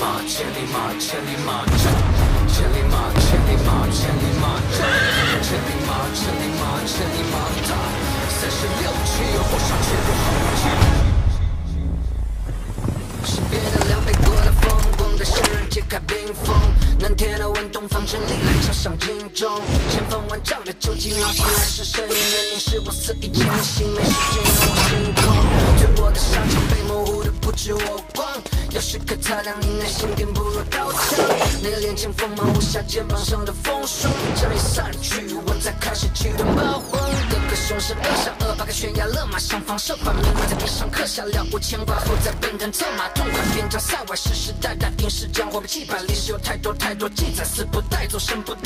马，千里马，千里马，千里马，千里马，千里马，千里马，千里马，千里马，36期火上切入好机。身边的2倍多的风，光在圣人揭开冰封，南天的温东方阵里来敲响警钟，前方万丈的究竟，绕进来是声音，人凝视我肆意前行，没时间让我星空，对我的沙场被模糊的不知我光，要时刻擦亮你内心并不如刀枪，那脸前锋芒无暇肩膀上的风霜，将一散去，我才开始启动暴风，个个凶神恶煞，200个悬崖勒马，想方设法明白在地上刻下了无牵挂后再奔腾策马，痛快边疆塞外世世代代定是将我们击败，历史有太多太多记载，死不带走，生不带。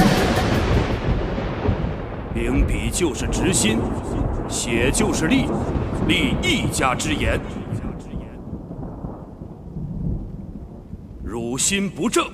秉笔就是直心，写就是力，立一家之言。汝心不正。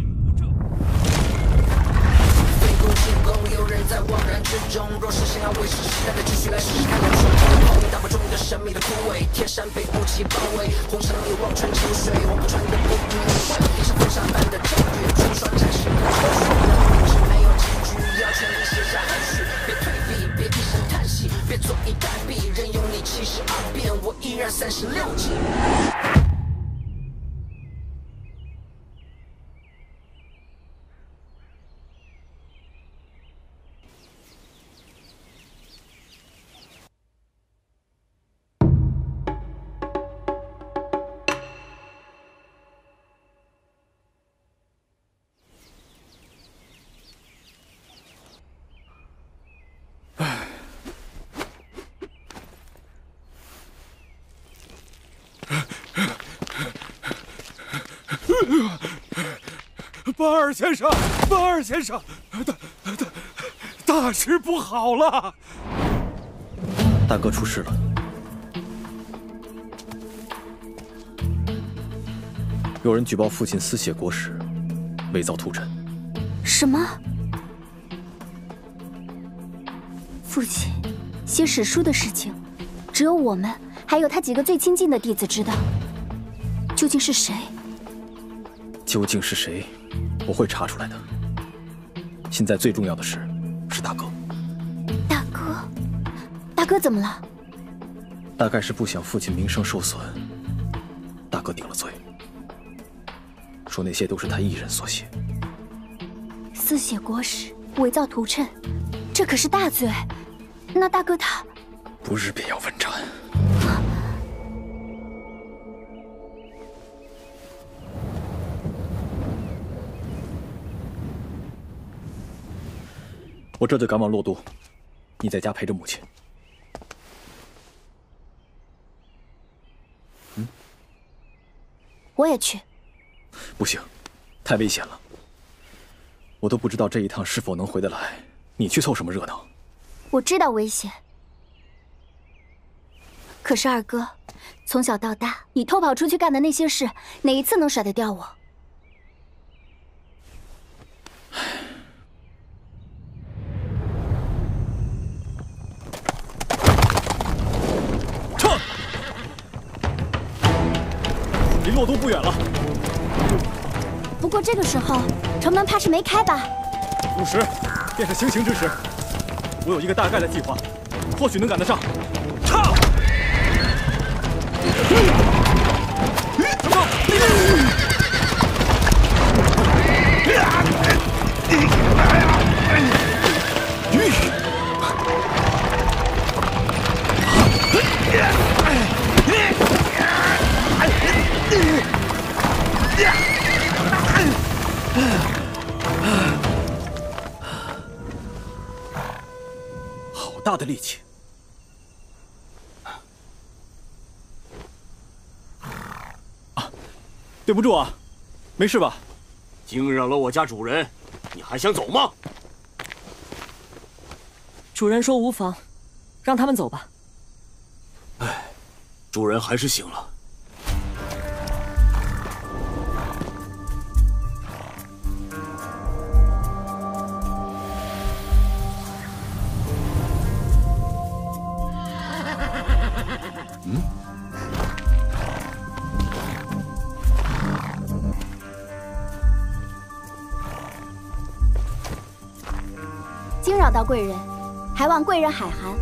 卑躬屈躬，有人在惘然之中。若是想要维持时代的秩序，来试试看。用手中的泡影打破中的神秘的枯萎。天山被雾气包围，红尘里望穿清水，望不穿的不语无悔。地上风沙般的咒语，冲刷战士的愁绪。一直没有结局，要全力写下后续。别退避，别一声叹息，别坐以待毙。任由你72变，我依然36级。 巴尔先生，巴尔先生，大事不好了！ 大哥出事了。有人举报父亲私写国史，伪造图谶。 什么？父亲写史书的事情，只有我们还有他几个最亲近的弟子知道。究竟是谁？ 究竟是谁？我会查出来的。现在最重要的是大哥。 大哥，大哥怎么了？ 大概是不想父亲名声受损，大哥顶了罪，说那些都是他一人所写。 私写国史，伪造图谶，这可是大罪。那大哥他不日便要问斩。我这就赶往洛都，你在家陪着母亲。 我也去。 不行，太危险了。我都不知道这一趟是否能回得来，你去凑什么热闹？ 我知道危险，可是二哥，从小到大，你偷跑出去干的那些事，哪一次能甩得掉我？ 撤！离洛都不远了。 不过这个时候，城门怕是没开吧 ？50便是行刑之时。我有一个大概的计划，或许能赶得上。唱！好大的力气！啊，对不住啊，没事吧？ 惊扰了我家主人，你还想走吗？ 主人说无妨，让他们走吧。 哎，主人还是醒了。 找到贵人，还望贵人海涵。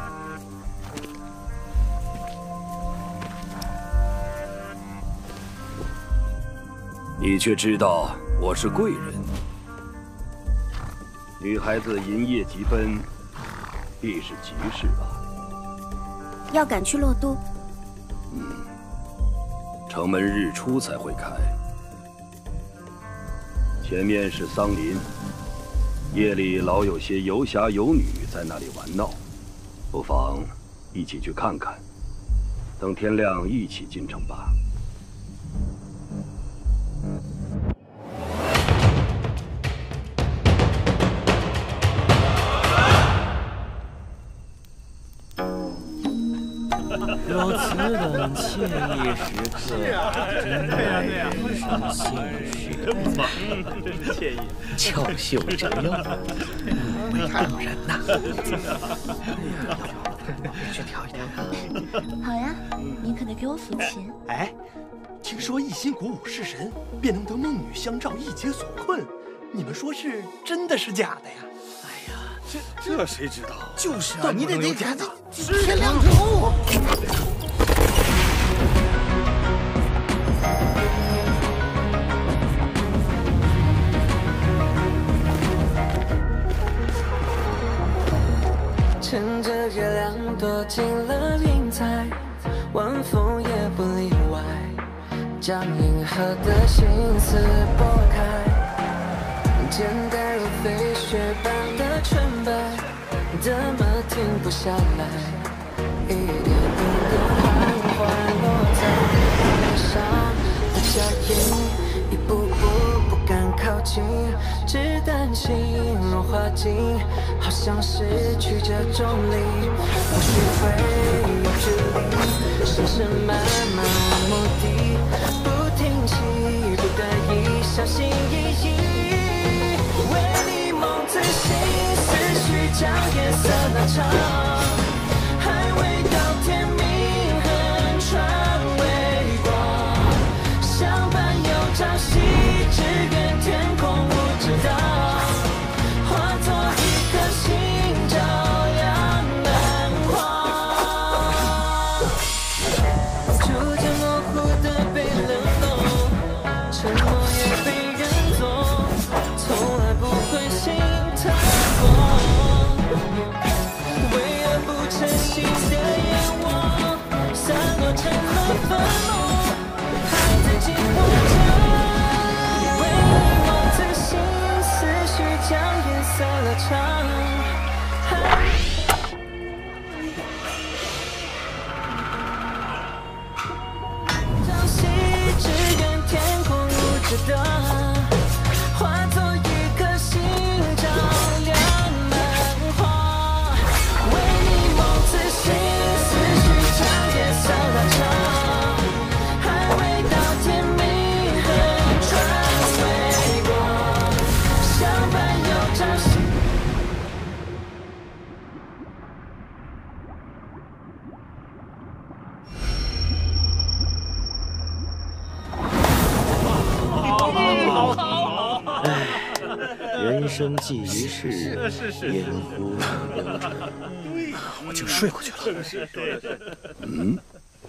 你却知道我是贵人。女孩子银夜急奔，必是急事吧？ 要赶去洛都。 城门日出才会开。前面是桑林，夜里老有些游侠游女在那里玩闹，不妨一起去看看。等天亮一起进城吧。 有此等惬意时刻，真乃人生幸事。 真棒，真是惬意。 俏秀折腰，妩媚动人呐！去跳一跳。 好呀，您可得给我抚琴。 哎，听说一心鼓舞式神，便能得梦女相照，一解所困。你们说是真的是假的呀？ 哎呀，这谁知道？ 就是啊，你得假的。 天亮之后。 趁着月亮躲进了云彩，晚风也不例外，将银河的心思拨开，简单如飞雪般的纯白，怎么停不下来？一点一点缓缓落在脸上的脚印，一步步不敢靠近，只担心融化进，好像失去这重力。或许会有距离，深深慢慢无目的，不停息，不得已，小心翼翼，为你梦自省，思绪将颜色拉长。还未到天明，横穿微光，相伴又朝夕，只愿天空无知道，化作一颗星，照亮南荒。逐渐模糊的被冷冻，沉默也被认作，从来不会心疼过。真心的眼窝，散落成了粉末，还在激活着。为你梦自省，思绪将颜色拉长。朝夕，只愿天空无知的，化作一颗星，照亮南荒。为你梦自省，思绪将颜色拉长，还未到天明，横穿微光，相伴又朝夕。 人生寄于世，焉乎我竟睡过去了。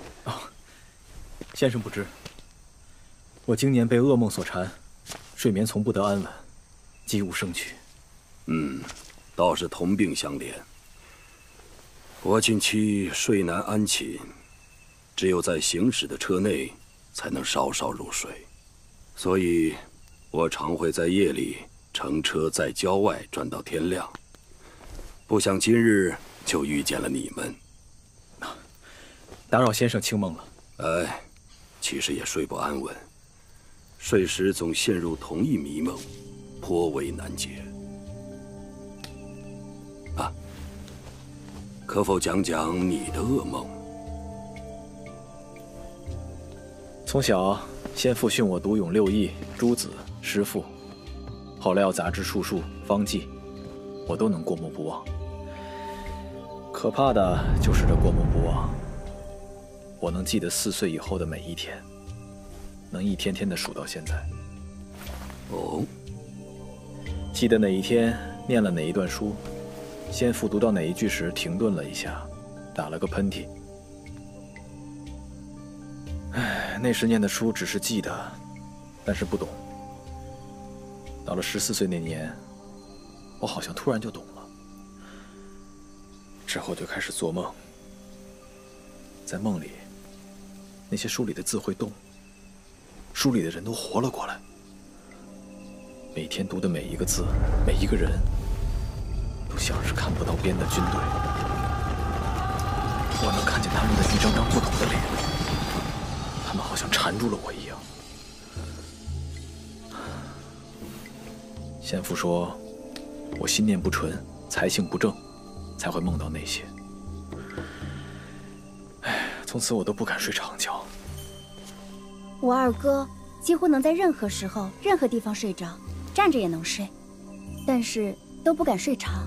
先生不知，我今年被噩梦所缠，睡眠从不得安稳，几无生趣。 倒是同病相怜。我近期睡难安寝，只有在行驶的车内才能稍稍入睡，所以我常会在夜里乘车在郊外转到天亮。不想今日就遇见了你们， 打扰先生清梦了。 哎，其实也睡不安稳，睡时总陷入同一迷梦，颇为难解。可否讲讲你的噩梦？ 从小，先父训我读咏六艺、诸子、诗赋，后来要杂志、术数、方剂，我都能过目不忘。可怕的就是这过目不忘，我能记得4岁以后的每一天，能一天天的数到现在。 哦， 记得哪一天念了哪一段书， 先父读到哪一句时停顿了一下，打了个喷嚏。唉，那时念的书只是记得，但是不懂。到了14岁那年，我好像突然就懂了。之后就开始做梦，在梦里，那些书里的字会动，书里的人都活了过来。每天读的每一个字，每一个人，都像是看不到边的军队。我能看见他们的一张张不同的脸，他们好像缠住了我一样。先父说，我心念不纯，财性不正，才会梦到那些。唉，从此我都不敢睡长觉。 我二哥几乎能在任何时候、任何地方睡着，站着也能睡，但是都不敢睡长。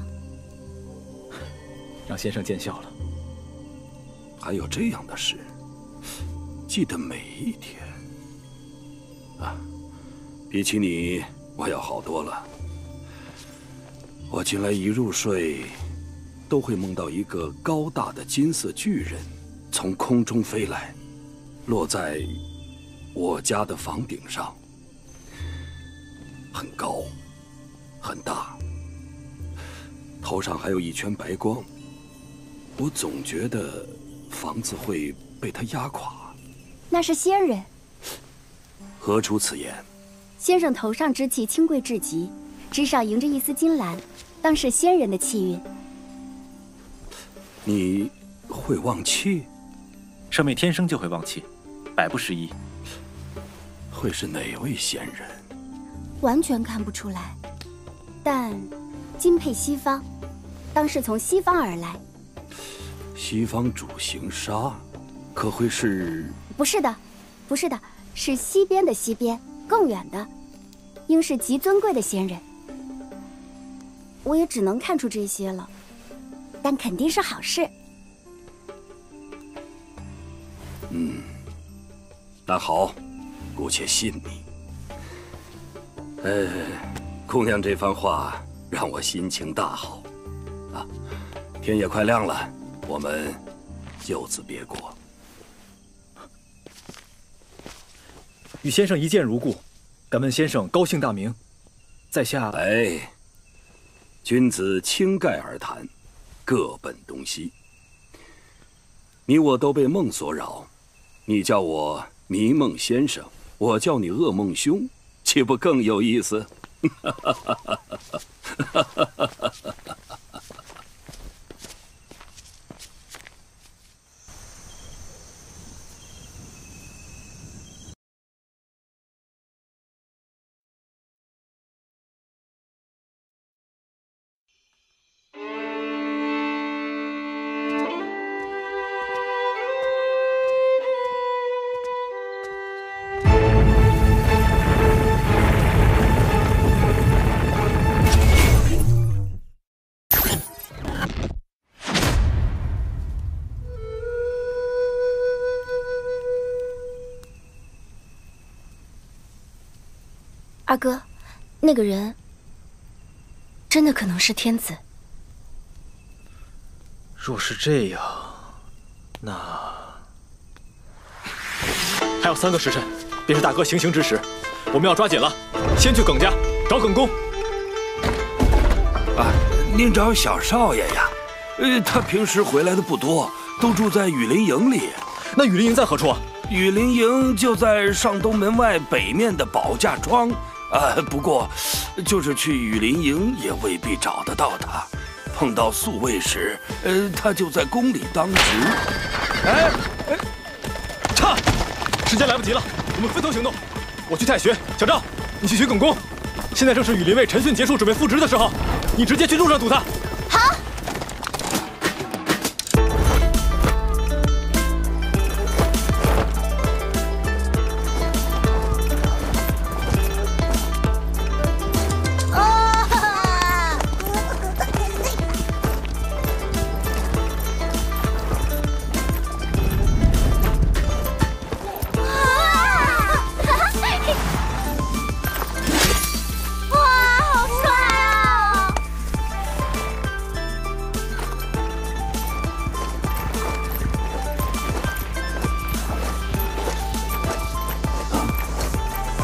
让先生见笑了。 还有这样的事，记得每一天啊，比起你，我要好多了。我近来一入睡，都会梦到一个高大的金色巨人从空中飞来，落在我家的房顶上，很高，很大，头上还有一圈白光。我总觉得房子会被他压垮。 那是仙人。 何出此言？ 先生头上之气清贵至极，枝上迎着一丝金兰，当是仙人的气运。 你会忘气？ 舍妹天生就会忘气，百不失一。 会是哪位仙人？ 完全看不出来，但金配西方，当是从西方而来。 西方主行杀，可会是？ 不是的，不是的，是西边的西边，更远的，应是极尊贵的仙人。我也只能看出这些了，但肯定是好事。 那好，姑且信你。姑娘这番话让我心情大好。啊，天也快亮了，我们就此别过。 与先生一见如故，敢问先生高姓大名？在下…… 哎，君子倾盖而谈，各奔东西。你我都被梦所扰，你叫我迷梦先生，我叫你噩梦兄，岂不更有意思？ 二哥，那个人真的可能是天子。 若是这样，那还有3个时辰，便是大哥行刑之时，我们要抓紧了，先去耿家找耿公。 啊，您找小少爷呀？他平时回来的不多，都住在雨林营里。 那雨林营在何处啊？ 雨林营就在上东门外北面的宝架庄。不过，就是去雨林营也未必找得到他。碰到宿卫时，他就在宫里当值。 差，时间来不及了，我们分头行动。我去太学，小赵，你去寻耿公。现在正是雨林卫陈训结束，准备复职的时候，你直接去路上堵他。 好。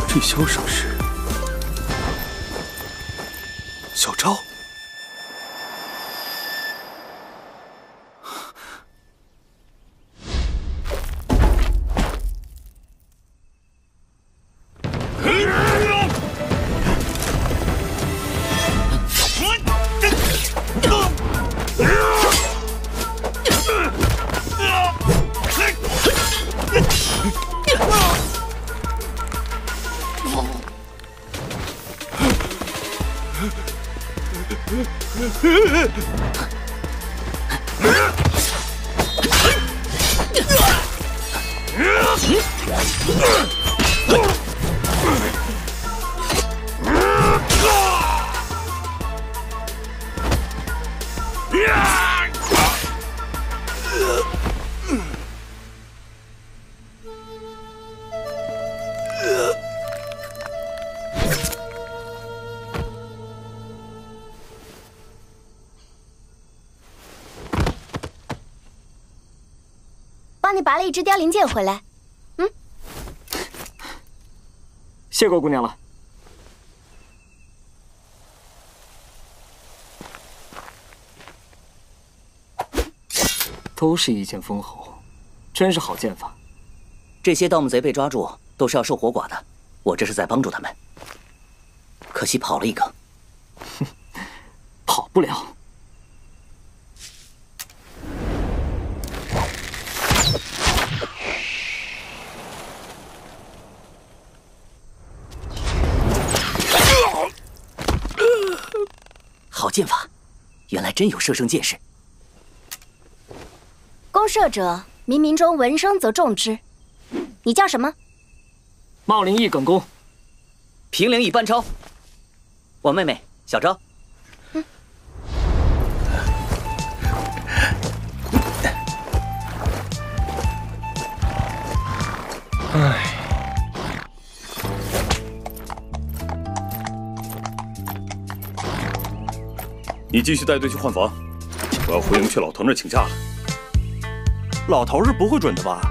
这箫声是小昭。 帮你拔了一支凋零剑回来。 谢过姑娘了。都是一剑封喉，真是好剑法。 这些盗墓贼被抓住都是要受活剐的，我这是在帮助他们。可惜跑了一个。 哼，跑不了。 好剑法，原来真有射生剑士。 攻射者，冥冥中闻声则中之。你叫什么？ 茂灵翼耿恭。 平灵翼班超。我妹妹小昭。 你继续带队去换房，我要回营去老头那儿请假了。 老头是不会准的吧？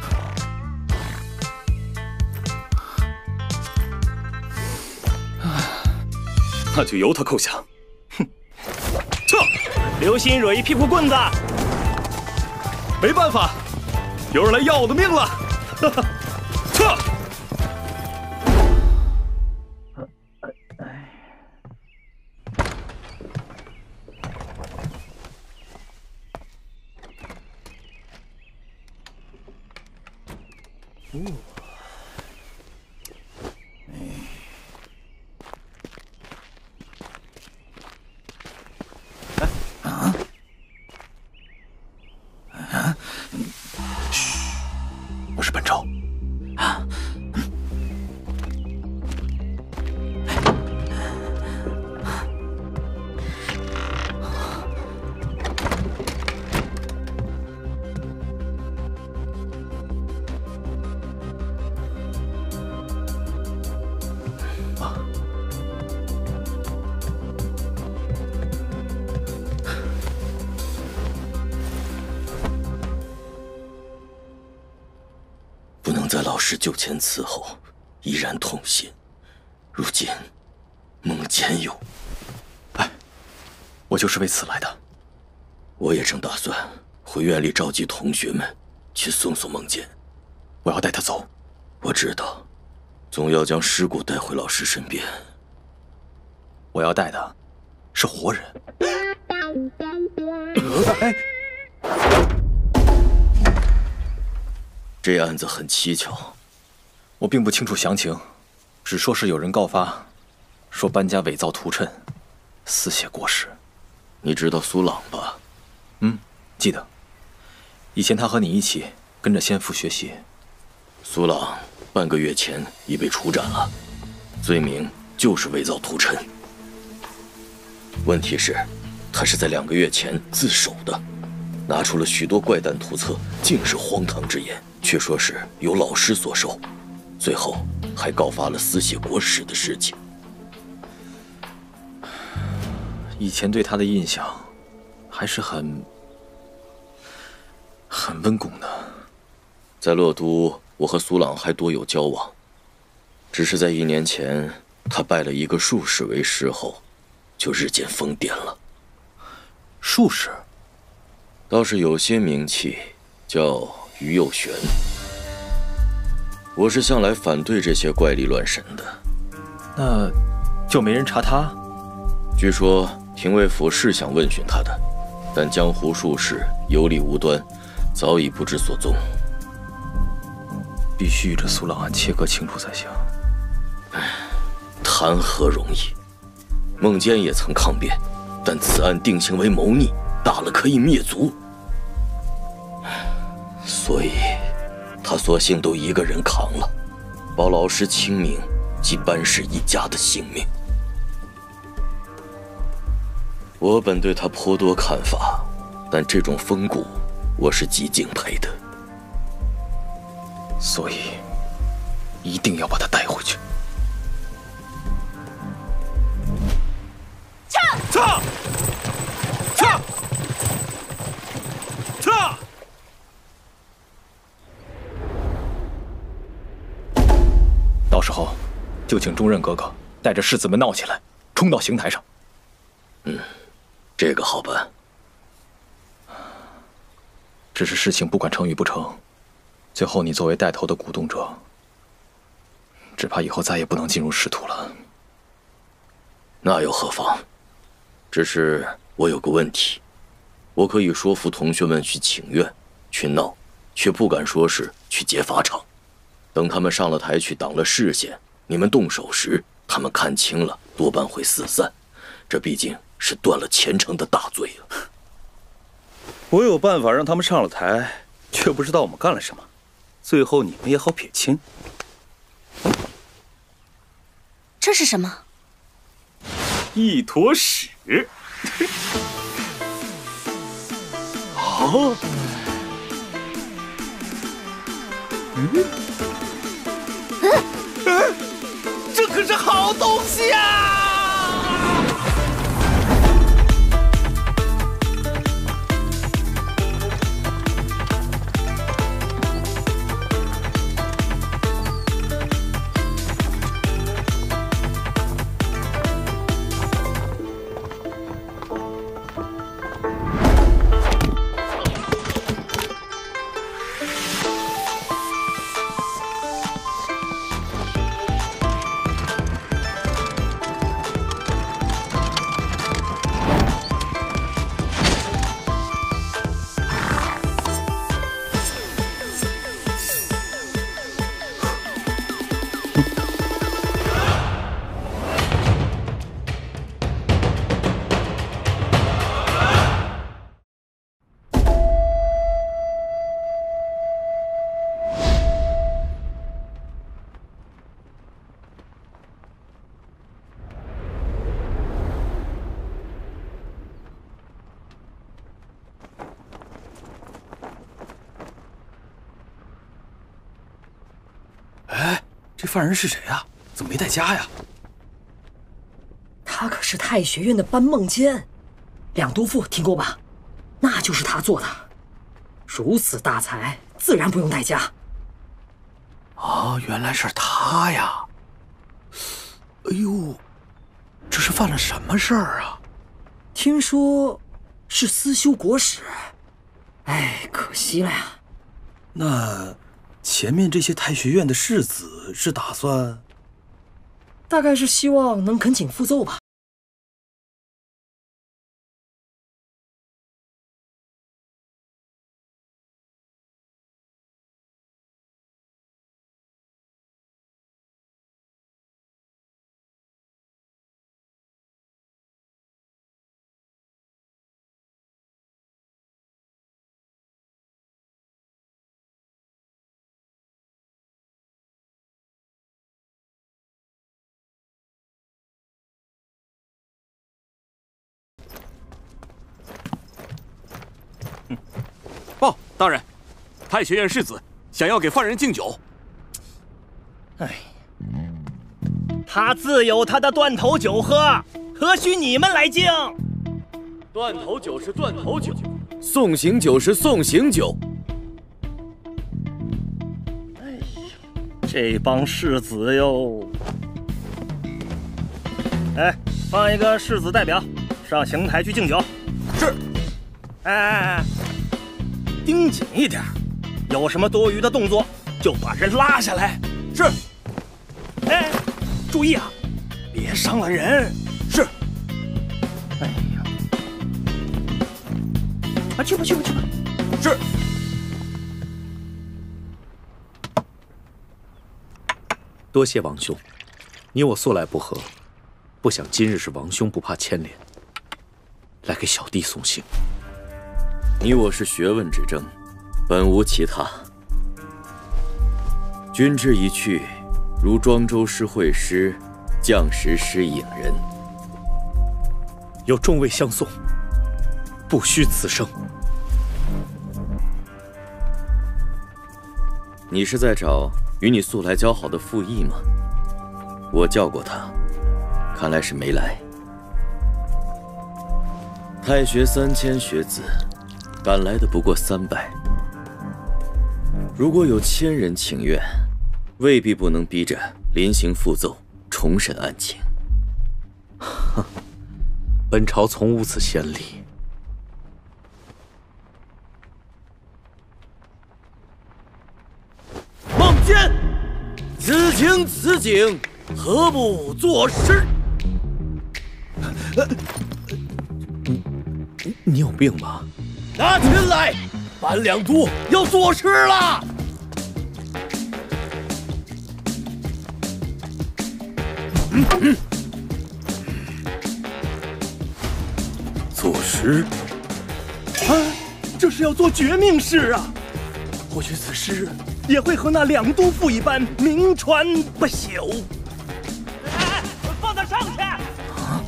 那就由他扣降。 哼！撤！刘鑫惹一屁股棍子。没办法，有人来要我的命了。哈哈！撤！ 我是本昭。 不能在老师就前伺候，依然痛心。如今孟坚有， 我就是为此来的。 我也正打算回院里召集同学们去送送孟坚。 我要带他走。 我知道，总要将尸骨带回老师身边。 我要带的是活人。 这案子很蹊跷， 我并不清楚详情，只说是有人告发，说搬家伪造图谶，私写国史。 你知道苏朗吧？ 记得。以前他和你一起跟着先父学习。 苏朗半个月前已被处斩了，罪名就是伪造图谶。问题是，他是在2个月前自首的，拿出了许多怪诞图册，尽是荒唐之言。却说是由老师所授，最后还告发了私写国史的事情。 以前对他的印象还是很温恭的。 在洛都，我和苏朗还多有交往。 只是在1年前，他拜了一个术士为师后，就日渐疯癫了。 术士， 倒是有些名气，叫于右玄。我是向来反对这些怪力乱神的。 那就没人查他？ 据说廷尉府是想问询他的，但江湖术士有理无端，早已不知所踪。 必须与这苏朗案切割清楚才行。 谈何容易？孟坚也曾抗辩，但此案定性为谋逆，大了可以灭族，所以他索性都一个人扛了，保老师清明及班氏一家的性命。我本对他颇多看法，但这种风骨，我是极敬佩的。 所以，一定要把他带回去。 撤！ 到时候，就请中任哥哥带着世子们闹起来，冲到刑台上。 这个好办。 只是事情不管成与不成，最后你作为带头的鼓动者，只怕以后再也不能进入仕途了。 那又何妨？只是我有个问题，我可以说服同学们去请愿、去闹，却不敢说是去劫法场。等他们上了台去挡了视线，你们动手时，他们看清了，多半会四散。这毕竟是断了前程的大罪啊！ 我有办法让他们上了台，却不知道我们干了什么，最后你们也好撇清。 这是什么？ 一坨屎。哦，这可是好东西啊！这犯人是谁呀？怎么没带家呀？ 他可是太学院的班孟坚，两都赋听过吧？那就是他做的。如此大才，自然不用带家。 哦，原来是他呀！哎呦，这是犯了什么事儿啊？ 听说是私修国史，哎，可惜了呀。 那前面这些太学院的士子是打算？ 大概是希望能恳请复奏吧。 报大人，太学院士子想要给犯人敬酒。 哎，他自有他的断头酒喝，何须你们来敬？ 断头酒是断头酒， 送行酒是送行酒。 哎呀， 这帮世子哟！哎，放一个世子代表上刑台去敬酒。 是。 哎，盯紧一点，有什么多余的动作就把人拉下来。 是。 哎，注意啊，别伤了人。 是。 哎呀，啊，去吧去吧去吧。 是。 多谢王兄，你我素来不和，不想今日是王兄不怕牵连，来给小弟送行。 你我是学问之争，本无其他。君之一去，如庄周失会师，将士失影人。 有众位相送，不虚此生。 你是在找与你素来交好的傅毅吗？我叫过他，看来是没来。太学3000学子，赶来的不过300。如果有1000人请愿，未必不能逼着临行复奏，重审案情。 哼，本朝从无此先例。 孟坚，此情此景，何不作诗？ 你有病吧？ 拿琴来，班两都要作诗了。 作诗？ 啊，这是要做绝命诗啊！或许此诗也会和那两都赋一般名传不朽。哎，放他上去！啊！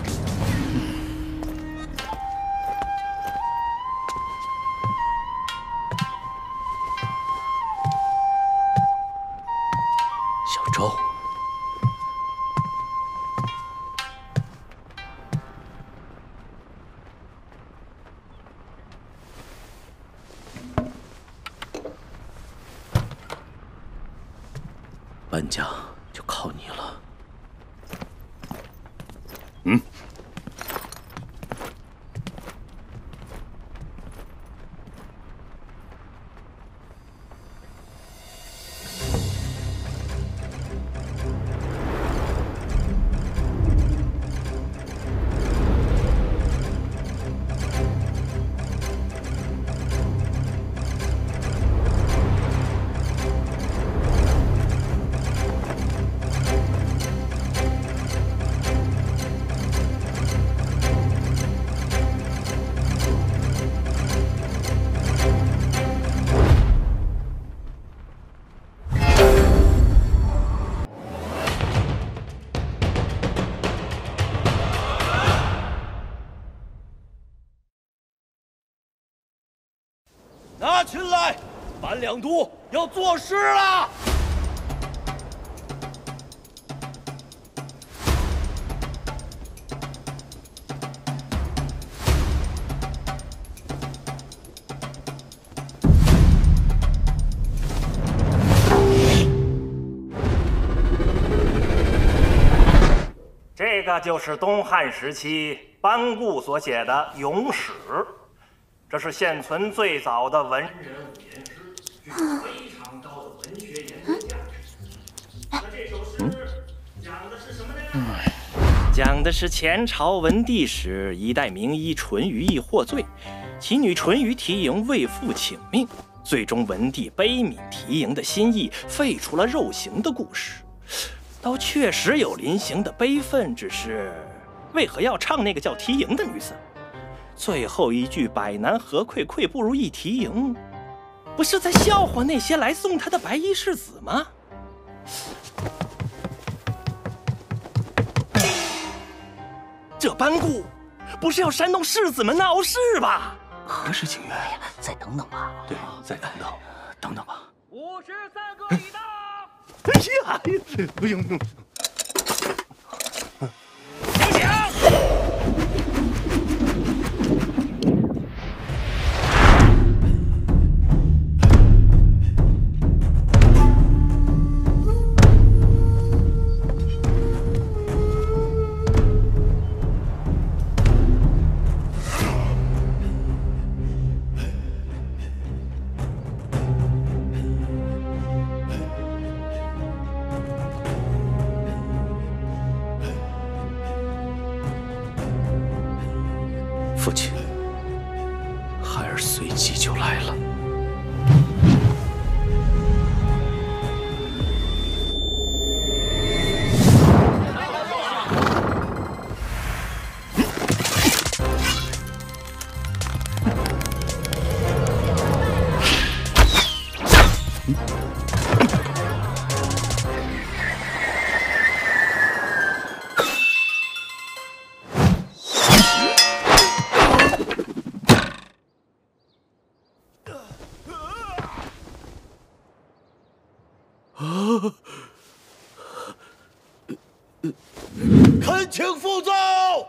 小周。搬家就靠你了。 嗯。 拿琴来，班两都要作诗了。 这个就是东汉时期班固所写的《咏史》。这是现存最早的文人五言诗，具有非常高的文学研究价值。那这首诗讲的是什么呢？讲的是前朝文帝时，一代名医淳于意获罪，其女淳于缇萦为父请命，最终文帝悲悯缇萦的心意，废除了肉刑的故事。倒确实有临行的悲愤，只是为何要唱那个叫缇萦的女子？最后一句“百男何愧，愧不如一缇萦”，不是在笑话那些来送他的白衣世子吗？这班固不是要煽动世子们闹事吧？ 何时请愿呀？再等等吧。 对，再等等，等等吧。 53个已到。哎呀，不用。醒醒！ 父亲，孩儿随即就来了。 恳请副奏。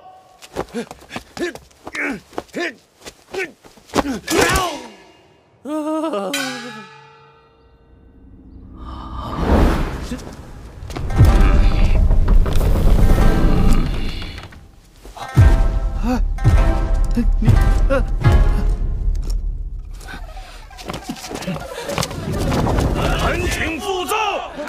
恳请副奏。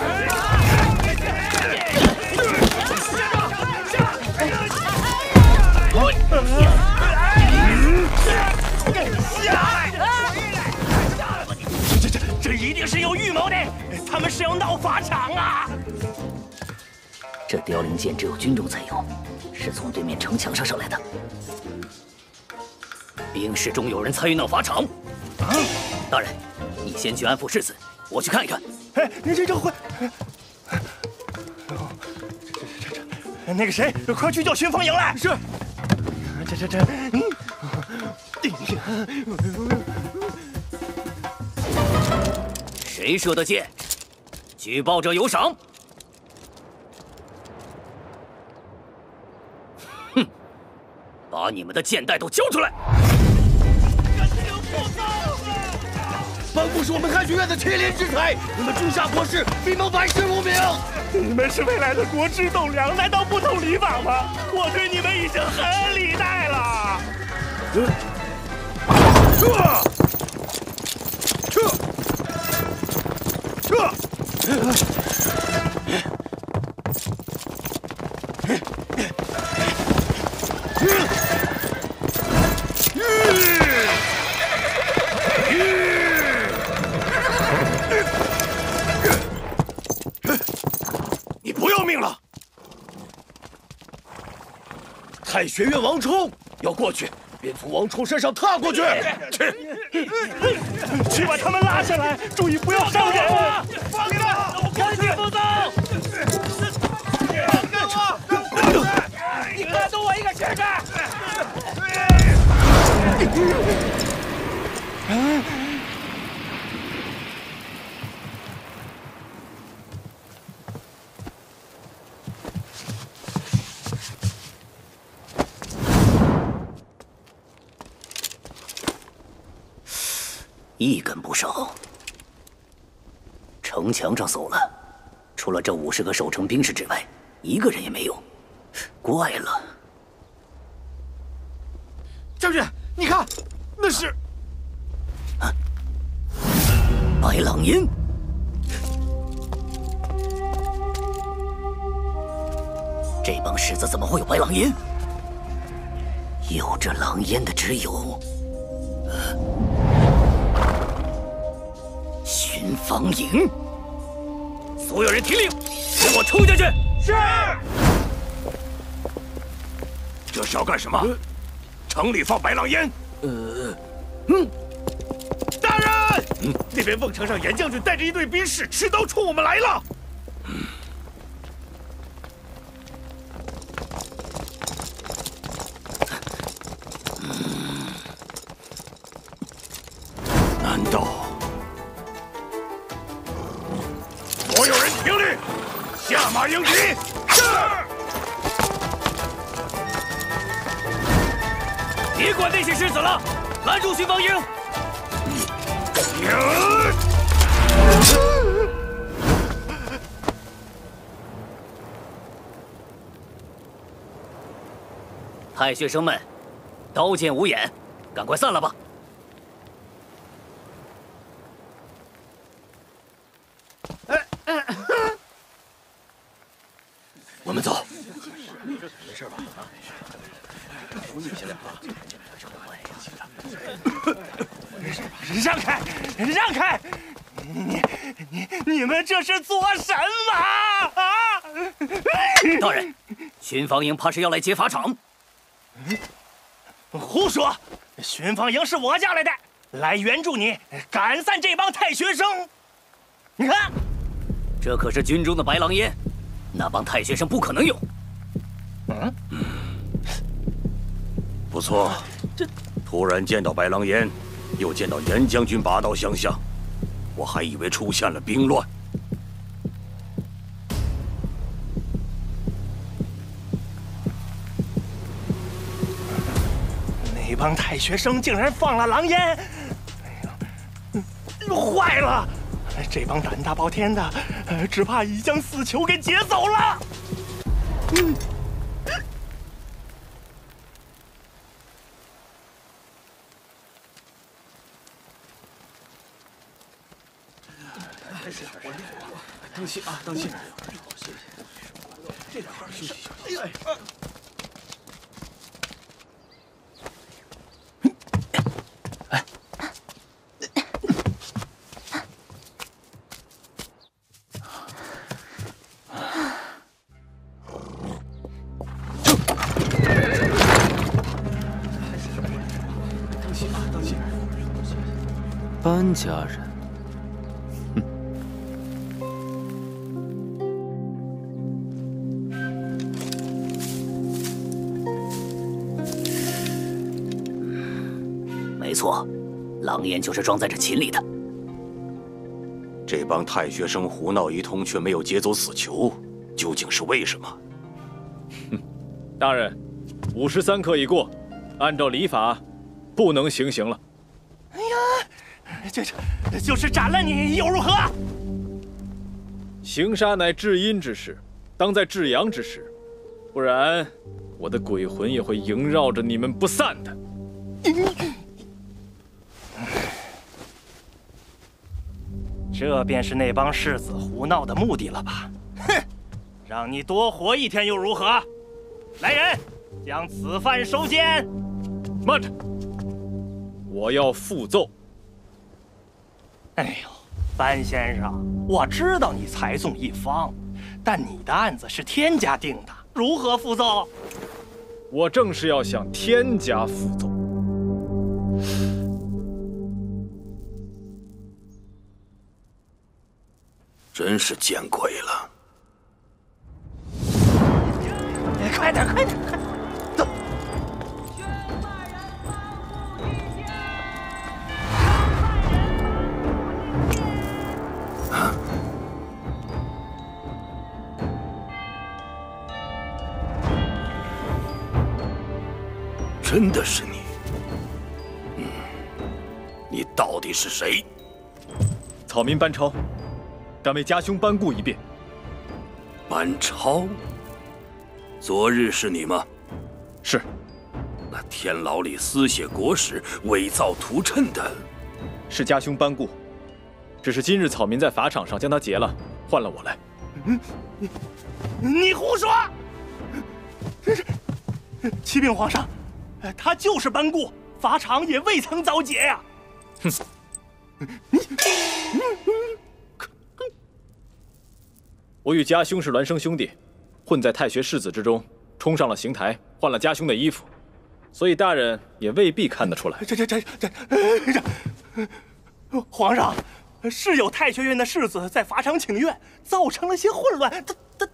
这一定是有预谋的，他们是要闹法场啊！ 这凋零剑只有军中才有，是从对面城墙上射来的。兵士中有人参与闹法场。大人，你先去安抚世子，我去看一看。 哎，这会，那个谁，快去叫巡防营来！是。 谁射的箭？举报者有赏。哼，把你们的箭袋都交出来！ 班固是我们汉学院的麒麟之才，你们朱夏博士闭门百世无名。 你们是未来的国之栋梁，难道不懂礼法吗？我对你们已经很礼待了。 你不要命了！太学院王冲要过去，便从王冲身上踏过去。 去把他们拉下来，注意不要伤人啊！ 放开！ 赶紧副奏！ 你各动我一个试试！ 一根不少。城墙上搜了，除了这50个守城兵士之外，一个人也没有。怪了， 将军，你看，那是白狼烟。这帮士子怎么会有白狼烟？有这狼烟的只有巡防营。所有人听令，给我冲下去！ 是。这是要干什么？城里放白狼烟？大人，那边瓮城上严将军带着一队兵士持刀冲我们来了。难道？所有人听令，下马迎敌！是。 别管那些狮子了，拦住巡防营！太学生们，刀剑无眼，赶快散了吧！ 我们走。 没事吧？扶你一下啊！ 让开！让开！你们这是做什么啊？ 大人，巡防营怕是要来劫法场。 胡说！巡防营是我叫来的，来援助你赶散这帮太学生。你看， 这可是军中的白狼烟，那帮太学生不可能有。 不错，突然见到白狼烟，又见到严将军拔刀相向，我还以为出现了兵乱。 那帮太学生竟然放了狼烟，哎呀，坏了！这帮胆大包天的，只怕已将死囚给劫走了。 当心啊，当心！这点儿休息休息。当心啊，当心！ 班家人。 没错，狼烟就是装在这琴里的。 这帮太学生胡闹一通，却没有劫走死囚，究竟是为什么？ 大人，53刻已过，按照礼法，不能行刑了。 哎呀，这就是斩了你又如何？ 行杀乃至阴之事，当在至阳之时，不然我的鬼魂也会萦绕着你们不散的。 这便是那帮世子胡闹的目的了吧？哼，让你多活一天又如何？来人，将此犯收监。 慢着，我要复奏。 哎呦，班先生，我知道你才纵一方，但你的案子是天家定的，如何复奏？ 我正是要向天家复奏。 真是见鬼了！ 快点，快点，快点，走！ 真的是你？你到底是谁？ 草民班超。敢为家兄班固一辩。 班超，昨日是你吗？ 是。 那天牢里私写国史、伪造图谶的， 是家兄班固。只是今日草民在法场上将他劫了，换了我来。 你胡说！启禀皇上，他就是班固，法场也未曾遭劫呀。 哼！我与家兄是孪生兄弟，混在太学士子之中，冲上了刑台，换了家兄的衣服，所以大人也未必看得出来。 皇上，是有太学院的士子在法场请愿，造成了些混乱。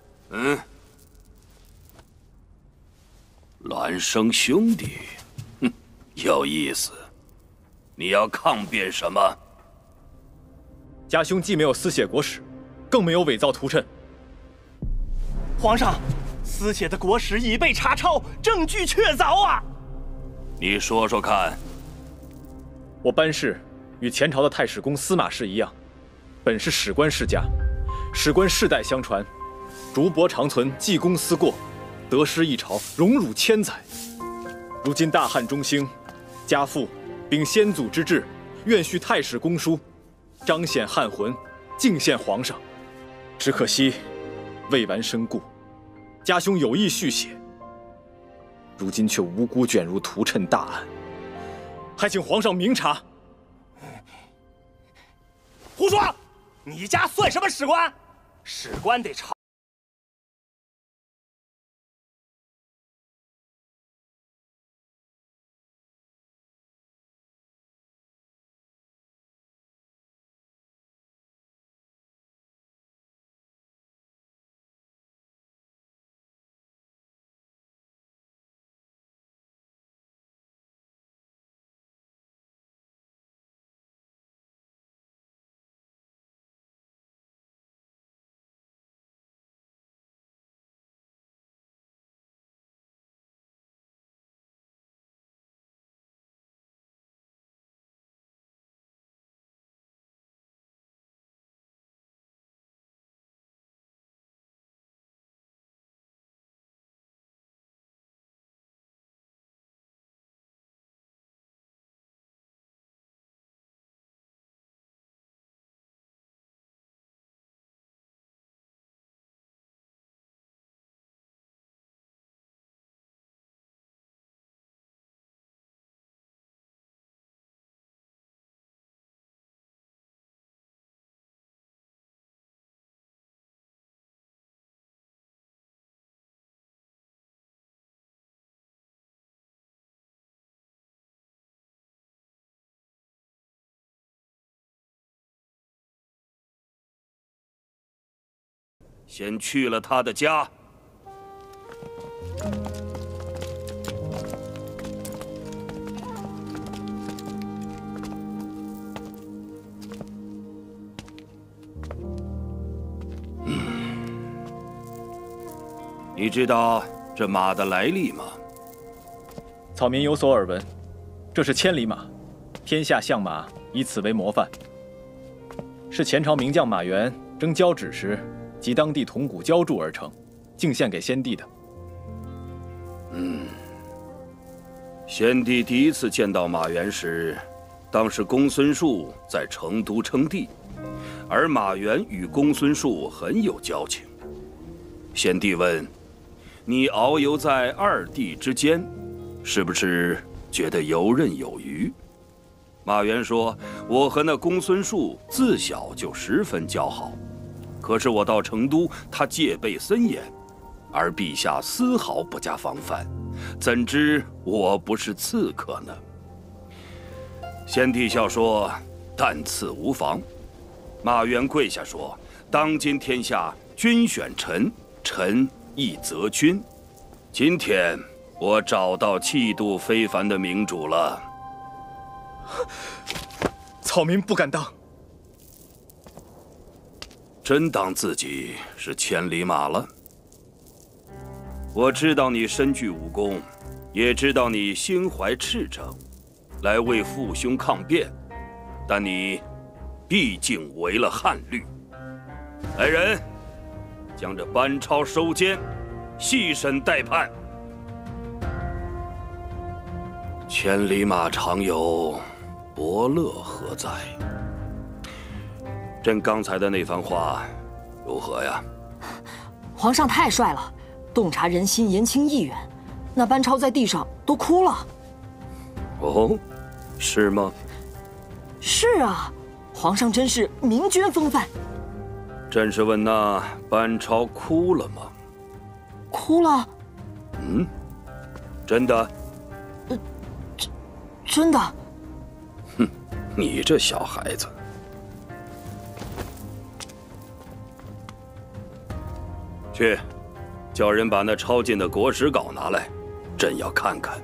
孪生兄弟，哼，有意思。你要抗辩什么？ 家兄既没有私写国史，更没有伪造图谶。 皇上，私写的国史已被查抄，证据确凿啊！ 你说说看。 我班氏与前朝的太史公司马氏一样，本是史官世家，史官世代相传，竹帛长存，济公思过，得失一朝，荣辱千载。如今大汉中兴，家父秉先祖之志，愿续太史公书，彰显汉魂，敬献皇上。只可惜未完身故，家兄有意续写，如今却无辜卷入图谶大案， 还请皇上明察。 胡说！你家算什么史官？史官得朝。 先去了他的家。你知道这马的来历吗？ 草民有所耳闻，这是千里马，天下相马以此为模范，是前朝名将马援征交趾时及当地铜鼓浇铸而成，敬献给先帝的。 先帝第一次见到马援时，当时公孙述在成都称帝，而马援与公孙述很有交情。先帝问：“你遨游在二帝之间，是不是觉得游刃有余？”马援说：“我和那公孙述自小就十分交好。可是我到成都，他戒备森严，而陛下丝毫不加防范，怎知我不是刺客呢？”先帝笑说：“但赐无妨。”马援跪下说：“当今天下，君选臣，臣亦择君。今天我找到气度非凡的明主了。” 草民不敢当。 真当自己是千里马了？我知道你身具武功，也知道你心怀赤诚，来为父兄抗辩，但你毕竟违了汉律。来人，将这班超收监，细审待判。千里马常有，伯乐何在？朕刚才的那番话，如何呀？ 皇上太帅了，洞察人心，言轻意远。那班超在地上都哭了。 哦，是吗？ 是啊，皇上真是明君风范。 朕是问那班超哭了吗？ 哭了。 真的？ 真的。 哼，你这小孩子。去，叫人把那抄进的国史稿拿来，朕要看看。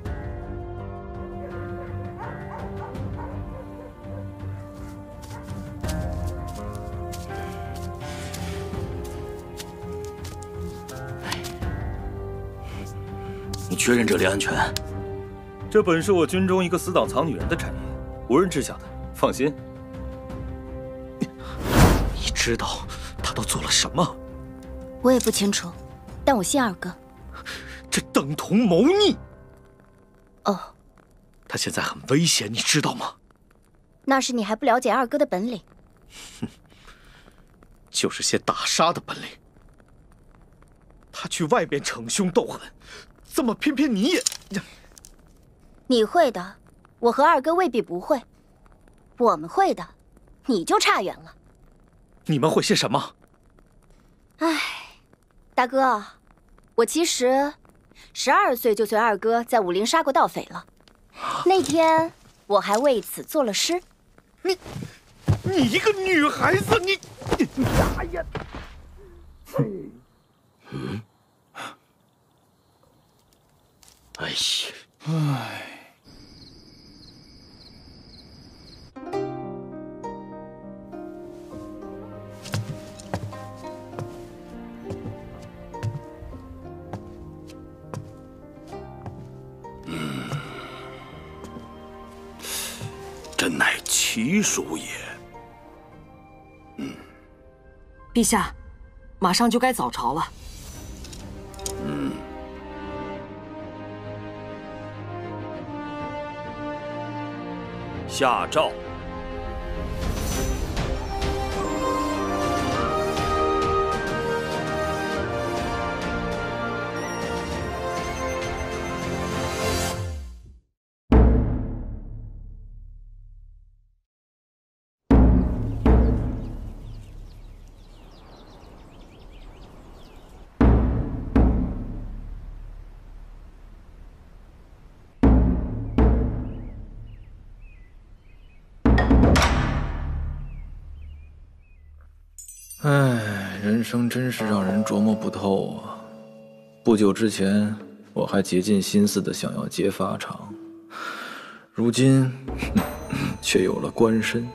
你确认这里安全？ 这本是我军中一个死党藏女人的产业，无人知晓的，放心。 你知道他都做了什么？ 我也不清楚，但我信二哥。 这等同谋逆。 哦， 他现在很危险，你知道吗？ 那是你还不了解二哥的本领。 哼，就是些打杀的本领。他去外边逞凶斗狠，怎么偏偏你也…… 你会的， 我和二哥未必不会，我们会的，你就差远了。 你们会些什么？ 唉，大哥，我其实12岁就随二哥在武林杀过盗匪了，那天我还为此作了诗。 你一个女孩子，你啥呀？ 哎呀， 唉。 真乃奇书也。 陛下，马上就该早朝了。 下诏。 唉，人生真是让人琢磨不透啊！不久之前，我还竭尽心思的想要劫法场，如今却有了官身。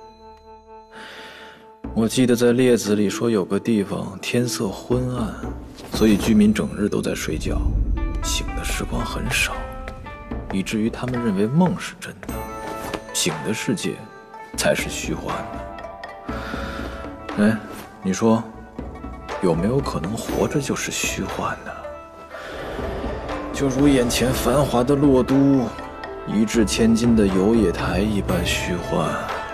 我记得在列子里说有个地方天色昏暗，所以居民整日都在睡觉，醒的时光很少，以至于他们认为梦是真的，醒的世界才是虚幻的。哎，你说，有没有可能活着就是虚幻呢？就如眼前繁华的洛都，一掷千金的游野台一般虚幻。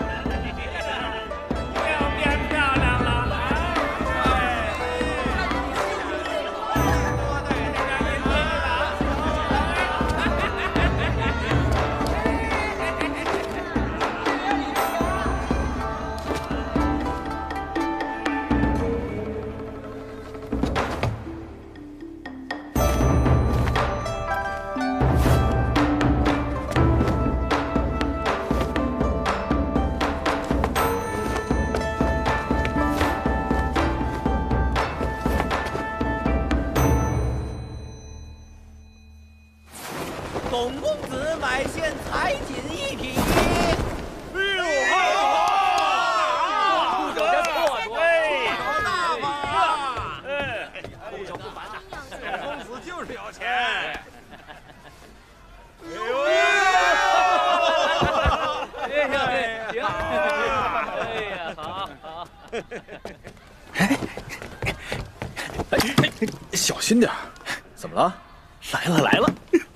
董公子买线才锦1匹。 不整这破嘴， 好大方！ 不手不凡呐， 公子就是有钱。 哎呦！行，哎呀，好。 小心点，怎么了？ 来了。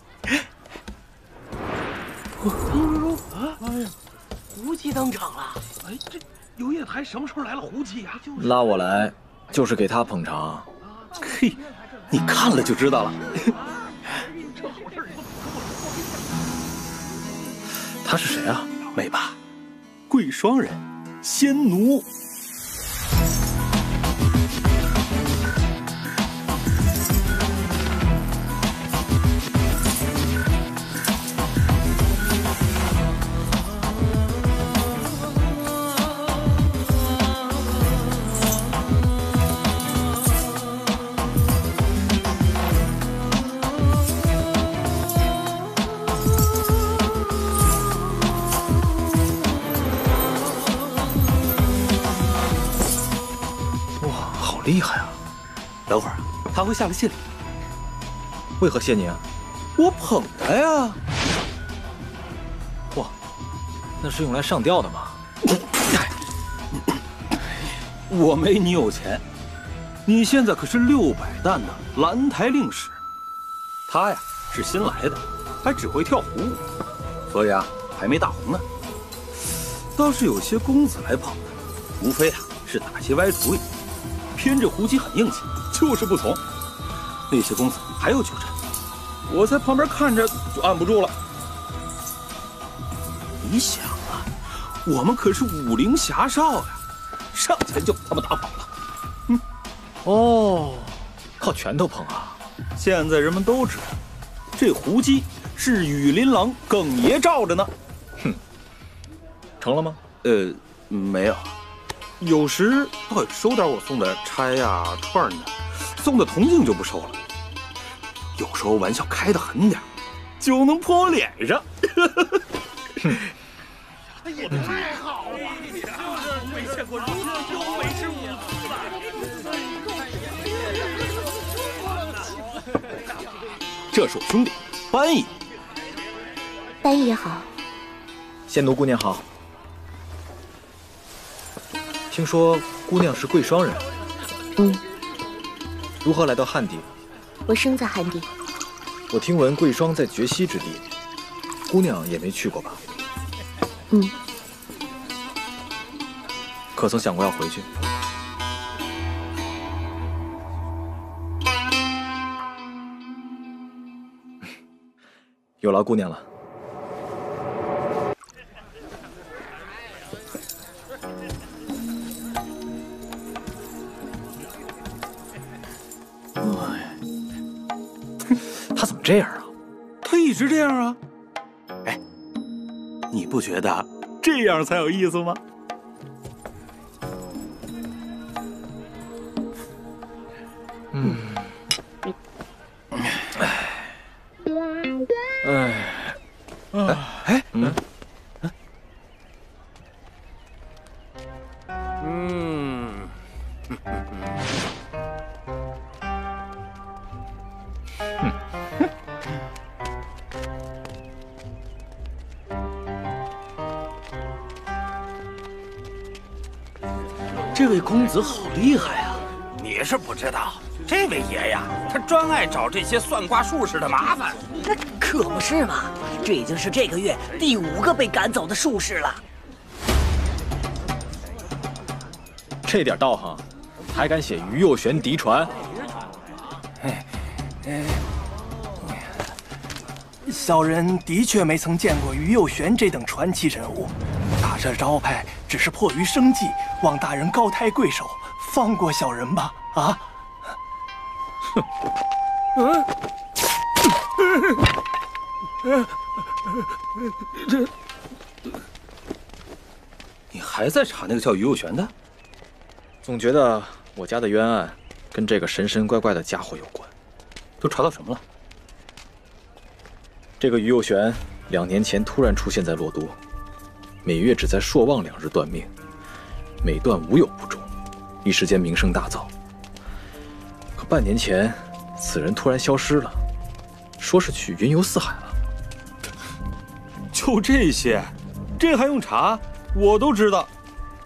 哎呀，胡姬登场了！哎，这游野台什么时候来了胡姬呀？ 拉我来，就是给他捧场。 嘿，你看了就知道了。 这好事他是谁啊？ 美吧，贵霜人，仙奴。 厉害啊！ 等会儿他会下来谢礼。 为何谢你啊？ 我捧他呀！ 哇，那是用来上吊的吗？ 我没你有钱，你现在可是600担的兰台令使，他呀是新来的，还只会跳胡舞，所以啊还没大红呢。倒是有些公子来捧他，无非啊是打些歪主意。偏这胡姬很硬气，就是不从。那些公子还有纠缠，我在旁边看着就按不住了。 你想啊，我们可是武林侠少呀，上前就把他们打跑了。 哦，靠拳头碰啊！ 现在人们都知道，这胡姬是羽林郎耿爷罩着呢。 哼，成了吗？ 没有，有时倒也收点我送的钗呀、串呢，送的铜镜就不收了。有时候玩笑开得狠点，就能泼我脸上。 哼。 哎呀，太好了！就是没见过如此优美之舞。 这是我兄弟班义。 班义好。 仙奴姑娘好。听说姑娘是贵霜人。如何来到汉地？ 我生在汉地。 我听闻贵霜在绝西之地，姑娘也没去过吧？可曾想过要回去？有劳姑娘了。他怎么这样啊？ 他一直这样啊。哎，你不觉得这样才有意思吗？ 这位公子好厉害啊！ 你是不知道，这位爷呀，他专爱找这些算卦术士的麻烦。 那可不是嘛，这已经是这个月第5个被赶走的术士了。 这点道行，还敢写于右旋嫡传？ 小人的确没曾见过于右旋这等传奇人物，打这招牌只是迫于生计，望大人高抬贵手，放过小人吧！啊！ 你还在查那个叫于右旋的？ 总觉得我家的冤案跟这个神神怪怪的家伙有关。 都查到什么了？ 这个于右旋2年前突然出现在洛都，每月只在朔望2日断命，每断无有不中，一时间名声大噪。可半年前，此人突然消失了，说是去云游四海了。 就这些，这还用查？我都知道。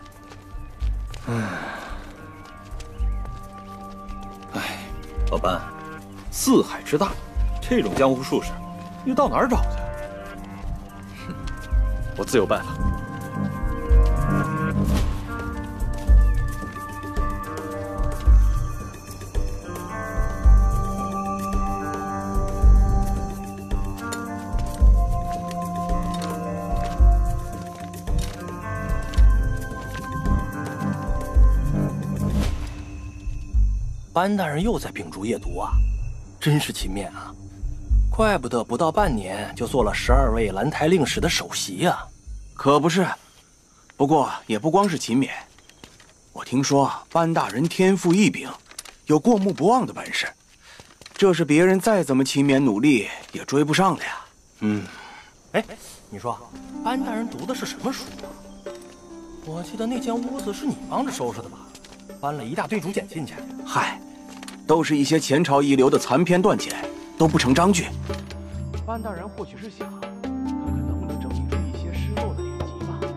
老班，四海之大，这种江湖术士，你到哪儿找去？ 我自有办法。 班大人又在秉烛夜读啊，真是勤勉啊！怪不得不到半年就做了12位兰台令史的首席呀。 可不是，不过也不光是勤勉。我听说班大人天赋异禀，有过目不忘的本事，这是别人再怎么勤勉努力也追不上的呀。 哎，你说班大人读的是什么书啊？我记得那间屋子是你帮着收拾的吧？搬了一大堆竹简进去。 嗨，都是一些前朝遗留的残篇断简，都不成章句。班大人或许是想，看看能不能整理出一些失落的典籍吧。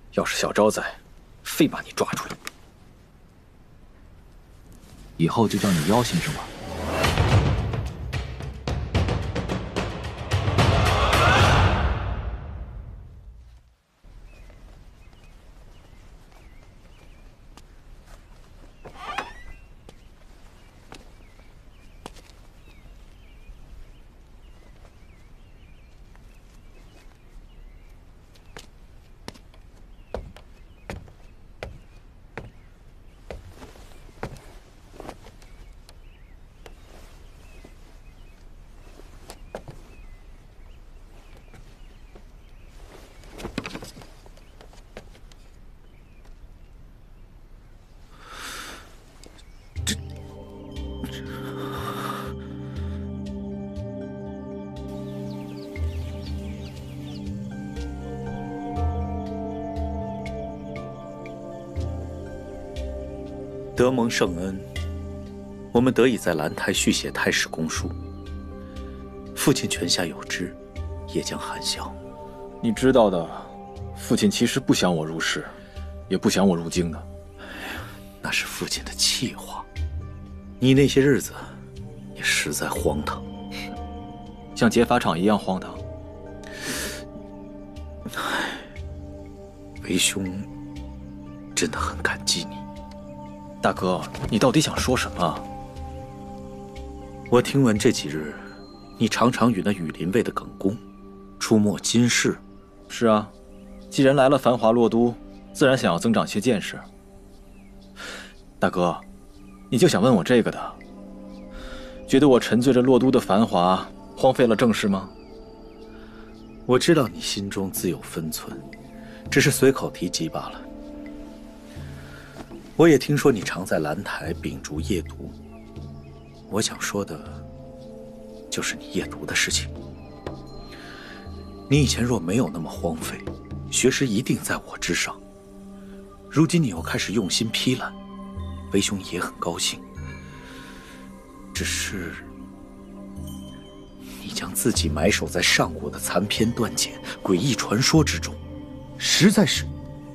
要是小昭在，非把你抓出来。以后就叫你妖先生吧。 得蒙圣恩，我们得以在兰台续写太史公书。父亲泉下有知，也将含笑。 你知道的，父亲其实不想我入仕，也不想我入京的。 那是父亲的气话。你那些日子也实在荒唐， 像劫法场一样荒唐。 为兄真的很感激你。 大哥，你到底想说什么？ 我听闻这几日，你常常与那羽林卫的耿恭出没金市。 是啊，既然来了繁华洛都，自然想要增长些见识。大哥，你就想问我这个的？觉得我沉醉着洛都的繁华，荒废了正事吗？ 我知道你心中自有分寸，只是随口提及罢了。我也听说你常在兰台秉烛夜读，我想说的，就是你夜读的事情。你以前若没有那么荒废，学识一定在我之上。如今你又开始用心批览，为兄也很高兴。只是，你将自己埋首在上古的残篇断简、诡异传说之中，实在是，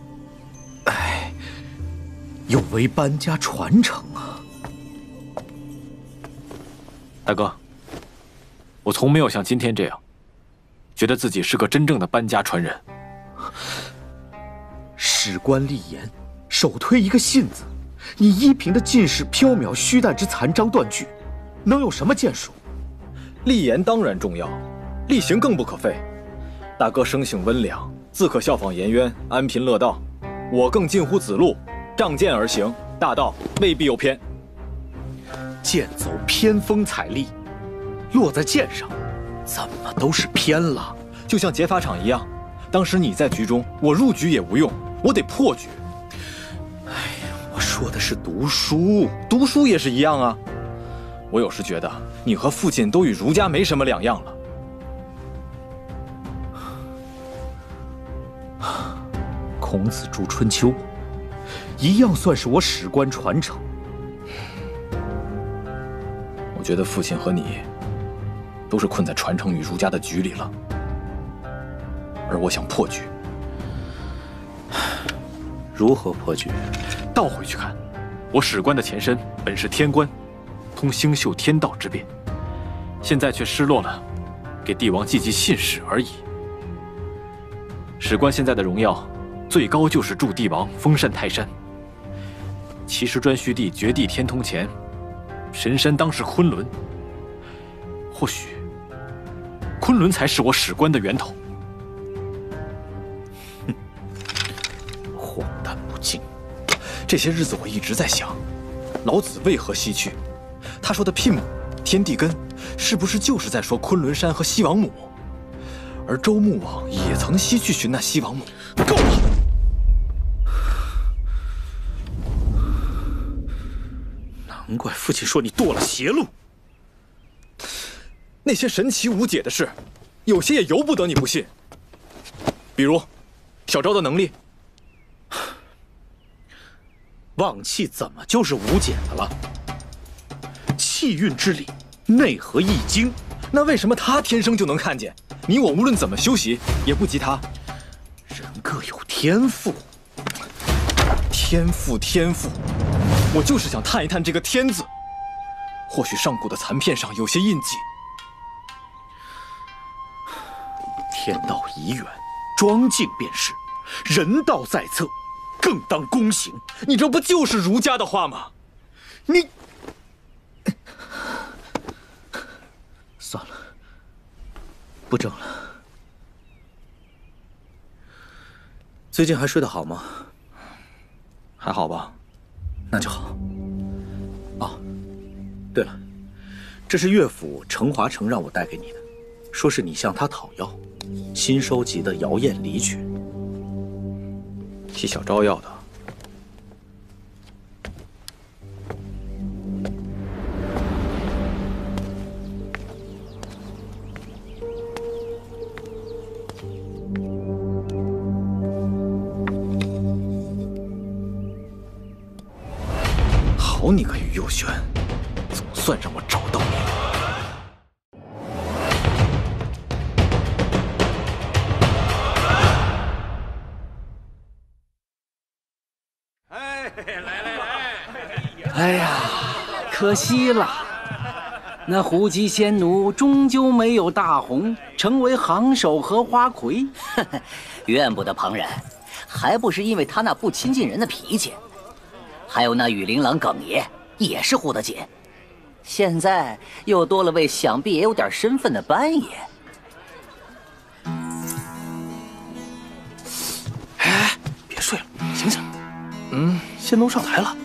有违班家传承啊！ 大哥，我从没有像今天这样，觉得自己是个真正的班家传人。 史官立言，首推一个信字，你依凭的尽是缥缈虚诞之残章断句，能有什么建树？ 立言当然重要，力行更不可废。大哥生性温良，自可效仿颜渊，安贫乐道。我更近乎子路。仗剑而行，大道未必有偏。 剑走偏锋采栎，落在剑上，怎么都是偏了。 就像劫法场一样，当时你在局中，我入局也无用，我得破局。 我说的是读书， 读书也是一样啊。我有时觉得你和父亲都与儒家没什么两样了。 孔子著《春秋》。一样算是我史官传承。 我觉得父亲和你都是困在传承与儒家的局里了，而我想破局。 如何破局？ 倒回去看，我史官的前身本是天官，通星宿天道之变，现在却失落了，给帝王寄信使而已。史官现在的荣耀，最高就是助帝王封禅泰山。其实颛顼帝绝地天通前，神山当是昆仑。或许，昆仑才是我史官的源头。 荒诞不经。 这些日子我一直在想，老子为何西去？他说的牝母、天地根，是不是就是在说昆仑山和西王母？而周穆王也曾西去寻那西王母。够了！ 难怪父亲说你堕了邪路。 那些神奇无解的事，有些也由不得你不信。比如，小昭的能力。 望气怎么就是无解的了？气运之理，内合易经。 那为什么他天生就能看见？你我无论怎么修习，也不及他。 人各有天赋，天赋，我就是想探一探这个“天”字，或许上古的残片上有些印记。天道已远，庄敬便是；人道在侧，更当躬行。你这不就是儒家的话吗？你，算了，不争了。最近还睡得好吗？还好吧，那就好。哦，对了，这是岳父程华成让我带给你的，说是你向他讨要新收集的瑶艳离曲，替小昭要的。好你个于右旋，总算让我找到你了。 哎呀，可惜了，那胡姬仙奴终究没有大红，成为行首和花魁。 怨不得旁人，还不是因为他那不亲近人的脾气。还有那羽林郎耿爷也是护得紧，现在又多了位想必也有点身份的班爷。 哎，别睡了，醒醒。仙奴上台了。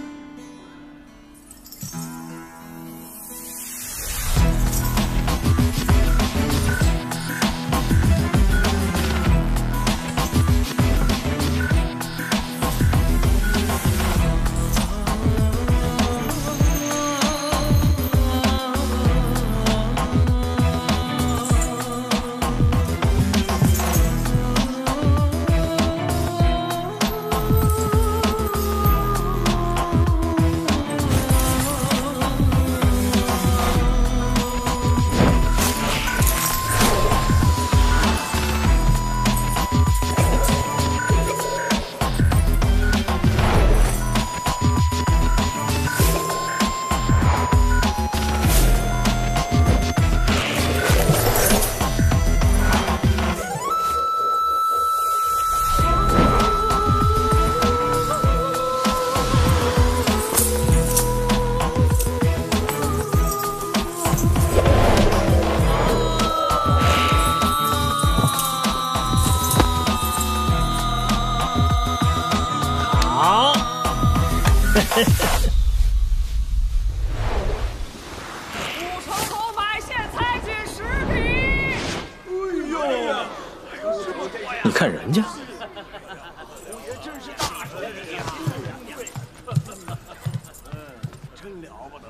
你看人家， 真了不得。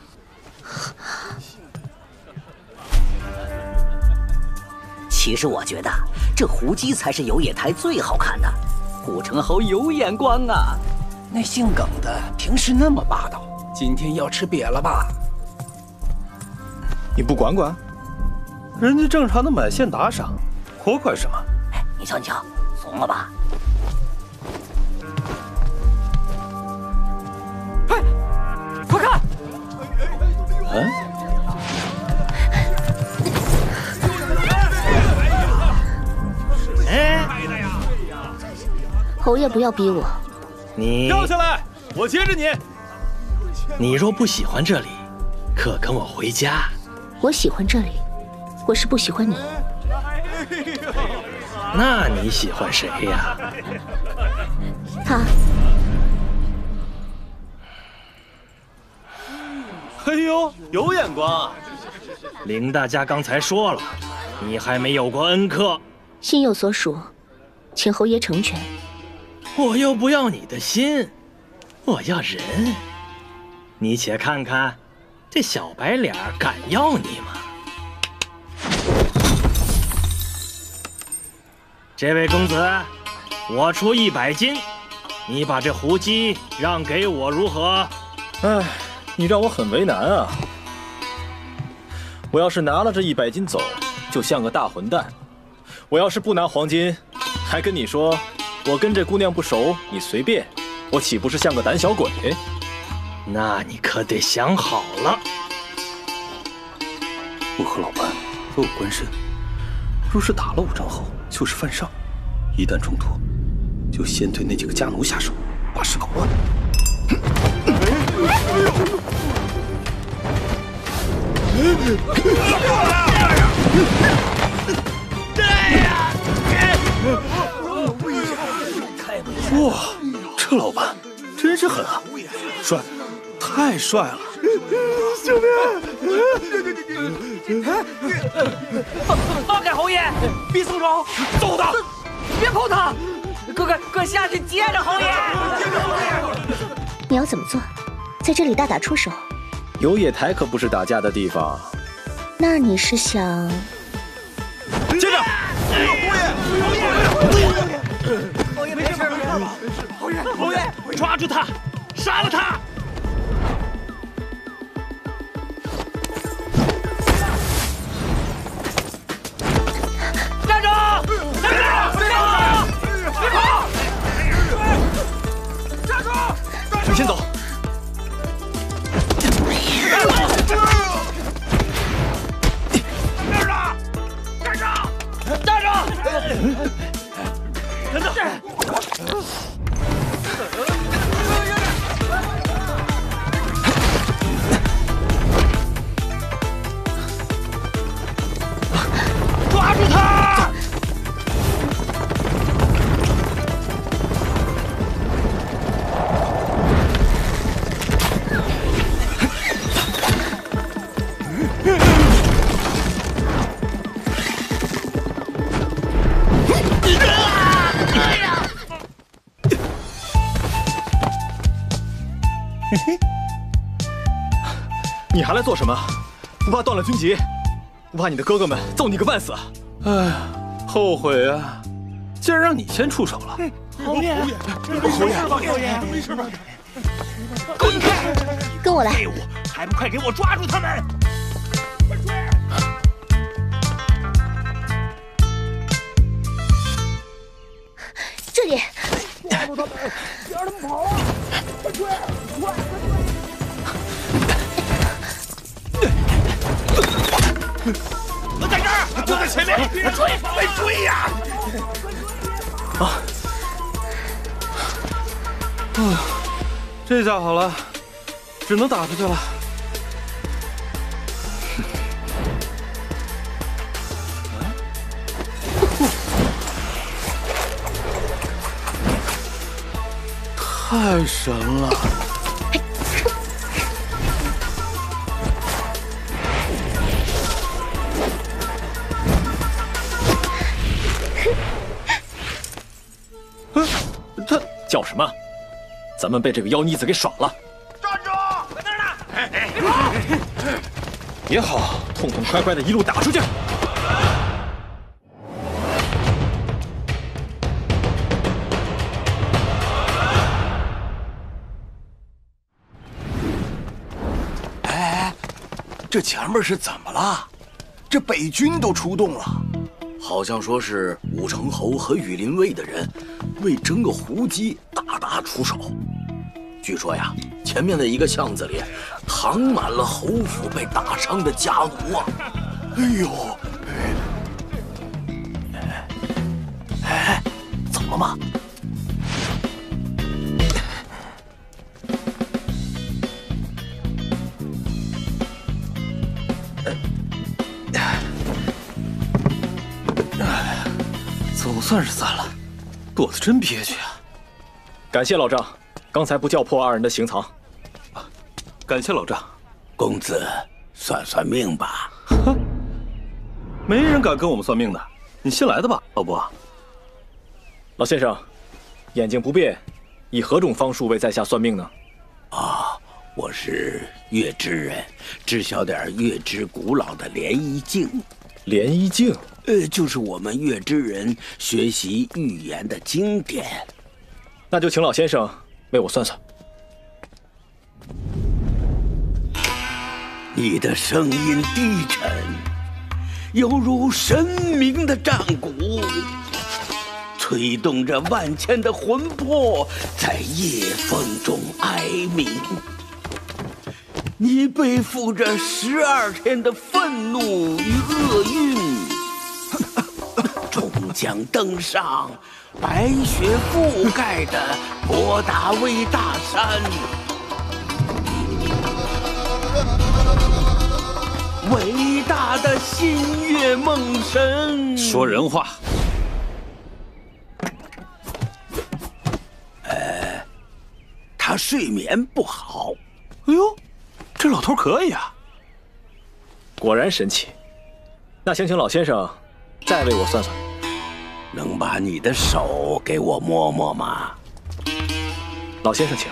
其实我觉得这胡姬才是游野台最好看的，护城侯有眼光啊！ 那姓耿的平时那么霸道，今天要吃瘪了吧？ 你不管管？ 人家正常的满线打赏，我管什么？ 哎，你瞧，怂了吧？ 哎，快看！ 侯爷不要逼我。 你掉下来，我接着你。 你若不喜欢这里，可跟我回家。 我喜欢这里，我是不喜欢你。 那你喜欢谁呀？ 他。 哎呦，有眼光！林大家刚才说了，你还没有过恩客。 心有所属，请侯爷成全。 我又不要你的心，我要人。你且看看，这小白脸敢要你吗？这位公子，我出100金，你把这胡姬让给我如何？ 哎，你让我很为难啊！我要是拿了这100金走，就像个大混蛋；我要是不拿黄金， 还跟你说，我跟这姑娘不熟，你随便，我岂不是像个胆小鬼？ 那你可得想好了。 我和老班都有官身，若是打了武正侯，就是犯上。一旦冲突，就先对那几个家奴下手，把事搞乱。哇，这老板真是狠啊！帅，太帅了！ 救命！放开侯爷，别松手， 揍他！ 别碰他！快下去接着侯爷！ 你要怎么做？在这里大打出手？ 游野台可不是打架的地方。 那你是想？ 接着！ 侯爷，没事吧？侯爷， 抓住他，杀了他！ 站住！站住！别跑！别跑！站住！ 你先走。 站住！ 等等！ 抓住他！ 你还来做什么？不怕断了军节？不怕你的哥哥们揍你个半死？ 哎呀，后悔啊！竟然让你先出手了。 侯爷，侯爷，没事吧？ 滚开！跟我来！ 废物，还不快给我抓住他们！快追！ 这里！ 抓住他们！别让他们跑啊！快追！快！ 我在这儿，就在前面，快追呀！ 啊！这下好了，只能打出去了。太神了！ 他叫什么？咱们被这个妖妮子给耍了。 站住！在那儿呢！别跑！ 也好，痛痛快快的一路打出去。 哎，这前面是怎么了？这北军都出动了。 好像说是武成侯和羽林卫的人为争个胡姬大打出手。据说呀，前面的一个巷子里躺满了侯府被打伤的家奴啊！ 哎呦， 哎，怎么了吗？ 总算是散了，躲得真憋屈啊！ 感谢老丈，刚才不叫破二人的行藏。 感谢老丈， 公子算算命吧。 没人敢跟我们算命的，你新来的吧，老伯？ 老先生，眼睛不变，以何种方术为在下算命呢？ 啊，我是月支人，知晓点月支古老的涟漪镜。 涟漪镜？ 就是我们月支人学习预言的经典。 那就请老先生为我算算。 你的声音低沉，犹如神明的战鼓， 吹动着万千的魂魄，在夜风中哀鸣。你背负着12天的愤怒与厄运，终将登上白雪覆盖的博达威大山。伟大的新月梦神， 说人话。 他睡眠不好。 哎呦，这老头可以啊！ 果然神奇。那行请老先生再为我算算。 能把你的手给我摸摸吗？ 老先生请。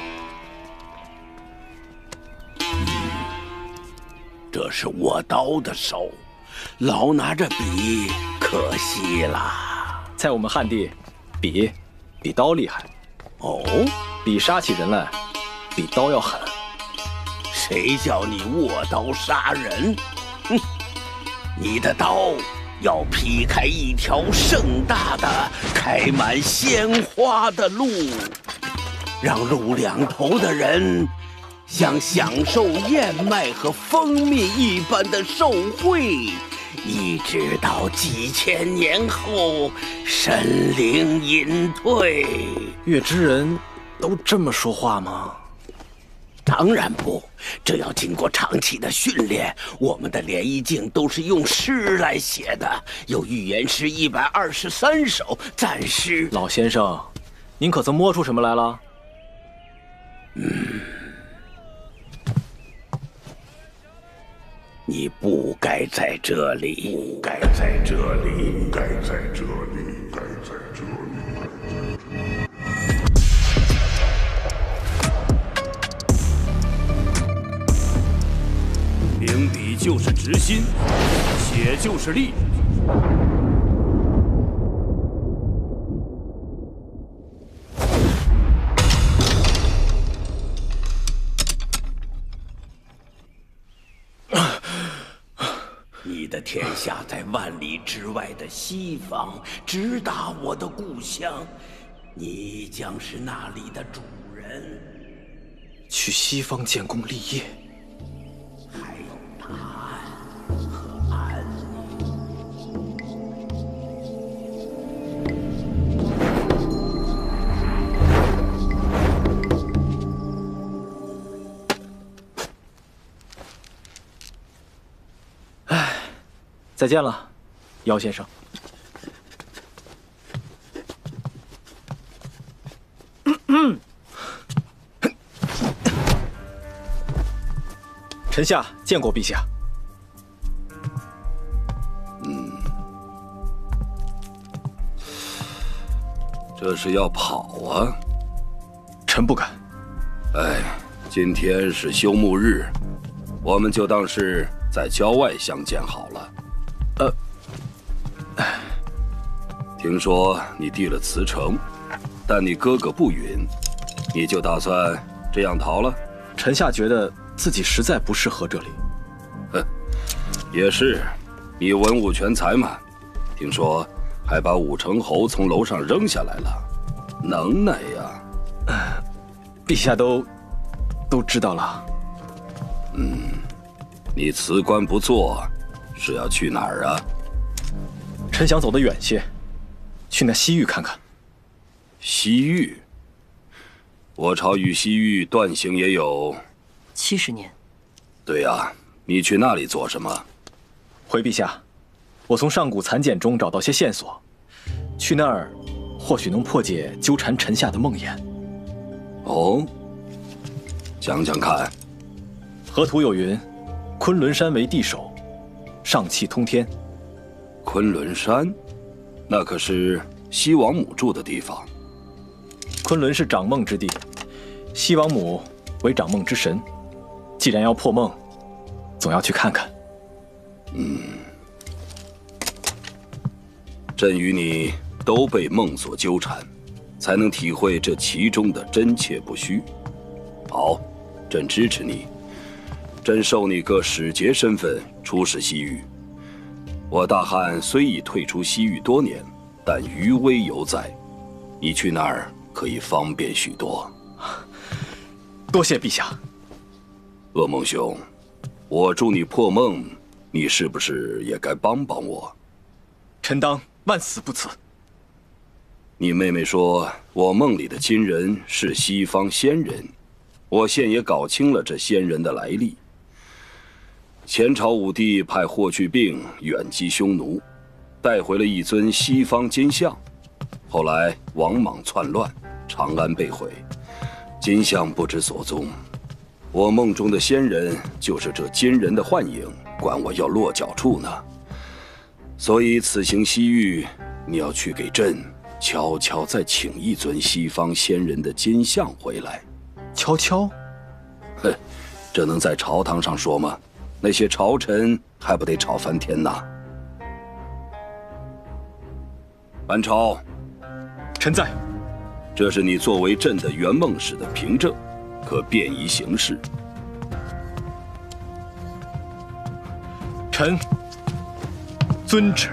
这是握刀的手，老拿着笔，可惜了。 在我们汉地，笔比刀厉害。 哦， 笔杀起人来，比刀要狠。 谁叫你握刀杀人？哼！你的刀要劈开一条盛大的、开满鲜花的路，让路两头的人像享受燕麦和蜂蜜一般的受惠，一直到几千年后神灵隐退。 月之人都这么说话吗？ 当然不，这要经过长期的训练。我们的联谊镜都是用诗来写的，有寓言诗123首，暂时。 老先生，您可曾摸出什么来了？ 你不该在这里，不该在这里，不该在这里，不该在这里。 秉笔就是直心，写就是力。 你的天下在万里之外的西方，直达我的故乡，你将是那里的主人。 去西方建功立业。 还有答案和安宁。 唉，再见了，姚先生。臣下见过陛下。 这是要跑啊？ 臣不敢。 哎，今天是休沐日，我们就当是在郊外相见好了。听说你递了辞呈，但你哥哥不允，你就打算这样逃了？ 臣下觉得自己实在不适合这里。 哼，也是，你文武全才嘛，听说还把武成侯从楼上扔下来了，能耐呀！ 陛下都知道了。 你辞官不做，是要去哪儿啊？ 臣想走得远些，去那西域看看。 西域？我朝与西域断行也有 70年。 对呀，你去那里做什么？ 回陛下，我从上古残简中找到些线索，去那儿或许能破解纠缠臣下的梦魇。 哦，讲讲看。 河图有云：昆仑山为地首，上气通天。 昆仑山，那可是西王母住的地方。 昆仑是掌梦之地，西王母为掌梦之神。既然要破梦，总要去看看。 朕与你都被梦所纠缠，才能体会这其中的真切不虚。好，朕支持你。朕授你个使节身份，出使西域。我大汉虽已退出西域多年，但余威犹在。 你去那儿可以方便许多。 多谢陛下。 噩梦兄，我助你破梦，你是不是也该帮帮我？ 臣当万死不辞。 你妹妹说我梦里的金人是西方仙人，我现也搞清了这仙人的来历。前朝武帝派霍去病远击匈奴，带回了一尊西方金像，后来王莽篡乱，长安被毁，金像不知所踪。我梦中的仙人就是这金人的幻影，管我要落脚处呢。所以此行西域，你要去给朕悄悄再请一尊西方仙人的金像回来。 悄悄？ 哼，这能在朝堂上说吗？那些朝臣还不得吵翻天呐！班超， 臣在。 这是你作为朕的圆梦使的凭证，可便宜行事。 臣遵旨。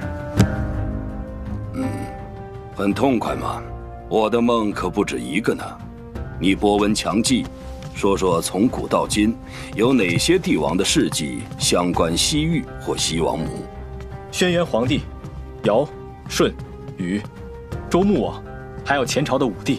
很痛快嘛。我的梦可不止一个呢。你博闻强记，说说从古到今有哪些帝王的事迹相关西域或西王母？ 轩辕皇帝、尧、舜、禹、周穆王，还有前朝的武帝。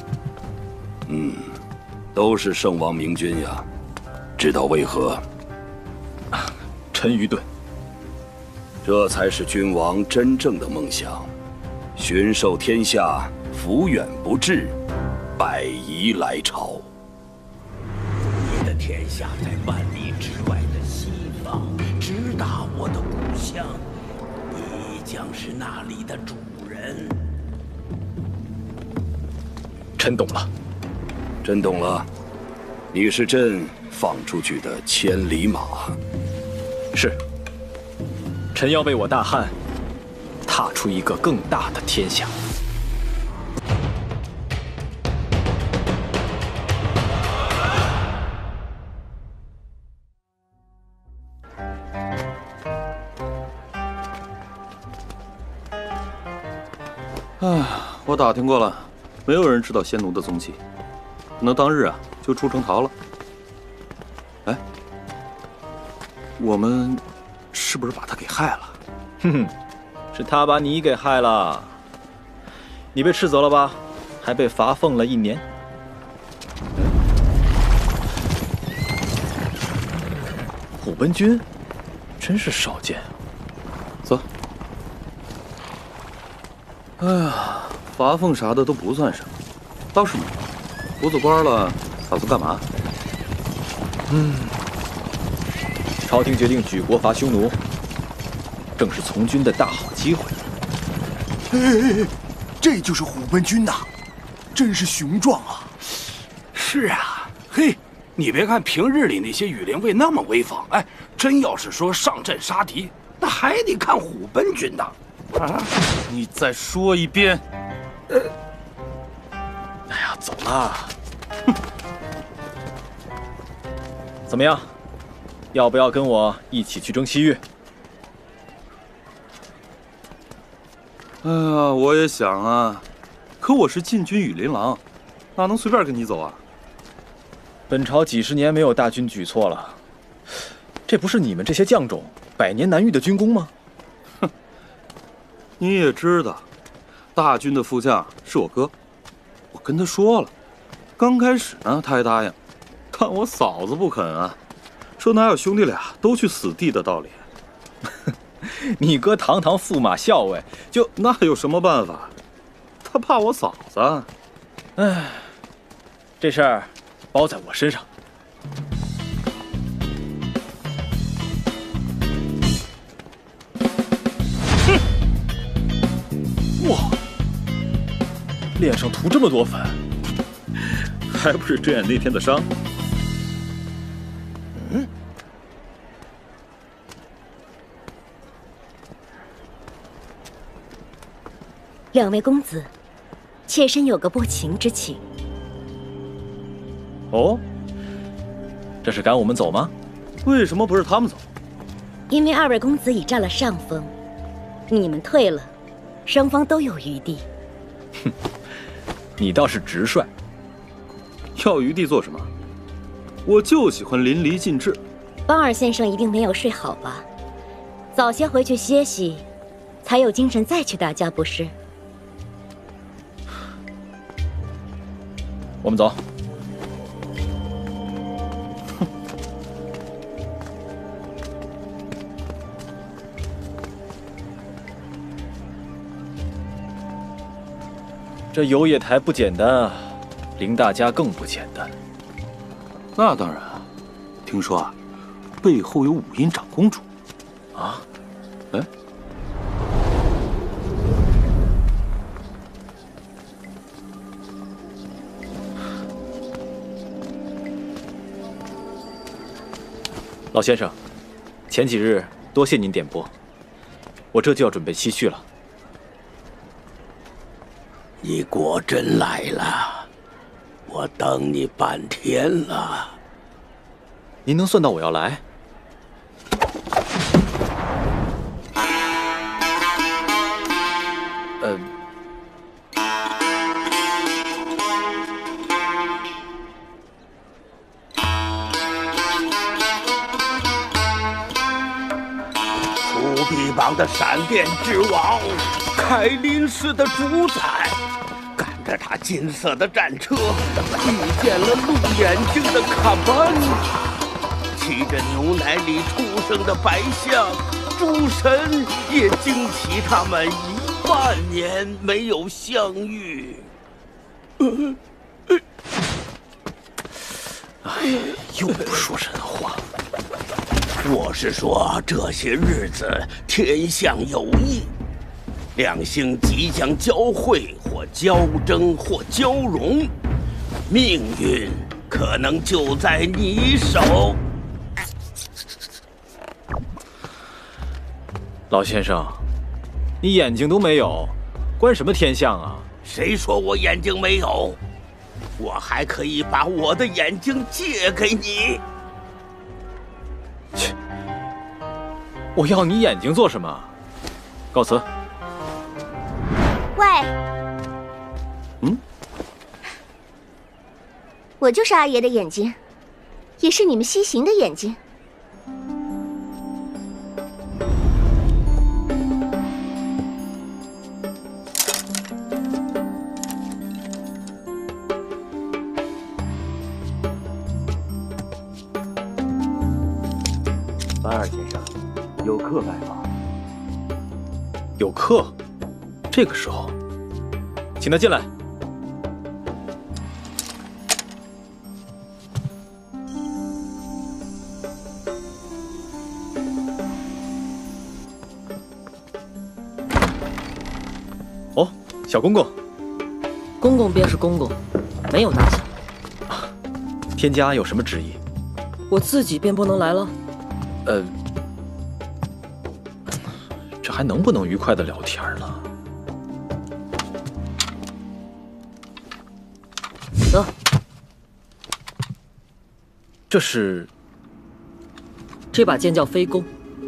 都是圣王明君呀。知道为何？ 臣愚钝。 这才是君王真正的梦想。巡狩天下，福远不至，百夷来朝。 你的天下在万里之外的西方，直达我的故乡，你将是那里的主人。 臣懂了。 朕懂了，你是朕放出去的千里马。 是。臣要为我大汉踏出一个更大的天下。 我打听过了，没有人知道仙奴的踪迹，可能当日啊就出城逃了。哎，我们是不是把他给害了？ 哼哼，是他把你给害了。你被斥责了吧？还被罚俸了1年。虎贲军，真是少见。 走。哎呀，罚俸啥的都不算什么，倒是你，不做官了，打算干嘛？ 朝廷决定举国伐匈奴，正是从军的大好机会。 这就是虎贲军呐，真是雄壮啊！ 是啊，嘿，你别看平日里那些羽林卫那么威风，哎，真要是说上阵杀敌，那还得看虎贲军的。啊！ 你再说一遍。 哎呀，走啦！怎么样？要不要跟我一起去征西域？ 哎呀，我也想啊，可我是禁军羽林郎，哪能随便跟你走啊？ 本朝几十年没有大军举措了，这不是你们这些将种100年难遇的军功吗？ 哼，你也知道，大军的副将是我哥，我跟他说了，刚开始呢他还答应，但我嫂子不肯啊，说哪有兄弟俩都去死地的道理。 你哥堂堂驸马校尉，就那有什么办法？他怕我嫂子。 唉，这事儿包在我身上。哼！哇，脸上涂这么多粉， 还不是睁眼那天的伤？ 2位公子，妾身有个不情之请。 哦，这是赶我们走吗？ 为什么不是他们走？ 因为2位公子已占了上风，你们退了，双方都有余地。 哼， 你倒是直率。 要余地做什么？我就喜欢淋漓尽致。 邦尔先生一定没有睡好吧？早些回去歇息，才有精神再去打架，不是？ 我们走。这游野台不简单啊，林大家更不简单。 那当然啊，听说啊，背后有五阴长公主。 啊？ 哎， 老先生，前几日多谢您点拨，我这就要准备西去了。 你果真来了，我等你半天了。 您能算到我要来？ 楚臂膀的闪电之王，凯林市的主宰，赶着他金色的战车，遇见了鹿眼睛的卡班，骑着牛奶里出生的白象，诸神也惊奇他们10000年没有相遇。 哎，又不说人话。 我是说，这些日子天象有异，两星即将交汇，或交争，或交融，命运可能就在你手。 老先生，你眼睛都没有，关什么天象啊？ 谁说我眼睛没有？我还可以把我的眼睛借给你。 切！我要你眼睛做什么？告辞。 喂， 嗯， 我就是阿爷的眼睛，也是你们西行的眼睛。 班尔先生，有客拜访。 有客？这个时候，请他进来。哦，小公公。 公公便是公公，没有大小。 天家有什么旨意？ 我自己便不能来了。 这还能不能愉快的聊天了？ 得， 这是这把剑叫飞弓。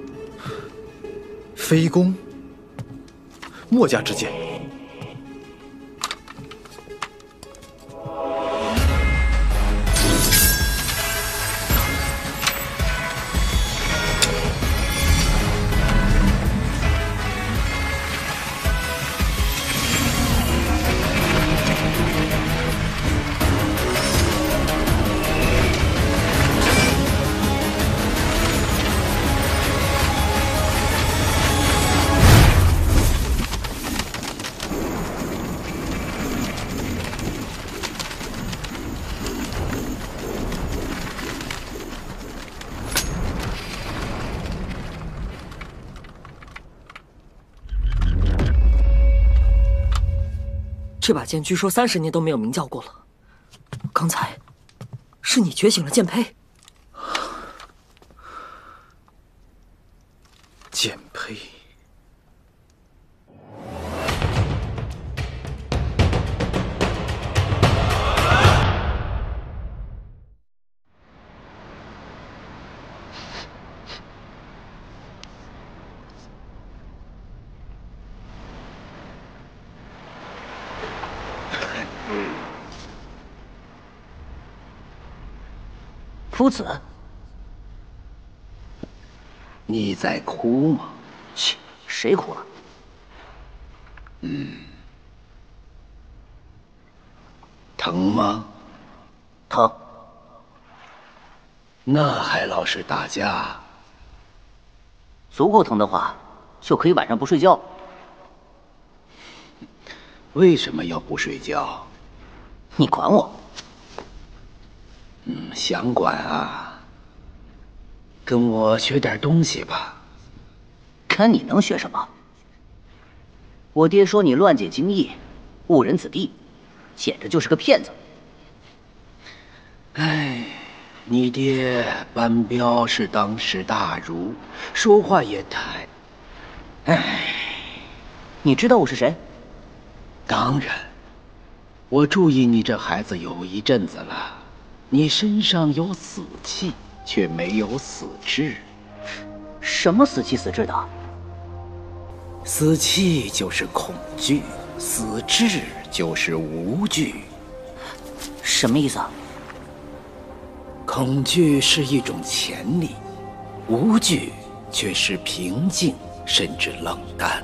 飞弓，墨家之剑。 这把剑据说30年都没有鸣叫过了。刚才是你觉醒了剑胚。 剑胚。 夫子， 你在哭吗？ 切，谁哭了？ 疼吗？ 疼。 那还老是打架？ 足够疼的话，就可以晚上不睡觉。 为什么要不睡觉？ 你管我？ 想管啊。跟我学点东西吧。 看你能学什么？我爹说你乱解经义，误人子弟，简直就是个骗子。 哎，你爹班彪是当时大儒，说话也太……哎， 你知道我是谁？ 当然，我注意你这孩子有一阵子了，你身上有死气，却没有死志。 什么死气死志的？ 死气就是恐惧，死志就是无惧。 什么意思啊？ 恐惧是一种潜力，无惧却是平静，甚至冷淡。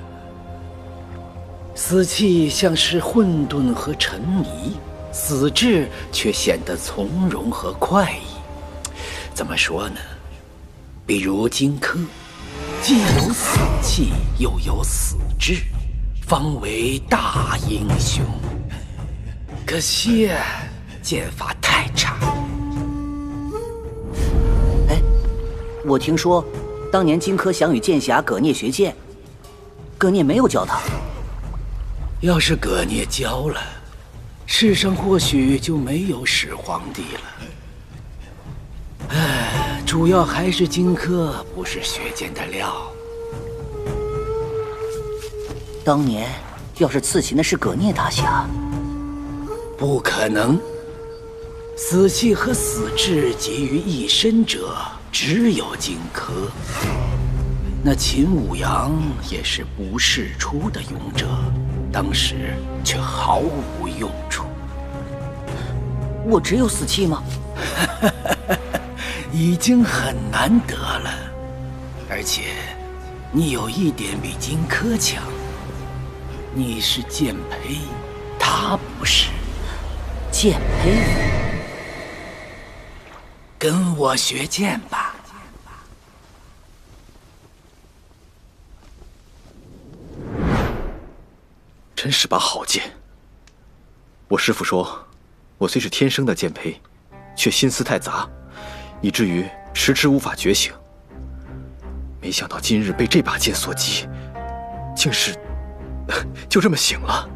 死气像是混沌和沉迷，死志却显得从容和快意。怎么说呢？比如荆轲，既有死气，又有死志，方为大英雄。可惜剑法太差。 我听说，当年荆轲想与剑侠葛聂学剑，葛聂没有教他。 要是葛聂教了，世上或许就没有始皇帝了。哎，主要还是荆轲不是学剑的料。 当年要是刺秦的是葛聂大侠， 不可能。死气和死志集于一身者，只有荆轲。那秦舞阳也是不世出的勇者，当时却毫无用处。 我只有死气吗？ 已经很难得了，而且你有一点比荆轲强，你是剑胚，他不是。 剑胚？ 跟我学剑吧。 真是把好剑。我师父说，我虽是天生的剑胚，却心思太杂，以至于迟迟无法觉醒。没想到今日被这把剑所击，竟是就这么醒了。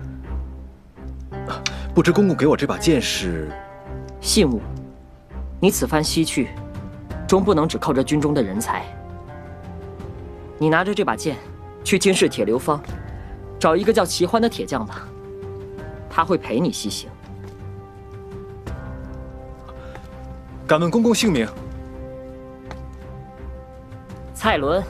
不知公公给我这把剑是？ 信物。你此番西去，终不能只靠这军中的人才。你拿着这把剑，去京市铁流坊，找一个叫齐欢的铁匠吧，他会陪你西行。 敢问公公姓名？ 蔡伦。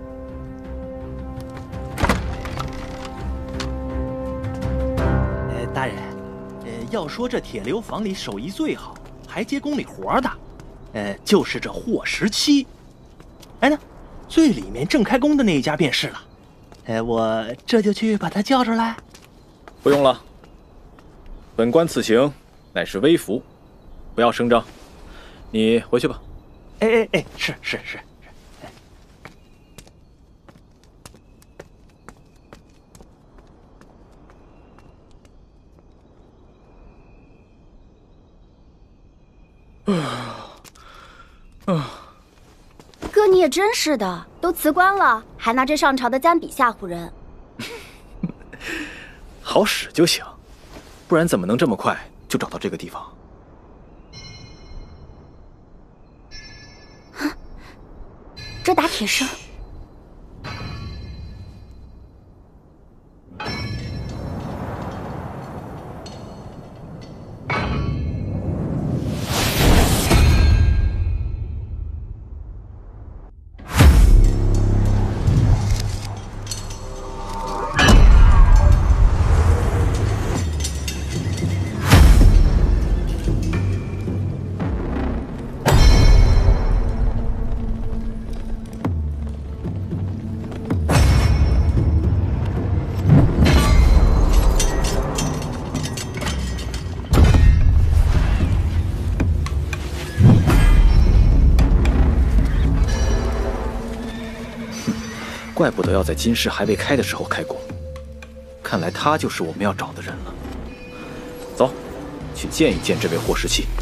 大人，要说这铁流坊里手艺最好，还接宫里活的，就是这霍十七。哎呢，最里面正开工的那一家便是了。我这就去把他叫出来。 不用了，本官此行乃是微服，不要声张。你回去吧。 是。 哥，你也真是的，都辞官了，还拿着上朝的簪笔吓唬人。 好使就行，不然怎么能这么快就找到这个地方？ 这打铁声。 怪不得要在金市还未开的时候开工，看来他就是我们要找的人了。走，去见一见这位霍时期。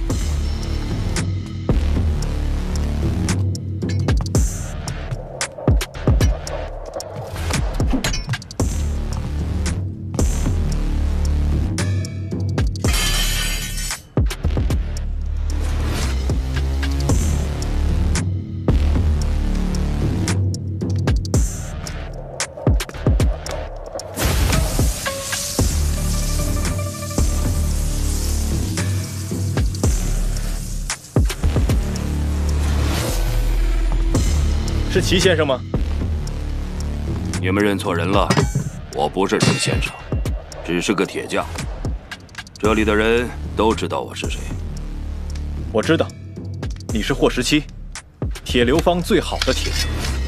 是齐先生吗？ 你们认错人了，我不是齐先生，只是个铁匠。这里的人都知道我是谁。 我知道，你是霍时期，铁流坊最好的铁匠。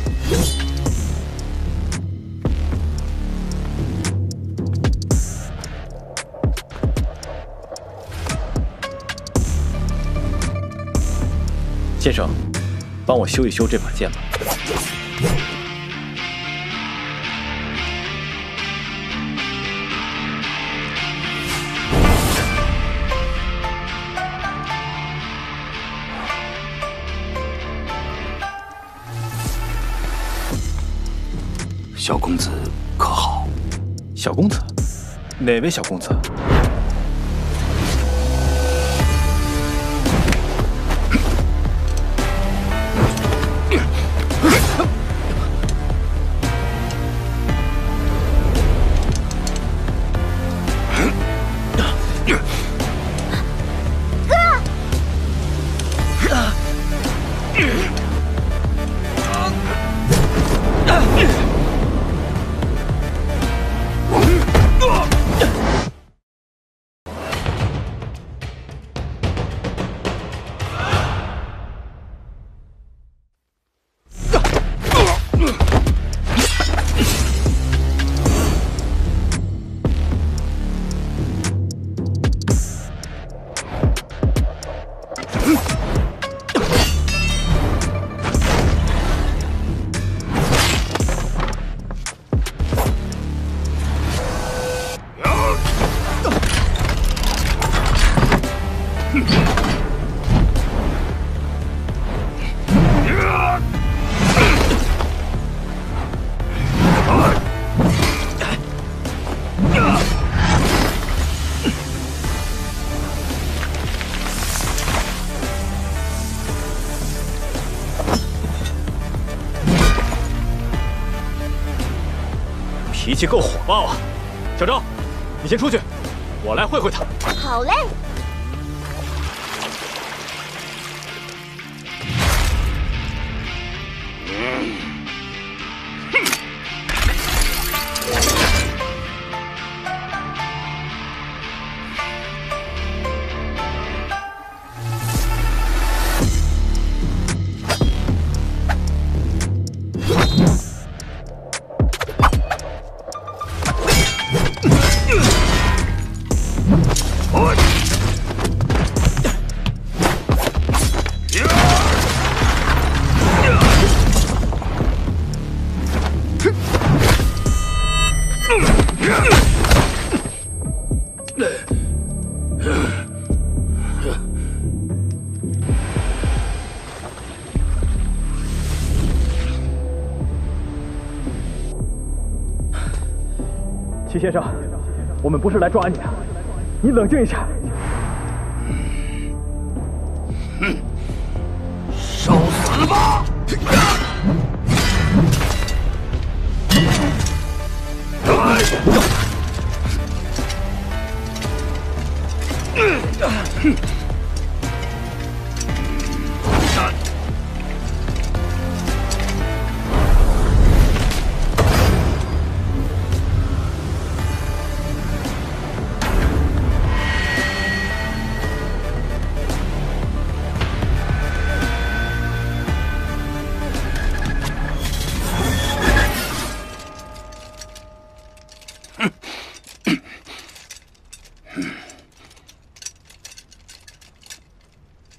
先生，帮我修一修这把剑吧。 小公子可好？ 小公子？哪位小公子？脾气够火爆啊！小张，你先出去，我来会会他。 好嘞。 齐先生，我们不是来抓你的，你冷静一下。 受死吧！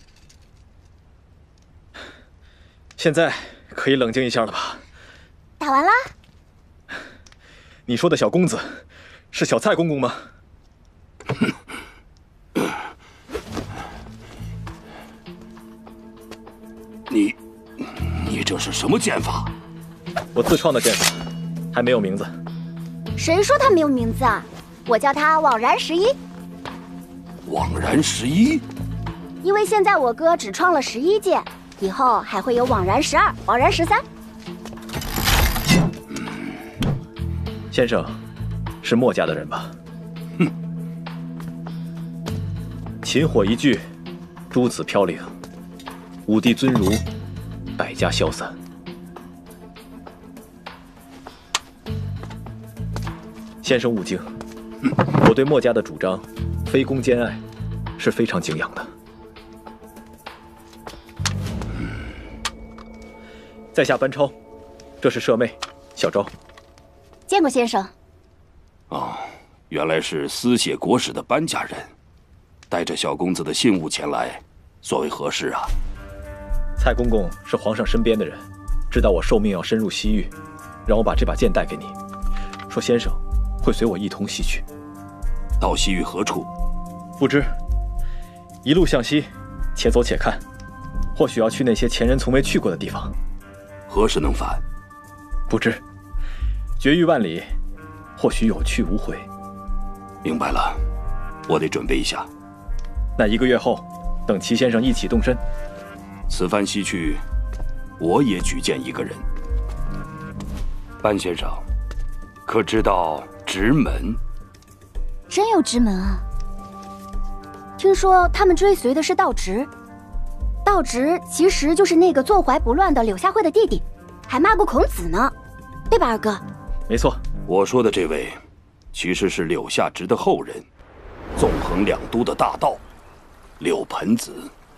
现在可以冷静一下了吧？ 大考完啦？ 你说的小公子，是小蔡公公吗？ 你这是什么剑法？ 我自创的剑法，还没有名字。 谁说他没有名字啊？我叫他枉然11。 枉然11？ 因为现在我哥只创了11剑，以后还会有枉然12、枉然13。 先生，是墨家的人吧？ 哼。 秦火一炬，诸子飘零，武帝尊儒，百家消散。先生勿惊，我对墨家的主张非攻兼爱是非常敬仰的。在下班超，这是舍妹小昭。 见过先生。 哦，原来是司写国史的班家人，带着小公子的信物前来，所为何事啊？ 蔡公公是皇上身边的人，知道我受命要深入西域，让我把这把剑带给你，说先生会随我一同西去。 到西域何处？ 不知。一路向西，且走且看，或许要去那些前人从未去过的地方。 何时能返？ 不知。绝域万里，或许有去无回。 明白了，我得准备一下。 那1个月后，等齐先生一起动身。 此番西去，我也举荐一个人。班先生，可知道直门？ 真有直门啊！听说他们追随的是道直，道直其实就是那个坐怀不乱的柳下惠的弟弟，还骂过孔子呢，对吧，二哥？ 没错， 我说的这位，其实是柳下直的后人，纵横两都的大盗，柳盆子。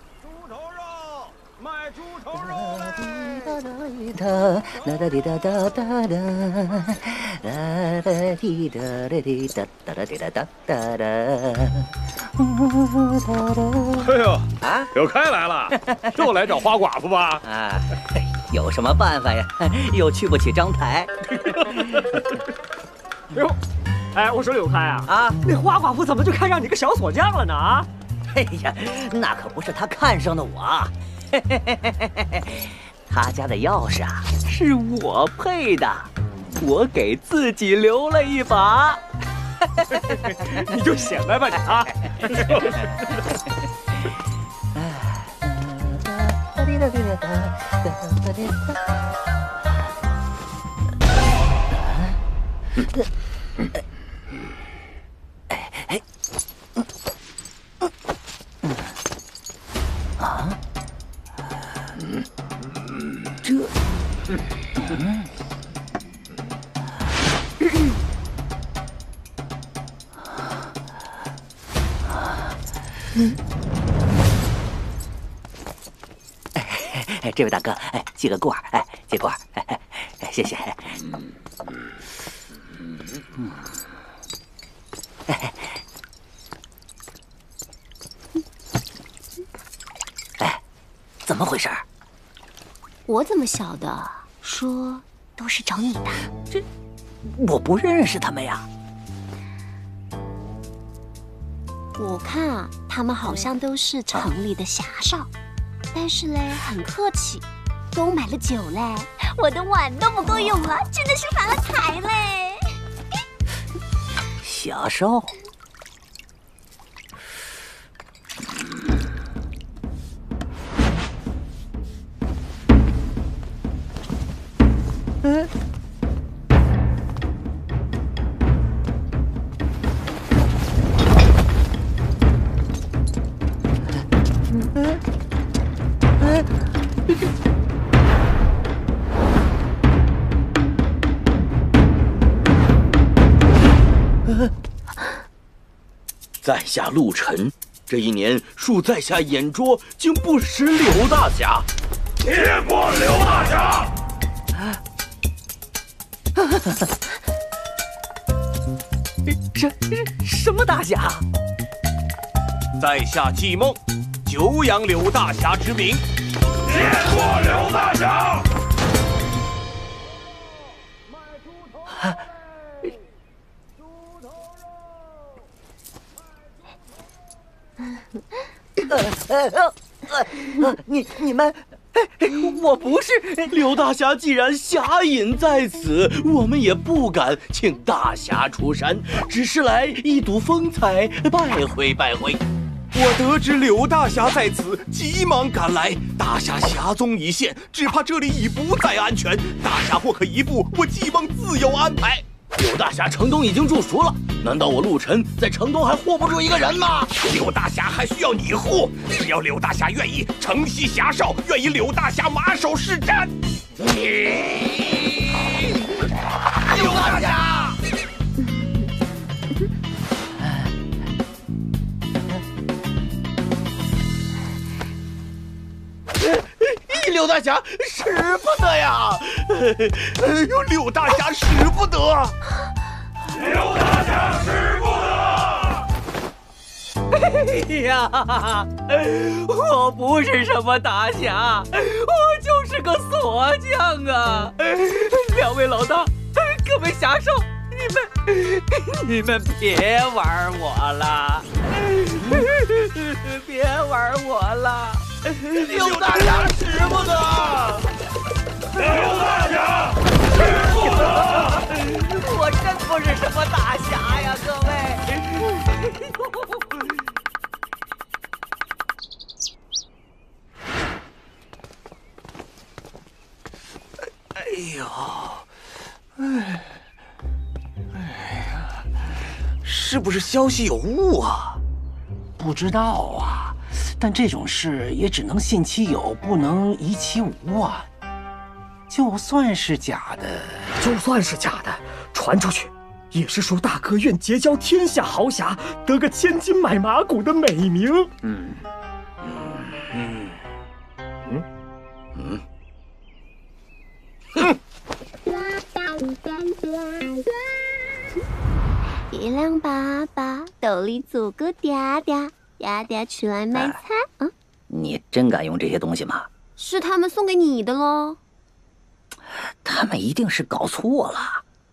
哎呦啊，小开来了，又来找花寡妇吧？ 啊，有什么办法呀？又去不起章台。 哟，哎，我说柳开啊，那花寡妇怎么就看上你个小锁匠了呢？啊？ 哎呀，那可不是他看上的我，他家的钥匙啊是我配的，我给自己留了一把。 你就显摆吧你啊！ 这位大哥，借个罐儿，借罐儿，谢谢。怎么回事？ 我怎么晓得？说都是找你的。 这，我不认识他们呀。 我看啊，他们好像都是城里的侠少，但是嘞很客气，都买了酒嘞，我的碗都不够用了，真的是发了财嘞。 侠少。 在下陆沉，这一年恕在下眼拙，竟不识柳大侠。 接过柳大侠！ 什么大侠？ 在下季梦，久仰柳大侠之名。 接过柳大侠！ 你们，我不是刘大侠。既然侠隐在此，我们也不敢请大侠出山，只是来一睹风采，拜会拜会。 我得知刘大侠在此，急忙赶来。大侠侠踪已现，只怕这里已不再安全。大侠或可移步，我既望自有安排。 刘大侠城东已经驻熟了，难道我陆晨在城东还护不住一个人吗？ 刘大侠还需要你护，只要刘大侠愿意，城西侠少愿意刘大侠马首是瞻。 刘大侠！刘大侠使不得呀！ 刘大侠使不得！ 刘大侠使不得！ 哎呀，我不是什么大侠，我就是个锁匠啊！两位老大，各位侠少，你们别玩我了，别玩我了！刘大侠使不得！ 刘大侠使不得！ 我真不是什么大侠呀，各位！ 哎呦，哎呀，是不是消息有误啊？ 不知道啊。但这种事也只能信其有，不能疑其无啊。就算是假的， 传出去也是说大哥愿结交天下豪侠，得个千金买马骨的美名。 月亮爸爸兜里做个嗲嗲。嗲嗲出来买菜啊！ 你真敢用这些东西吗？ 是他们送给你的喽。 他们一定是搞错了。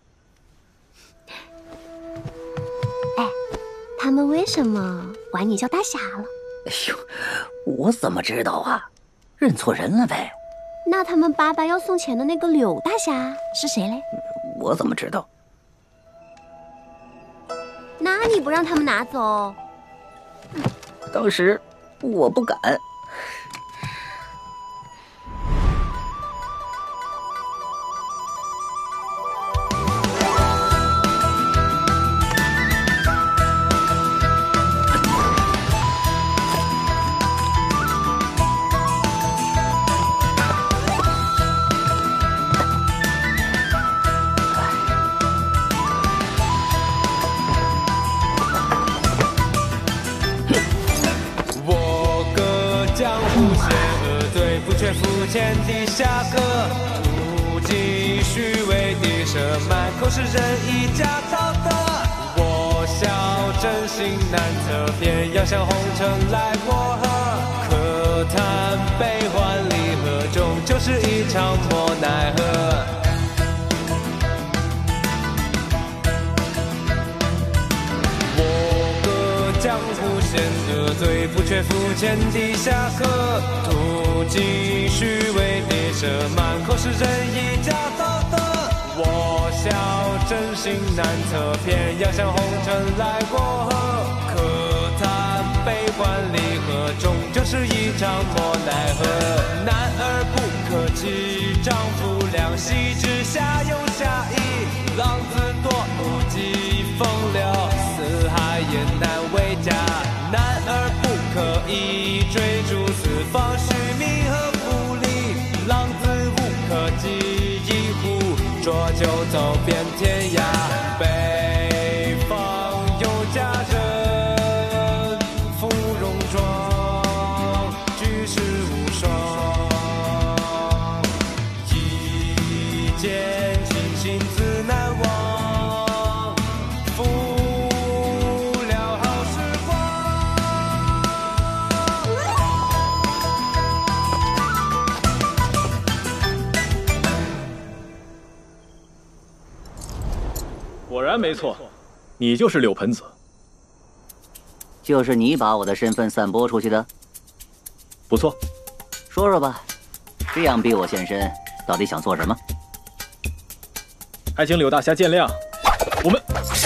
哎，他们为什么管你叫大侠了？ 哎呦，我怎么知道啊？认错人了呗。 那他们爸爸要送钱的那个柳大侠是谁嘞？ 我怎么知道？ 那你不让他们拿走？ 当时我不敢。 府前地下客，无尽虚伪地设，满口是仁义假道德。我笑真心难测，偏要向红尘来过河。可叹悲欢离合，终究是一场莫奈何。我歌江湖险恶，最不缺肤浅地下客。途经虚伪地设，满口是仁义假道德。我笑真心难测，偏要向红尘来过河。可叹悲欢离合，终究是一场莫奈何。男儿不可欺，丈夫两膝之下有侠义。浪子多不及风流，四海也难为家。男儿不可以追逐四方虚名和富丽，浪子无可及一壶浊酒走遍天涯。北方有佳人芙蓉妆，举世无双。一见倾心自难忘，负了好时光。 果然没错，你就是柳盆子。 就是你把我的身份散播出去的？ 不错。 说说吧，这样逼我现身，到底想做什么？ 还请柳大侠见谅，我们。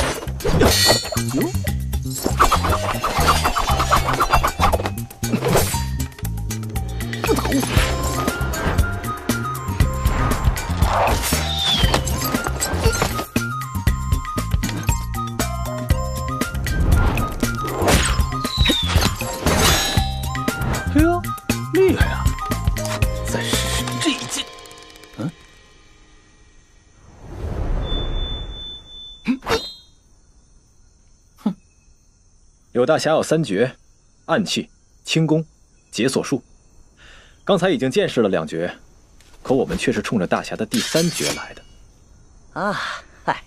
哎呦，厉害啊！再试试这一剑。 柳大侠有3绝：暗器、轻功、解锁术。刚才已经见识了2绝，可我们却是冲着大侠的第3绝来的。 啊，嗨。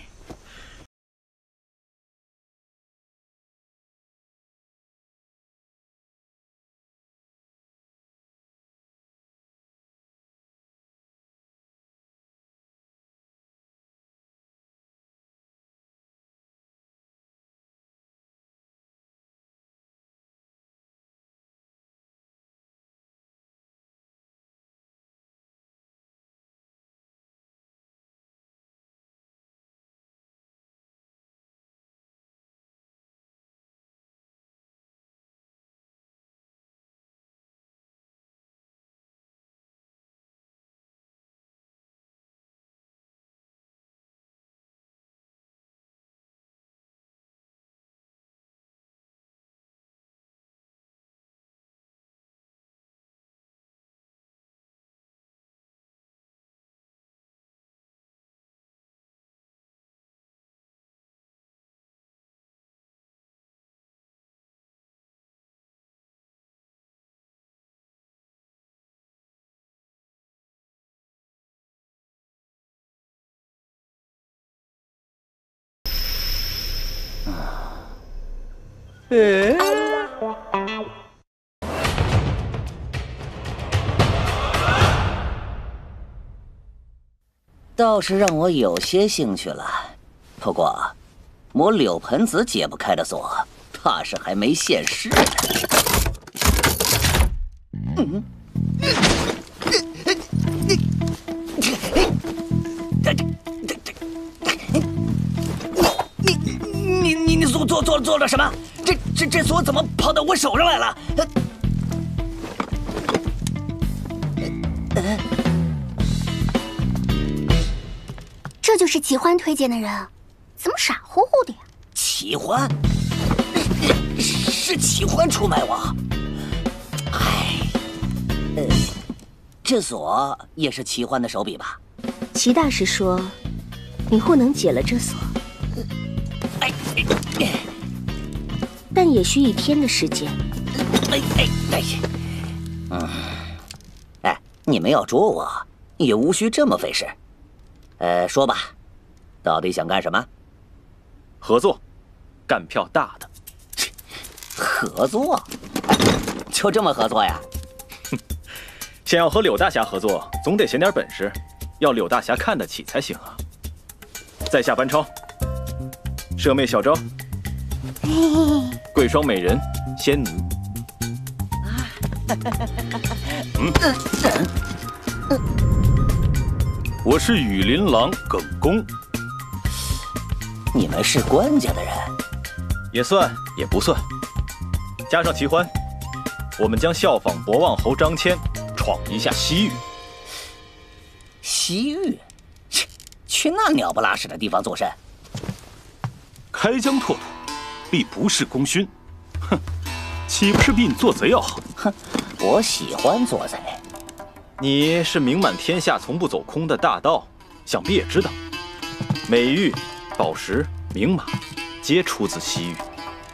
倒是让我有些兴趣了，不过我柳盆子解不开的锁，怕是还没现世呢。你做了什么？这锁怎么跑到我手上来了？ 这就是齐欢推荐的人，怎么傻乎乎的呀？ 齐欢？是齐欢出卖我？哎，这锁也是齐欢的手笔吧？ 齐大师说，你或能解了这锁，但也需1天的时间。 你们要捉我，也无需这么费事。说吧，到底想干什么？ 合作，干票大的。 合作？就这么合作呀？ 想要和柳大侠合作，总得显点本事，要柳大侠看得起才行啊。在下班超，舍妹小昭，贵霜美人仙奴。 我是羽林郎耿恭。 你们是关家的人？ 也算也不算。加上齐欢，我们将效仿博望侯张骞，闯一下西域。 西域？去那鸟不拉屎的地方做甚？ 开疆拓土，必不是功勋。哼，岂不是比你做贼要好？ 哼，我喜欢做贼。 你是名满天下、从不走空的大盗，想必也知道，美玉、宝石、名马，皆出自西域。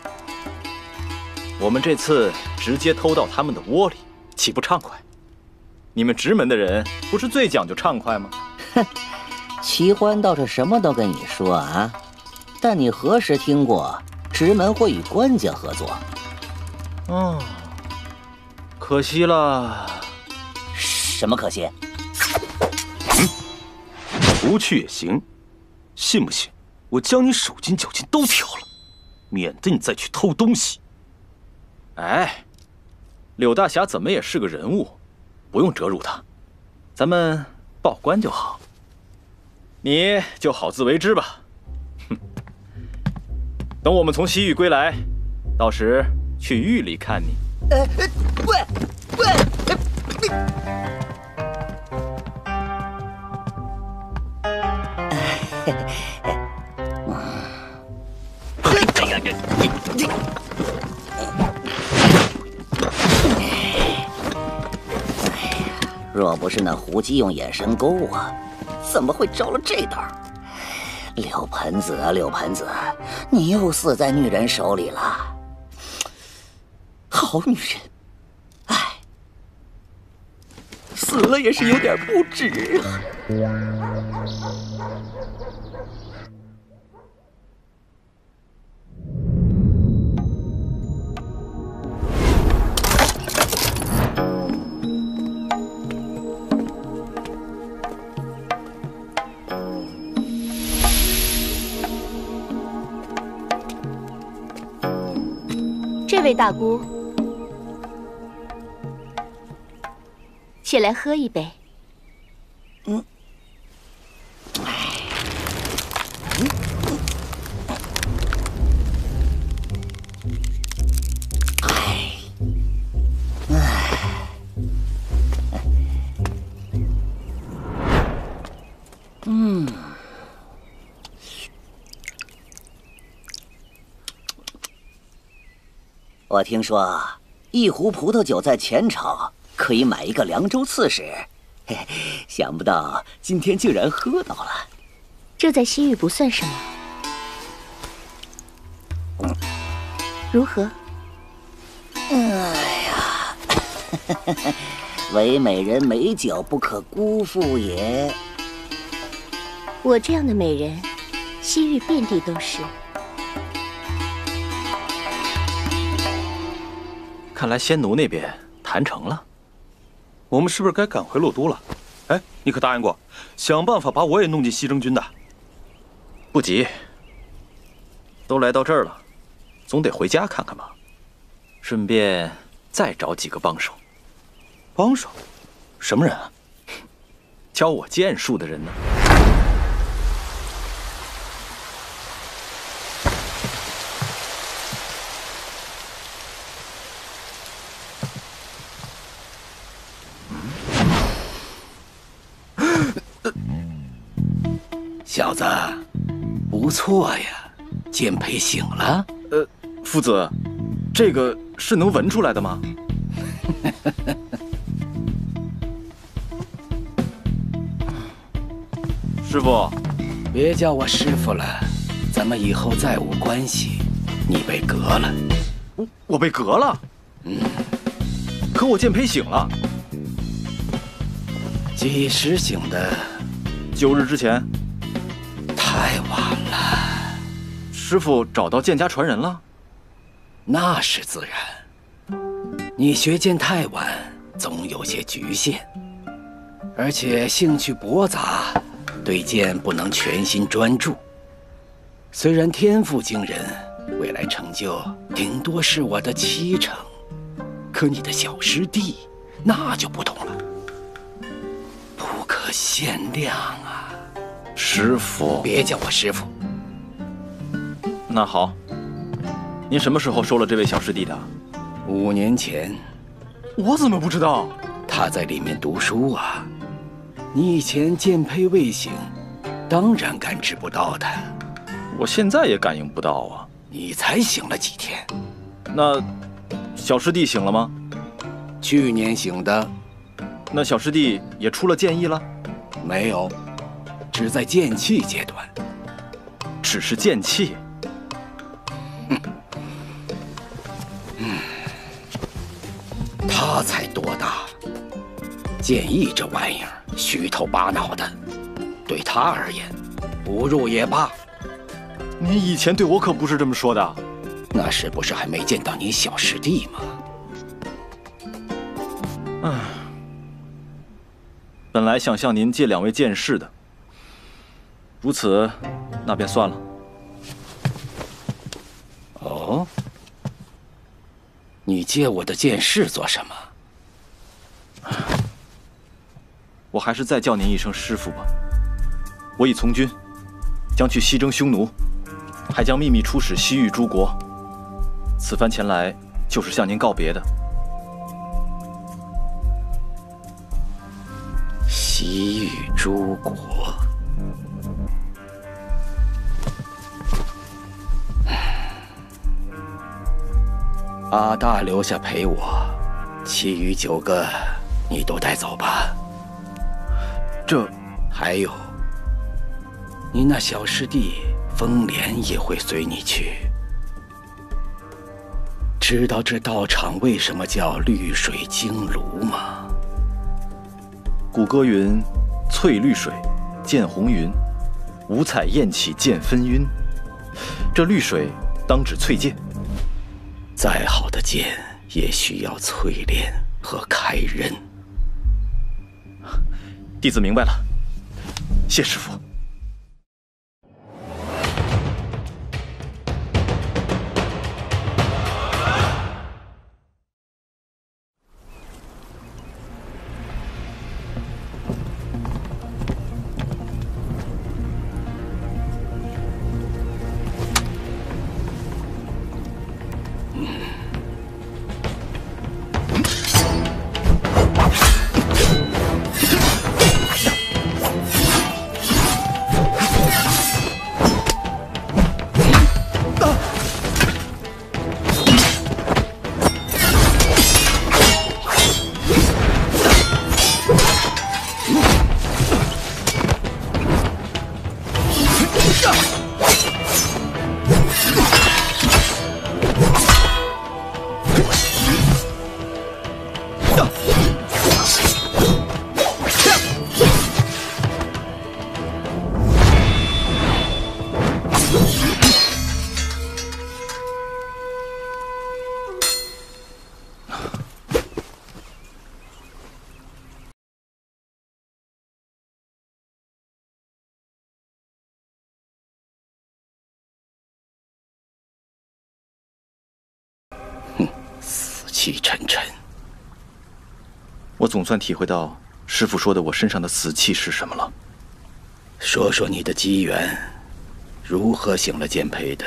我们这次直接偷到他们的窝里，岂不畅快？你们直门的人不是最讲究畅快吗？ 哼，齐欢倒是什么都跟你说啊，但你何时听过直门会与官家合作？ 哦，可惜了。 什么可惜？ 不去也行，信不信我将你手筋脚筋都挑了，免得你再去偷东西。 哎，柳大侠怎么也是个人物，不用折辱他，咱们报官就好。你就好自为之吧。哼，等我们从西域归来，到时去狱里看你。 喂，若不是那胡姬用眼神勾我，怎么会着了这道？柳盆子啊，柳盆子，你又死在女人手里了。好女人，唉，死了也是有点不值啊。 这位大姑，且来喝一杯。我听说一壶葡萄酒在前朝可以买一个凉州刺史，想不到今天竟然喝到了。 这在西域不算什么。如何？ 哎呀，唯美人美酒不可辜负也。 我这样的美人，西域遍地都是。 看来仙奴那边谈成了， 我们是不是该赶回洛都了？哎，你可答应过，想办法把我也弄进西征军的。 不急，都来到这儿了，总得回家看看吧，顺便再找几个帮手。 帮手？什么人啊？ 教我剑术的人呢？ 小子，不错呀，剑胚醒了。 夫子，这个是能闻出来的吗？师傅， 别叫我师傅了，咱们以后再无关系。你被革了。 我被革了？可我剑胚醒了。 几时醒的 ？9日之前。 太晚了。 师傅找到剑家传人了？ 那是自然。你学剑太晚，总有些局限，而且兴趣驳杂，对剑不能全心专注。虽然天赋惊人，未来成就顶多是我的70%，可你的小师弟那就不同了，不可限量啊！ 师傅， 别叫我师傅。 那好，您什么时候收了这位小师弟的 ？5年前。 我怎么不知道？ 他在里面读书啊。你以前剑胚未醒，当然感知不到他。 我现在也感应不到啊。 你才醒了几天？ 那小师弟醒了吗？ 去年醒的。 那小师弟也出了剑意了？ 没有。只在剑气阶段， 只是剑气。 他才多大？剑意这玩意儿虚头巴脑的，对他而言，不入也罢。 你以前对我可不是这么说的。 那时不是还没见到你小师弟吗？ 唉，本来想向您借2位剑士的。如此，那便算了。 哦，你借我的剑是做什么？ 我还是再叫您一声师父吧。我已从军，将去西征匈奴，还将秘密出使西域诸国。此番前来，就是向您告别的。 西域诸国。阿大留下陪我，其余9个你都带走吧。 这还有，你那小师弟风莲也会随你去。知道这道场为什么叫绿水晶炉吗？ 古歌云：“翠绿水，见红云；五彩焰起见纷纭。”这绿水当指翠剑。 再好的剑也需要淬炼和开刃。 弟子明白了，谢师父。 气沉沉。 我总算体会到师父说的我身上的死气是什么了。 说说你的机缘，如何醒了剑胚的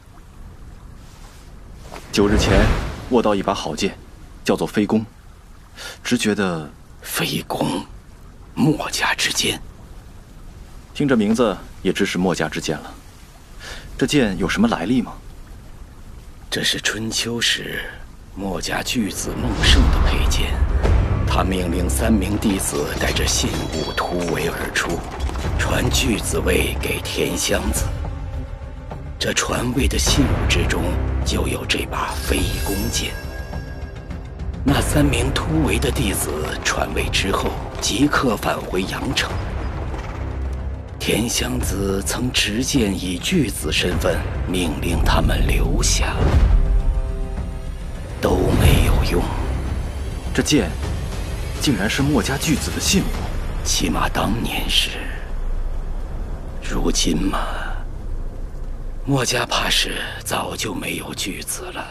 ？9日前握到一把好剑，叫做飞弓，只觉得飞弓，墨家之剑。 听这名字也知是墨家之剑了。这剑有什么来历吗？ 这是春秋时墨家巨子孟胜的佩剑，他命令3名弟子带着信物突围而出，传巨子位给田襄子。这传位的信物之中就有这把飞弓剑。那3名突围的弟子传位之后，即刻返回阳城。田襄子曾执剑以巨子身份命令他们留下。都没有用。 这剑竟然是墨家巨子的信物， 起码当年是。如今嘛，墨家怕是早就没有巨子了。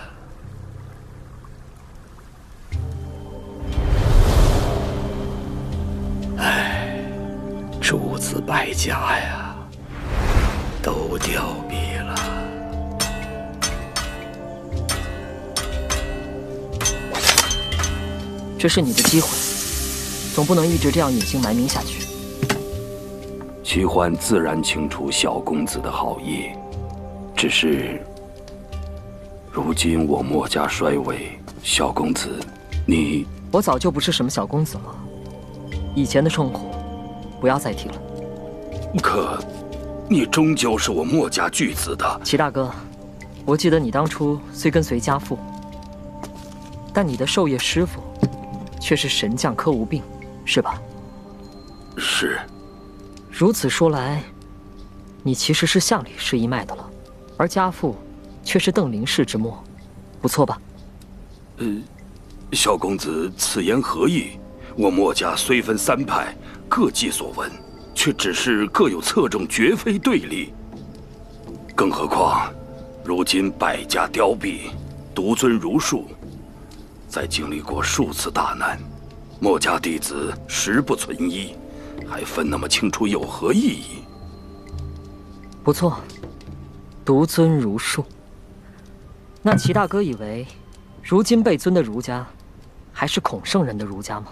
唉，诸子败家呀，都凋敝了。 这是你的机会，总不能一直这样隐姓埋名下去。 齐桓自然清楚小公子的好意，只是如今我墨家衰微，小公子，你…… 我早就不是什么小公子了，以前的称呼不要再提了。 可，你终究是我墨家巨子的。 齐大哥，我记得你当初虽跟随家父，但你的授业师傅却是神将柯无病，是吧？ 是。 如此说来，你其实是向李氏一脉的了，而家父却是邓林氏之末，不错吧？ 小公子此言何意？我墨家虽分3派，各记所闻，却只是各有侧重，绝非对立。更何况， 如今百家凋敝，独尊儒术。在经历过数次大难，墨家弟子实不存一，还分那么清楚，有何意义？ 不错，独尊儒术。那齐大哥以为，如今被尊的儒家，还是孔圣人的儒家吗？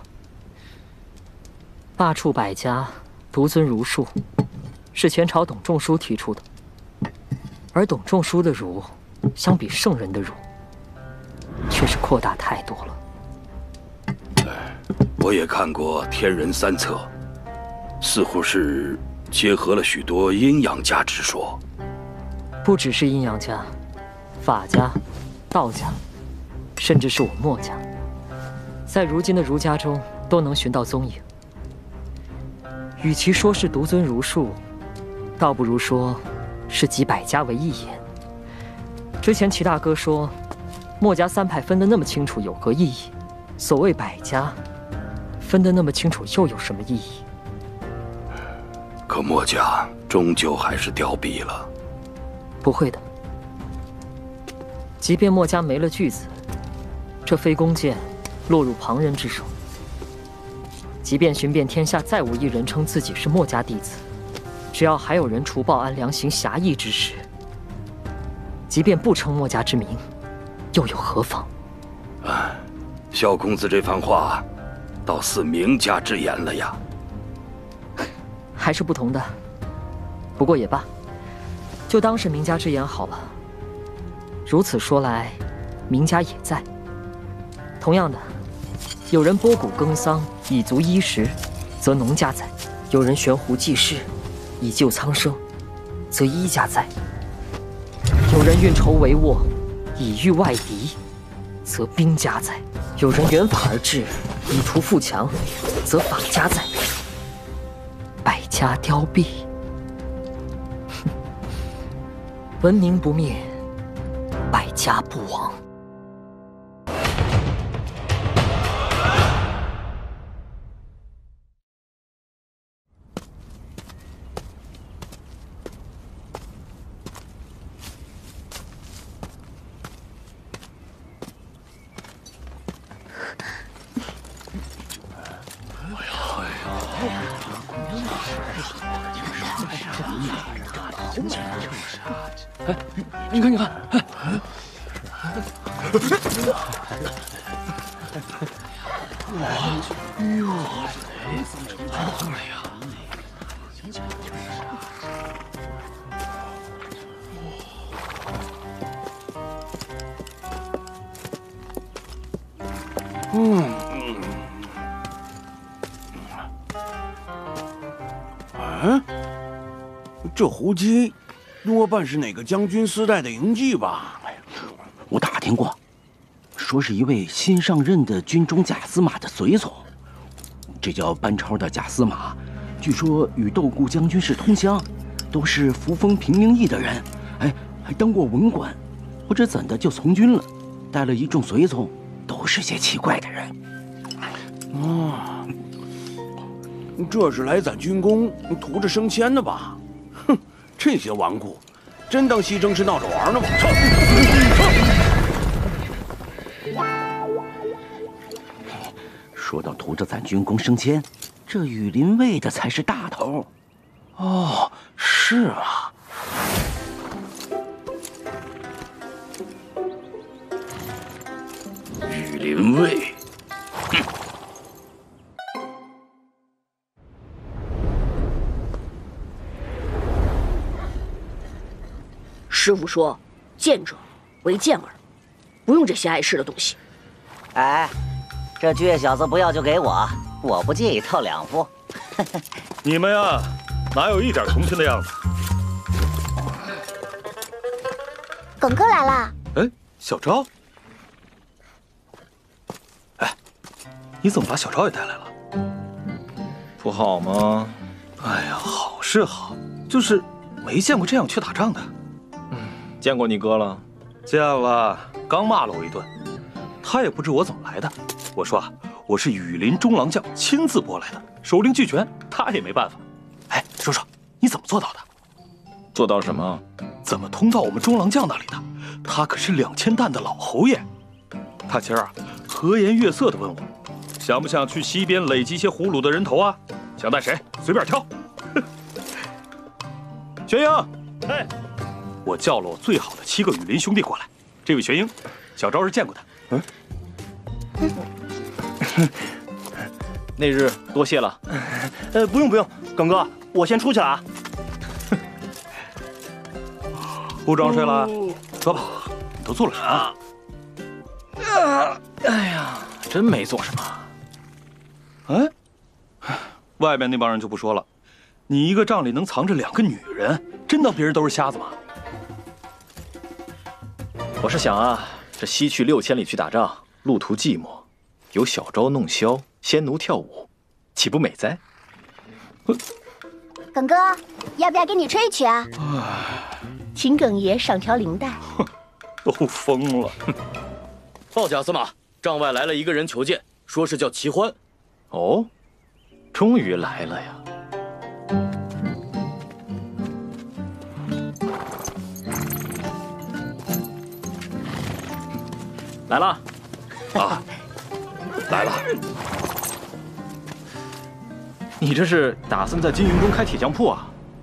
罢黜百家，独尊儒术，是前朝董仲舒提出的。而董仲舒的儒，相比圣人的儒，却是扩大太多了。 我也看过《天人三策》，似乎是结合了许多阴阳家之说。 不只是阴阳家，法家、道家，甚至是我墨家，在如今的儒家中都能寻到踪影。与其说是独尊儒术，倒不如说是集百家为一也。之前齐大哥说，墨家三派分得那么清楚，有何意义？所谓百家，分得那么清楚，又有什么意义？ 可墨家终究还是凋敝了。 不会的，即便墨家没了巨子，这飞弓箭落入旁人之手，即便寻遍天下再无一人称自己是墨家弟子，只要还有人除暴安良、行侠义之实，即便不称墨家之名，又有何妨？ 萧公子这番话，倒似名家之言了呀。 还是不同的，不过也罢，就当是名家之言好了。如此说来，名家也在。同样的，有人拨谷耕桑以足衣食，则农家在；有人悬壶济世以救苍生，则医家在；有人运筹帷幄以御外敌，则兵家在；有人远法而治以图富强，则法家在。百家凋敝，文明不灭，百家不亡。 哎，你看，你看， 这胡姬多半是哪个将军私带的营妓吧？ 我打听过，说是一位新上任的军中贾司马的随从。这叫班超的贾司马，据说与窦固将军是同乡，都是扶风平陵邑的人。哎，还当过文官，不知怎的就从军了，带了一众随从，都是些奇怪的人。 这是来攒军功，图着升迁的吧？哼，这些顽固，真当西征是闹着玩呢吗？ 说到图着攒军功升迁，这羽林卫的才是大头。 哦，是啊。 羽林卫，哼。 师傅说：“见者为健儿，不用这些碍事的东西。” 哎，这倔小子不要就给我，我不介意套2副。 你们呀，哪有一点同情的样子？ 耿哥来啦！ 哎，小昭，哎，你怎么把小昭也带来了？ 不好吗？ 哎呀，好是好，就是没见过这样去打仗的。 见过你哥了？ 见了，刚骂了我一顿。他也不知我怎么来的。我说啊，我是羽林中郎将亲自拨来的，手令俱全，他也没办法。哎，说说你怎么做到的？ 做到什么？ 怎么通到我们中郎将那里的？他可是2000担的老侯爷。他今儿啊，和颜悦色地问我，想不想去西边累积些俘虏的人头啊？想带谁？随便挑。玄英，哎，我叫了我最好的7个羽林兄弟过来。这位玄英，小昭是见过他。 那日多谢了。 不用，耿哥，我先出去了啊。 不装睡了，说吧，你都做了啥？ 哎呀，真没做什么。 哎，外面那帮人就不说了，你一个帐里能藏着2个女人，真当别人都是瞎子吗？ 我是想啊，这西去6000里去打仗，路途寂寞，有小昭弄箫，仙奴跳舞，岂不美哉？ 耿哥，要不要给你吹一曲啊？ 请耿爷赏条领带。 都疯了！ 报贾司马，帐外来了一个人求见，说是叫齐欢。 哦，终于来了呀！来了。 啊，来了。 你这是打算在金营中开铁匠铺啊？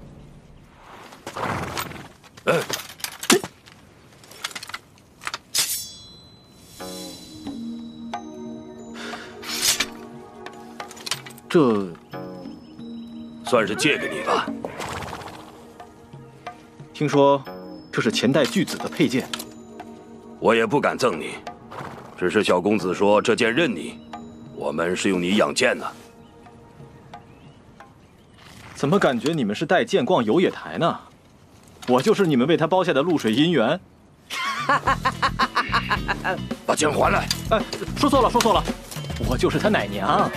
这算是借给你吧。 听说这是前代巨子的佩剑， 我也不敢赠你，只是小公子说这剑认你，我们是用你养剑呢。 怎么感觉你们是带剑逛游野台呢？我就是你们为他包下的露水姻缘。 把剑还来！ 哎，说错了，我就是他奶娘。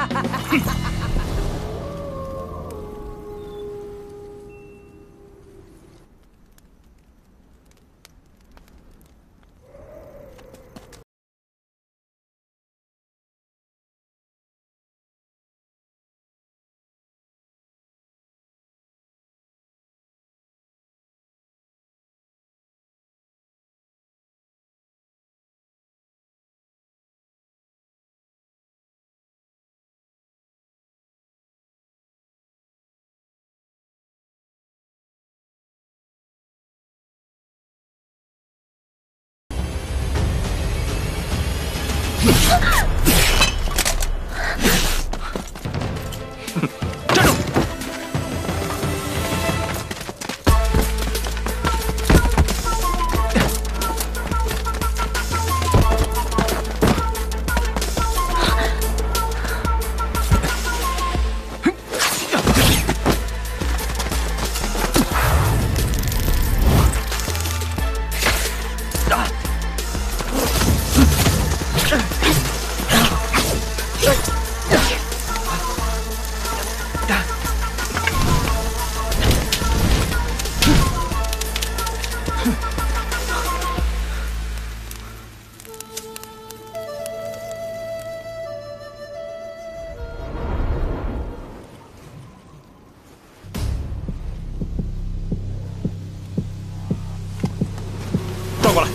站住！转过来。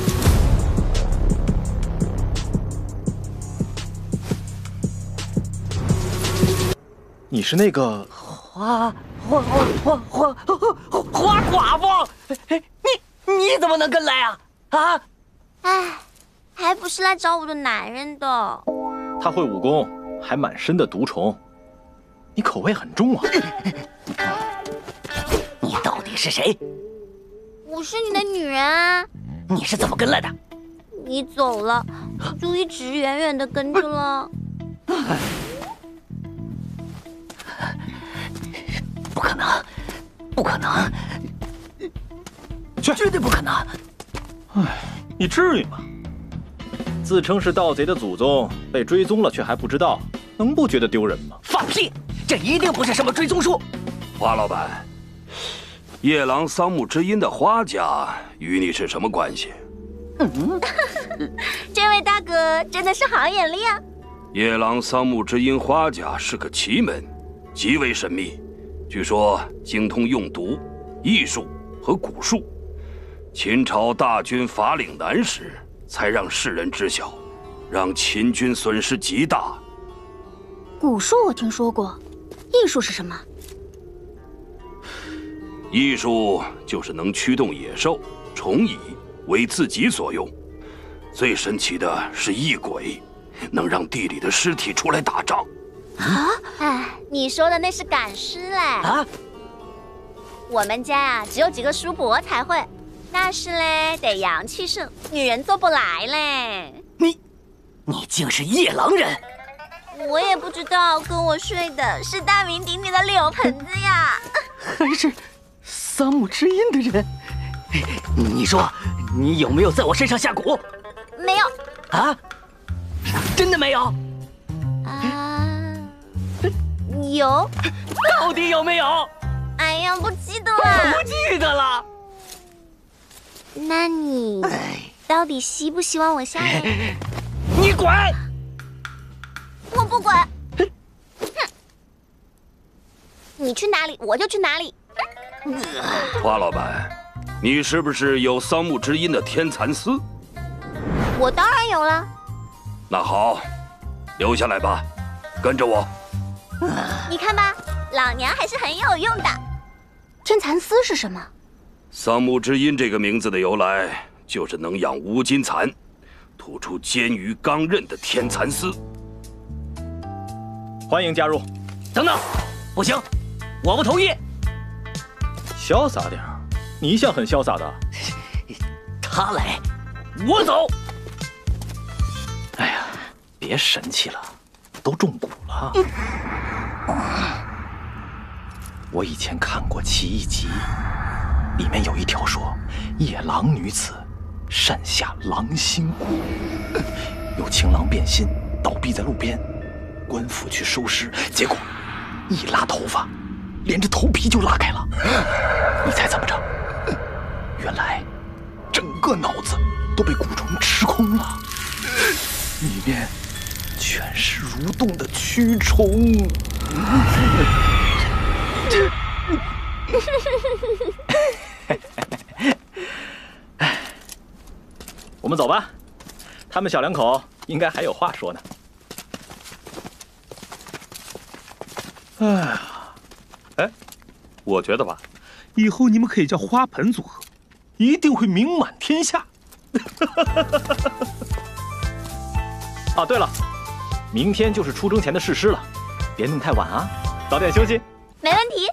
你是那个花寡妇？你怎么能跟来啊？啊！ 哎，还不是来找我的男人的。 他会武功，还满身的毒虫，你口味很重啊！ 你到底是谁？ 我是你的女人啊！ 你是怎么跟来的？ 你走了，我就一直远远的跟着了。 不可能，不可能，绝对不可能！ 哎，你至于吗？自称是盗贼的祖宗，被追踪了却还不知道，能不觉得丢人吗？ 放屁！这一定不是什么追踪术。 花老板，夜郎桑木之音的花家与你是什么关系？ 这位大哥真的是好眼力啊！ 夜郎桑木之音花家是个奇门，极为神秘，据说精通用毒、艺术和蛊术， 秦朝大军伐岭南时，才让世人知晓，让秦军损失极大。 蛊术我听说过，艺术是什么？ 艺术就是能驱动野兽、虫蚁为自己所用。最神奇的是异鬼，能让地里的尸体出来打仗。 啊！哎，你说的那是赶尸嘞。啊！我们家啊，只有几个叔伯才会，那是嘞，得阳气盛，女人做不来嘞。 你竟是夜郎人！ 我也不知道，跟我睡的是大名鼎鼎的柳盆子呀， 还是桑木之音的人。你说，你有没有在我身上下蛊？ 没有。 啊？真的没有？ 有。 到底有没有？ 哎呀，不记得了。 不记得了。 那你到底希不希望我下来？ 你滚！ 我不管。哼！你去哪里，我就去哪里。 花老板，你是不是有桑木之音的天蚕丝？ 我当然有了。 那好，留下来吧，跟着我。 你看吧，老娘还是很有用的。天蚕丝是什么？ 桑木之音这个名字的由来，就是能养乌金蚕，吐出坚于刚韧的天蚕丝。 欢迎加入。 等等，不行，我不同意。 潇洒点儿，你一向很潇洒的。 他来，我走。 哎呀，别神气了，都中蛊了。我以前看过奇异集，里面有一条说，夜郎女子擅下狼心蛊，有情郎变心，倒闭在路边，官府去收尸，结果一拉头发，连着头皮就拉开了。你猜怎么着？原来整个脑子都被蛊虫吃空了，里面全是蠕动的蛆虫。我们走吧，他们小两口应该还有话说呢。 哎，我觉得吧，以后你们可以叫花盆组合，一定会名满天下。 啊，对了，明天就是出征前的誓师了，别弄太晚啊，早点休息。 没问题。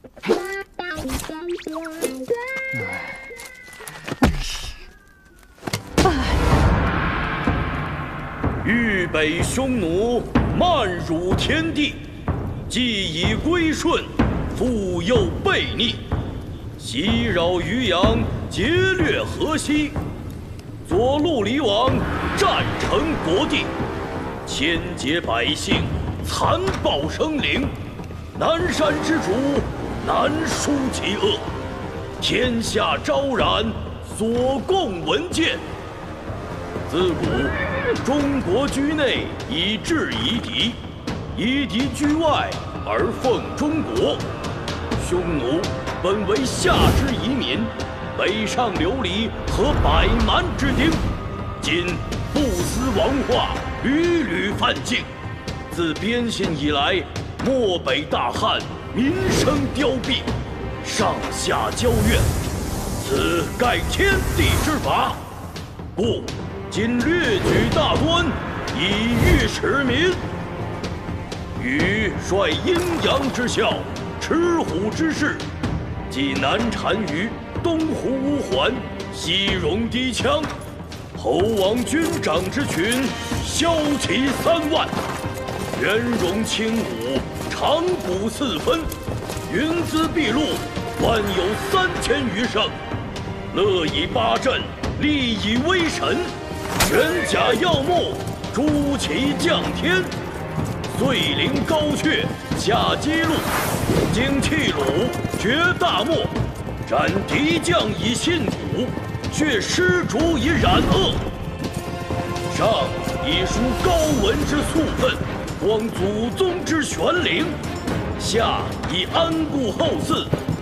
豫北匈奴慢辱天地，既已归顺，复又悖逆，袭扰渔阳，劫掠河西，左路离王，占城国地，千劫百姓，残暴生灵。南山之主，难书其恶，天下昭然，所贡文件。自古中国居内以制夷狄，夷狄居外而奉中国。匈奴本为夏之夷民，北上流离和百蛮之丁，今不思王化，屡屡犯境。自边信以来，漠北大旱，民生凋敝，上下交怨，此盖天地之法。故今略举大端，以御使民。禹率阴阳之效，持虎之势，即南单于，东胡乌桓，西戎氐羌，侯王军长之群，骁骑3万，元戎轻武，长谷4分，云姿毕露，万有3000余乘。乐以八阵，力以威神，玄甲耀目，朱旗降天。岁临高阙，下击路，经弃虏，决大漠，斩敌将以信古，却失主以染恶。上以书高文之素分，光祖宗之玄灵；下以安固后嗣，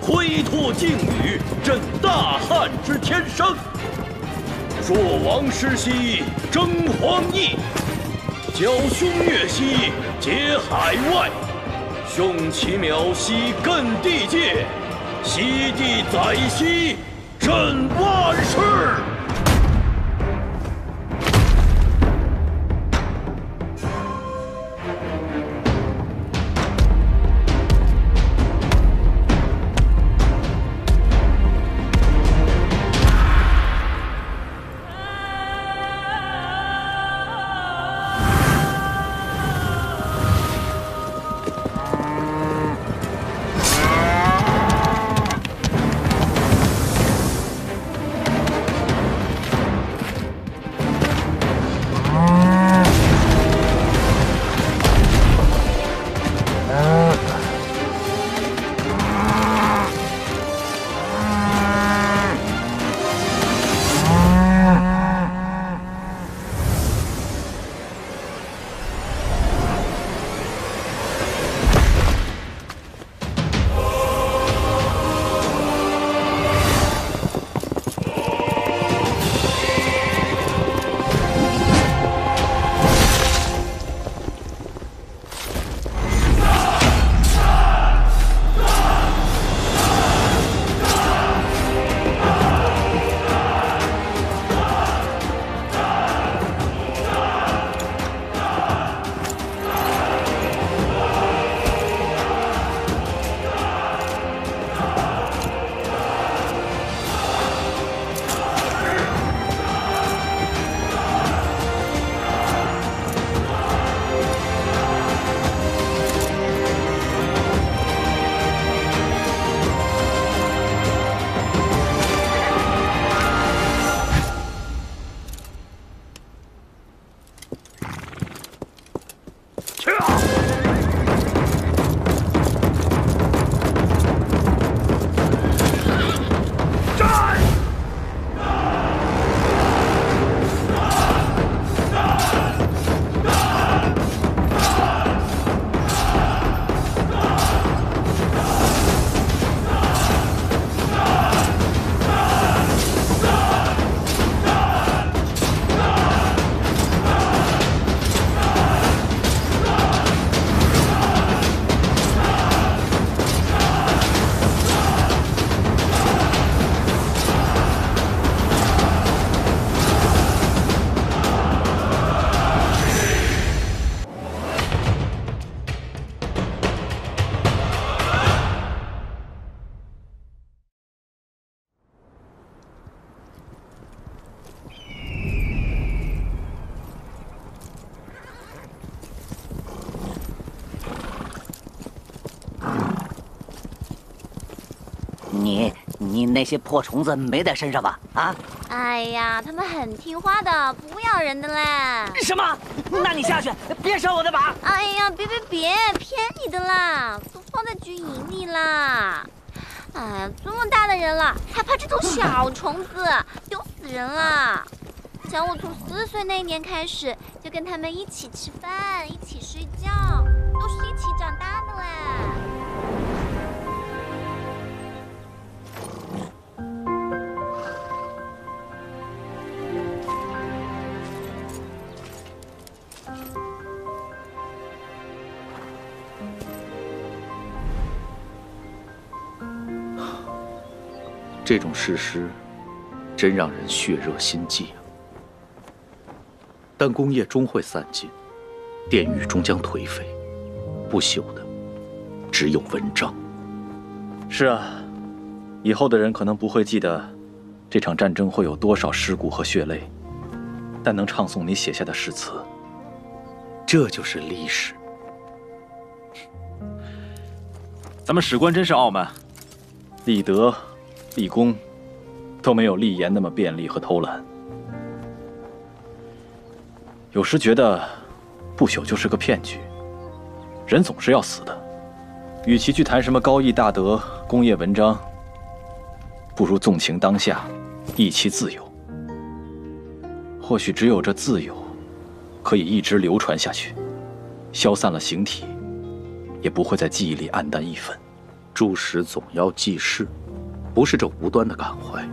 挥唾靖宇，振大汉之天生。若王师兮征荒邑，剿凶虐兮解海外。凶其苗兮艮地界，西地宰兮震万世。 你那些破虫子没在身上吧？啊！ 哎呀，他们很听话的，不咬人的嘞。 什么？那你下去，别伤我的马！ 哎呀，别，骗你的啦，都放在军营里啦。哎呀，这么大的人了，还怕这种小虫子，丢死人了！想我从4岁那年开始，就跟他们一起吃饭，一起睡觉，都是一起长大的嘞。 这种事实，真让人血热心悸啊！但功业终会散尽，殿宇终将颓废，不朽的只有文章。是啊，以后的人可能不会记得这场战争会有多少尸骨和血泪，但能唱诵你写下的诗词，这就是历史。咱们史官真是傲慢，立德、立功，都没有立言那么便利和偷懒。有时觉得，不朽就是个骗局，人总是要死的。与其去谈什么高义大德、功业文章，不如纵情当下，意其自由。或许只有这自由，可以一直流传下去，消散了形体，也不会在记忆里黯淡一分。 柱石总要记事，不是这无端的感怀。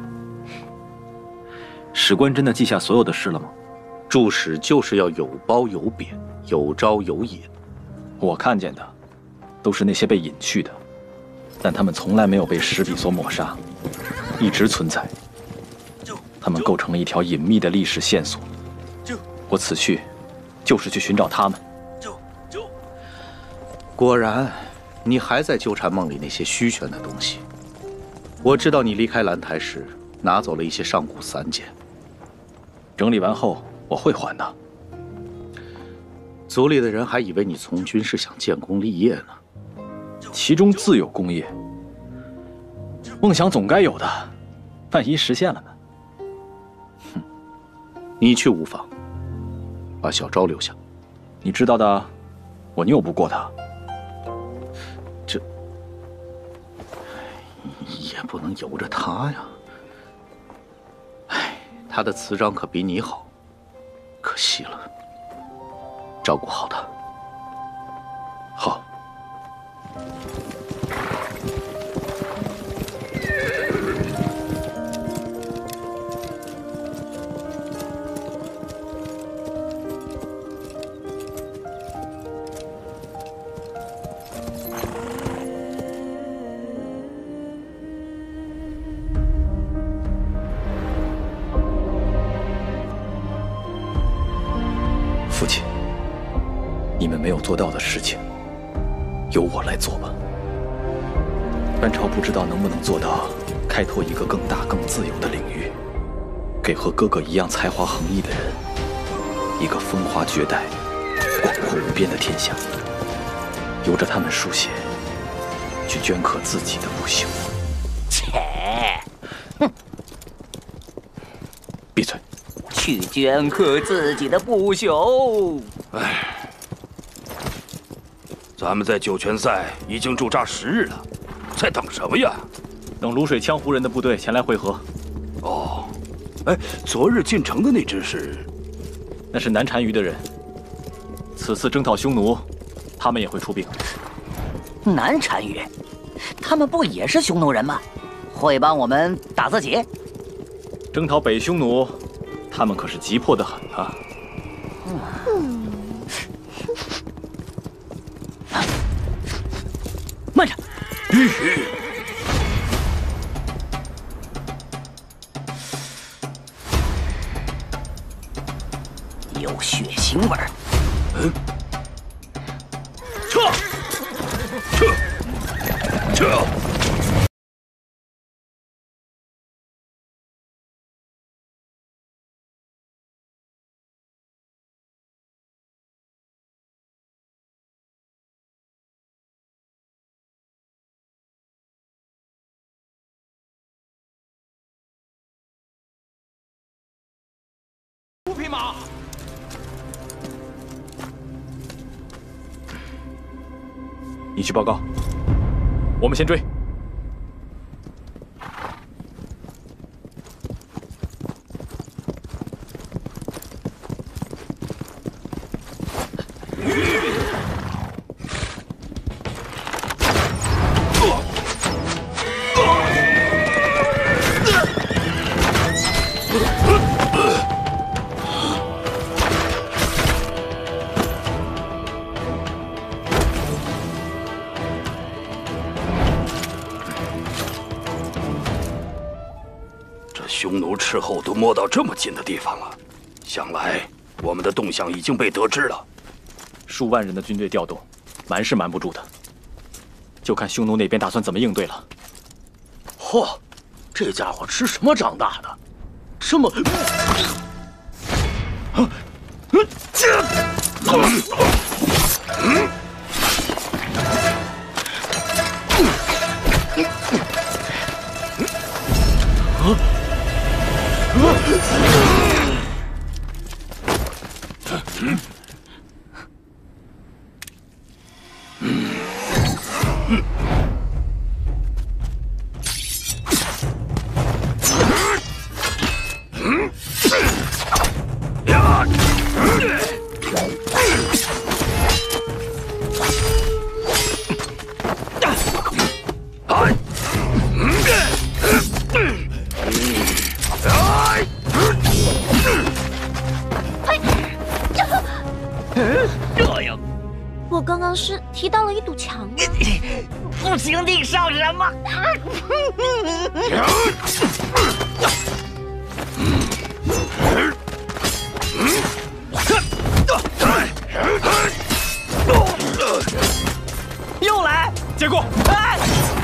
史官真的记下所有的事了吗？ 柱石就是要有褒有贬，有招有引。 我看见的，都是那些被隐去的，但他们从来没有被石笔所抹杀，一直存在。他们构成了一条隐秘的历史线索。我此去，就是去寻找他们。 果然，你还在纠缠梦里那些虚玄的东西。我知道你离开兰台时，拿走了一些上古散简。 整理完后，我会还的。 族里的人还以为你从军是想建功立业呢。 其中自有功业。梦想总该有的，万一实现了呢？ 哼，你去无妨，把小昭留下。 你知道的，我拗不过他。 这也不能由着他呀。哎，他的词章可比你好，可惜了。照顾好他。 好。父亲，你们没有做到的事情，由我来做吧。班超不知道能不能做到开拓一个更大、更自由的领域，给和哥哥一样才华横溢的人一个风华绝代、广阔无边的天下，由着他们书写，去镌刻自己的不朽。 切！ 闭嘴！ 去镌刻自己的不朽。 哎，咱们在九泉赛已经驻扎10日了，在等什么呀？ 等卤水羌胡人的部队前来会合。 哦，哎，昨日进城的那支是？ 那是南单于的人。此次征讨匈奴，他们也会出兵。 南单于，他们不也是匈奴人吗？会帮我们打自己？ 征讨北匈奴，他们可是急迫得很啊！ 慢着！有血腥味儿。 撤！ 5匹马。 你去报告，我们先追。 匈奴斥候都摸到这么近的地方了，想来我们的动向已经被得知了。 数万人的军队调动，瞒是瞒不住的，就看匈奴那边打算怎么应对了。 嚯，这家伙吃什么长大的？这么…… 刚刚是提到了一堵墙。 不行，你上什么？又来， 结果， 哎！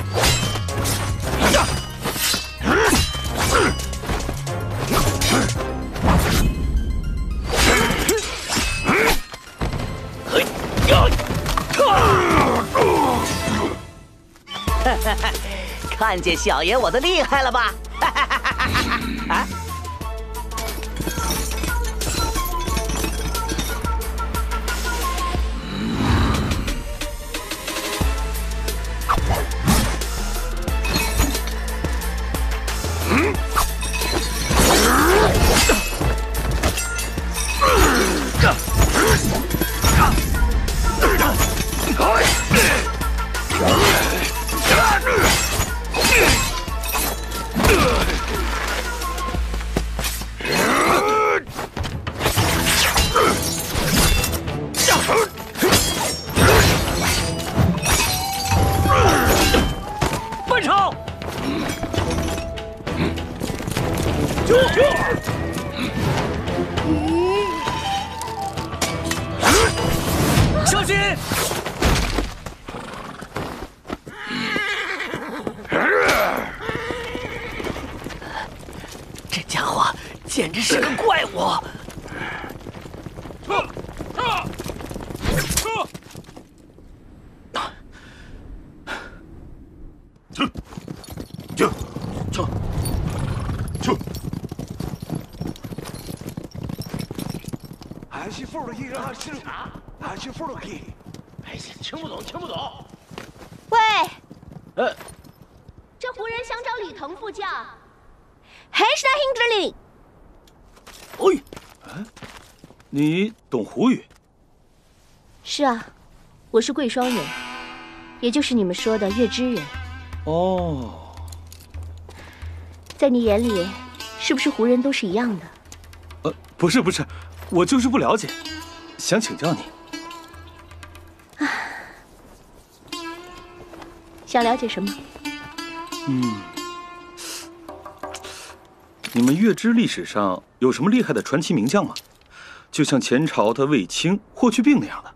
看见小爷我的厉害了吧？啊！ 奔超！小心！ 这家伙简直是个怪物！ 听不懂，听不懂。 喂， 哎， 这胡人想找李腾副将，还是他听着你？ 哎，你懂胡语？ 是啊，我是贵霜人，也就是你们说的月之人。 哦， 在你眼里，是不是胡人都是一样的？ 不是，我就是不了解，想请教你。 想了解什么？ 你们月支历史上有什么厉害的传奇名将吗？就像前朝的卫青、霍去病那样的。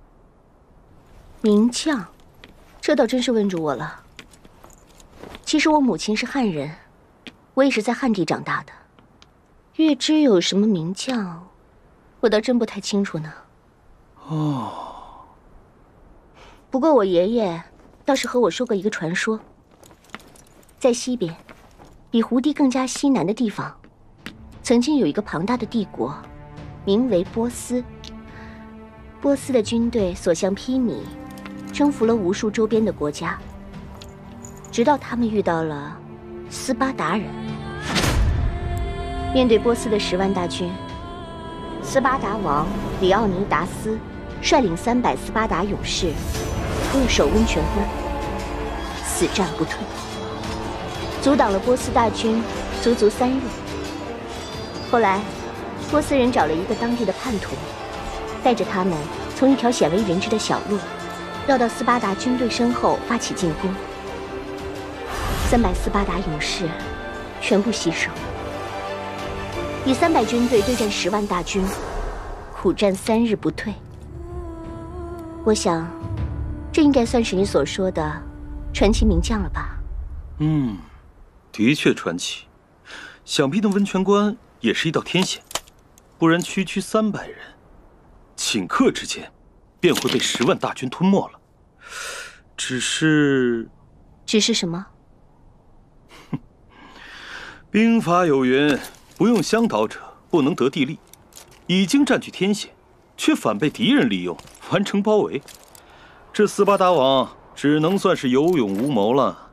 名将，这倒真是问住我了。其实我母亲是汉人，我也是在汉地长大的。月支有什么名将，我倒真不太清楚呢。 哦。 不过我爷爷倒是和我说过一个传说，在西边，比胡地更加西南的地方，曾经有一个庞大的帝国，名为波斯。波斯的军队所向披靡，征服了无数周边的国家，直到他们遇到了斯巴达人。面对波斯的10万大军，斯巴达王里奥尼达斯率领300斯巴达勇士扼守温泉关，死战不退，阻挡了波斯大军足足3日。后来，波斯人找了一个当地的叛徒，带着他们从一条鲜为人知的小路，绕到斯巴达军队身后发起进攻。300斯巴达勇士全部牺牲，以300军队对战10万大军，苦战3日不退。我想，这应该算是你所说的传奇名将了吧？ 的确传奇。想必那温泉关也是一道天险，不然区区300人，顷刻之间便会被10万大军吞没了。只是什么？ 兵法有云，不用相导者不能得地利。已经占据天险，却反被敌人利用，完成包围。这斯巴达王只能算是有勇无谋了。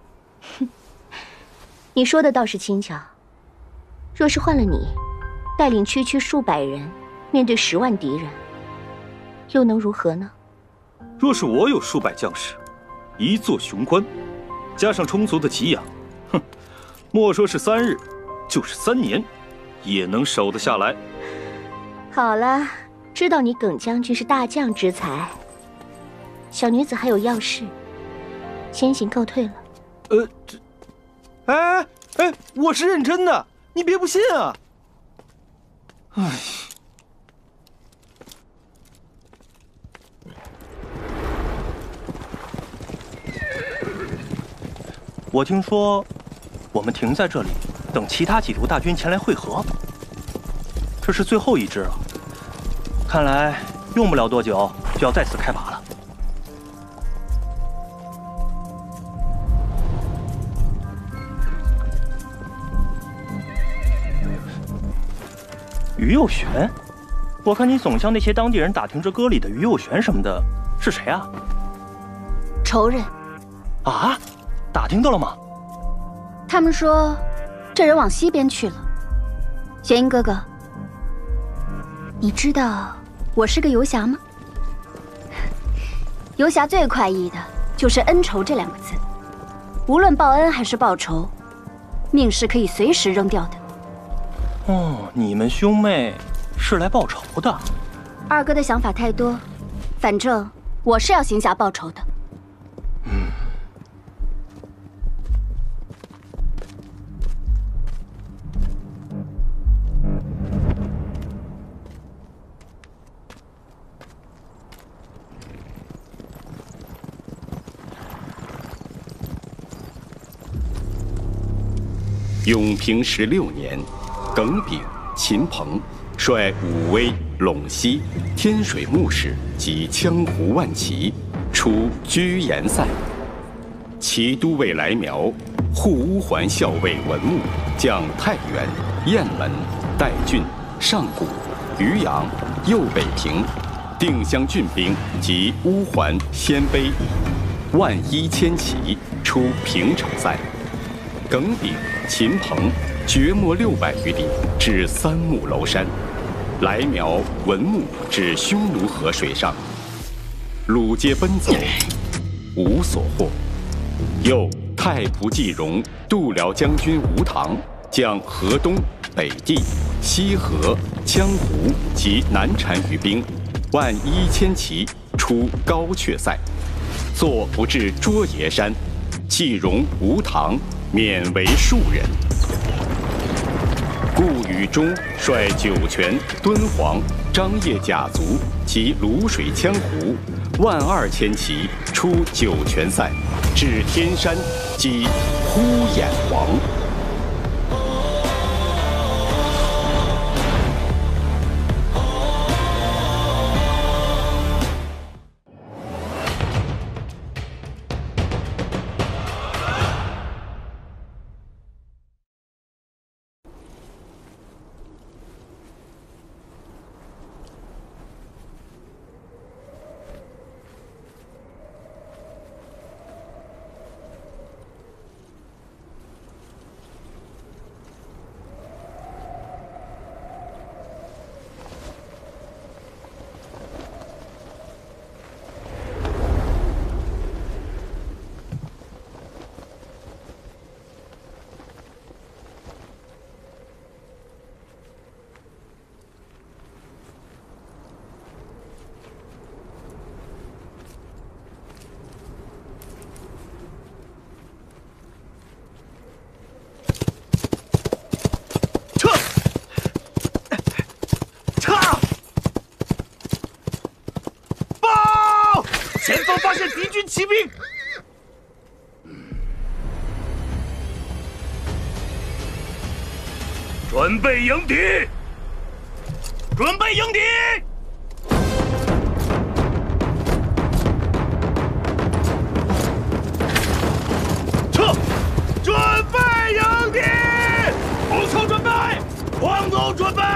你说的倒是轻巧。若是换了你，带领区区数百人面对10万敌人，又能如何呢？ 若是我有数百将士，一座雄关，加上充足的给养，莫说是3日，就是3年，也能守得下来。 好了，知道你耿将军是大将之才， 小女子还有要事，先行告退了。 哎，我是认真的，你别不信啊！哎，我听说我们停在这里，等其他几路大军前来会合。这是最后一支了，看来用不了多久就要再次开拔了。于右旋，我看你总向那些当地人打听这歌里的于右旋什么的，是谁啊？ 仇人。 啊？打听到了吗？ 他们说，这人往西边去了。玄英哥哥，你知道我是个游侠吗？游侠最快意的就是恩仇这2个字，无论报恩还是报仇，命是可以随时扔掉的。 哦，你们兄妹是来报仇的。 二哥的想法太多，反正我是要行侠报仇的。 永平16年，耿炳、秦鹏率武威、陇西、天水牧氏及羌胡万骑出居延塞。骑都尉来苗、护乌桓校尉文穆将太原、雁门、代郡、上谷、渔阳、右北平、定襄郡兵及乌桓、鲜卑11000骑出平城塞。耿炳、秦鹏掘没600余里，至三木楼山。来苗、文穆至匈奴河水上，鲁皆奔走，无所获。又太仆季荣、度辽将军吴唐将河东、北地、西河、羌胡及南单余兵11000骑出高阙塞，坐不至卓爷山，季荣、吴唐免为庶人。顾宇中率酒泉、敦煌、张掖甲卒及泸水羌胡12000骑出酒泉塞，至天山，击呼延王。 前方发现敌军骑兵，准备迎敌！准备迎敌！撤！准备迎敌！步操准备，黄总准备。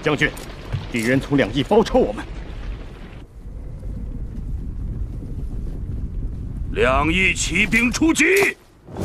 将军，敌人从两翼包抄我们。 两翼骑兵出击！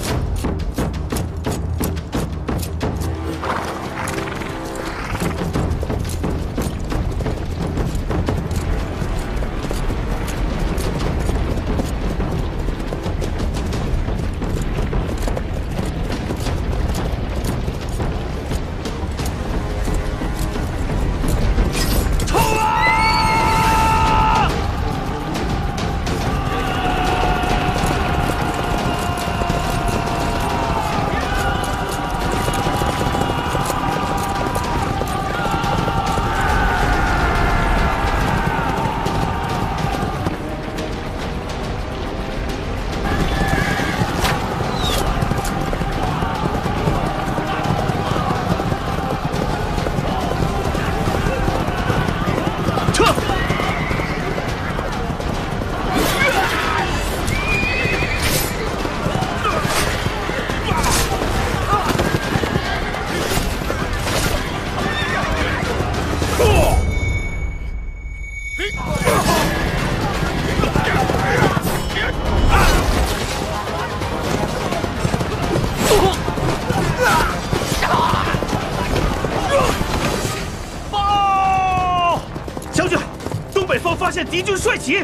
发现敌军帅旗！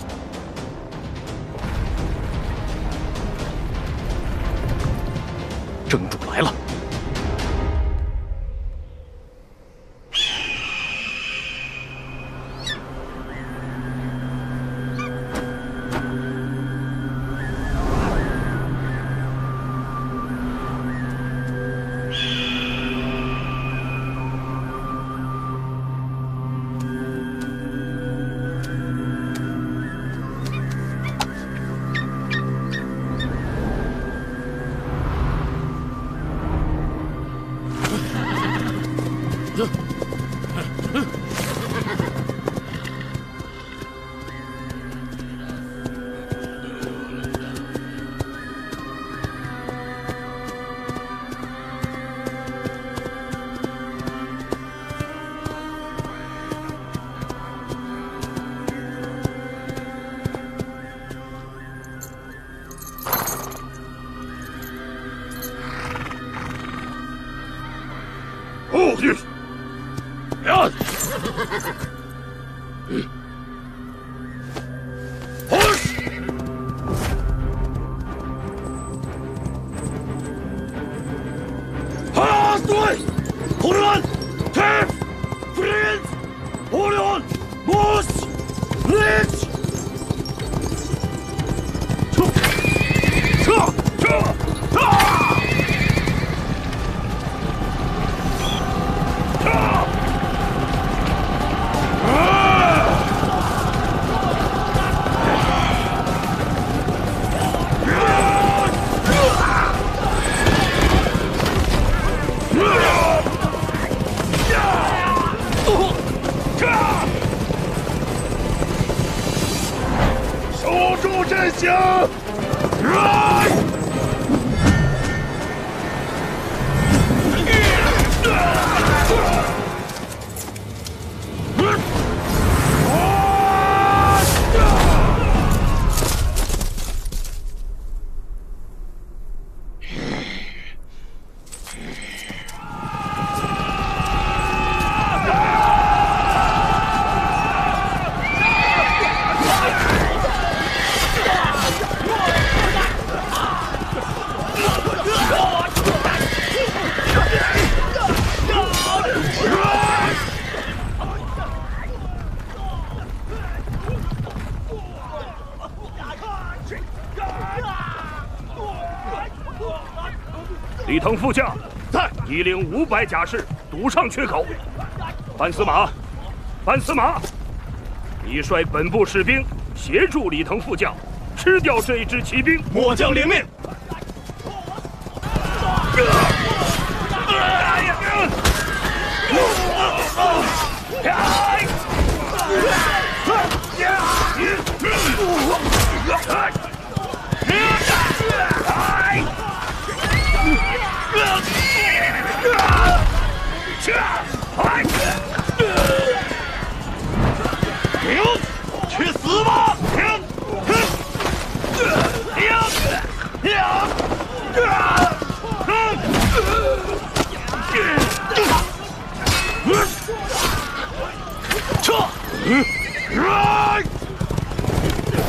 正主来了。 李腾副将，在，一领500甲士堵上缺口。班司马，班司马，你率本部士兵协助李腾副将吃掉这一支骑兵。 末将领命。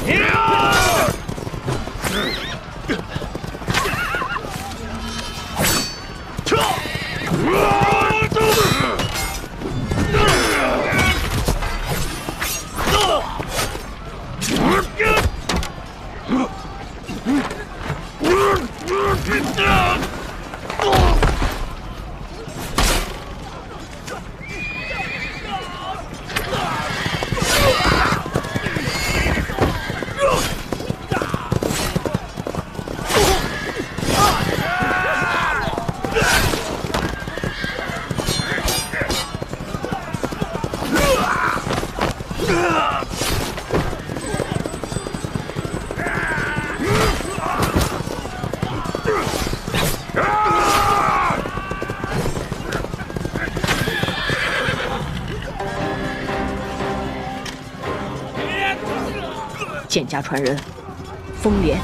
剑家传人，风莲。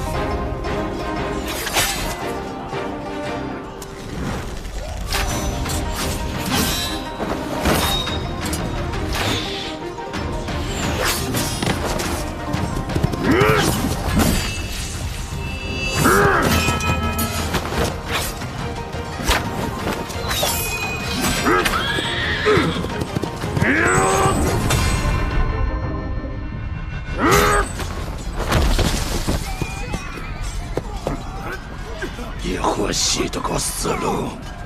野火系得个死路。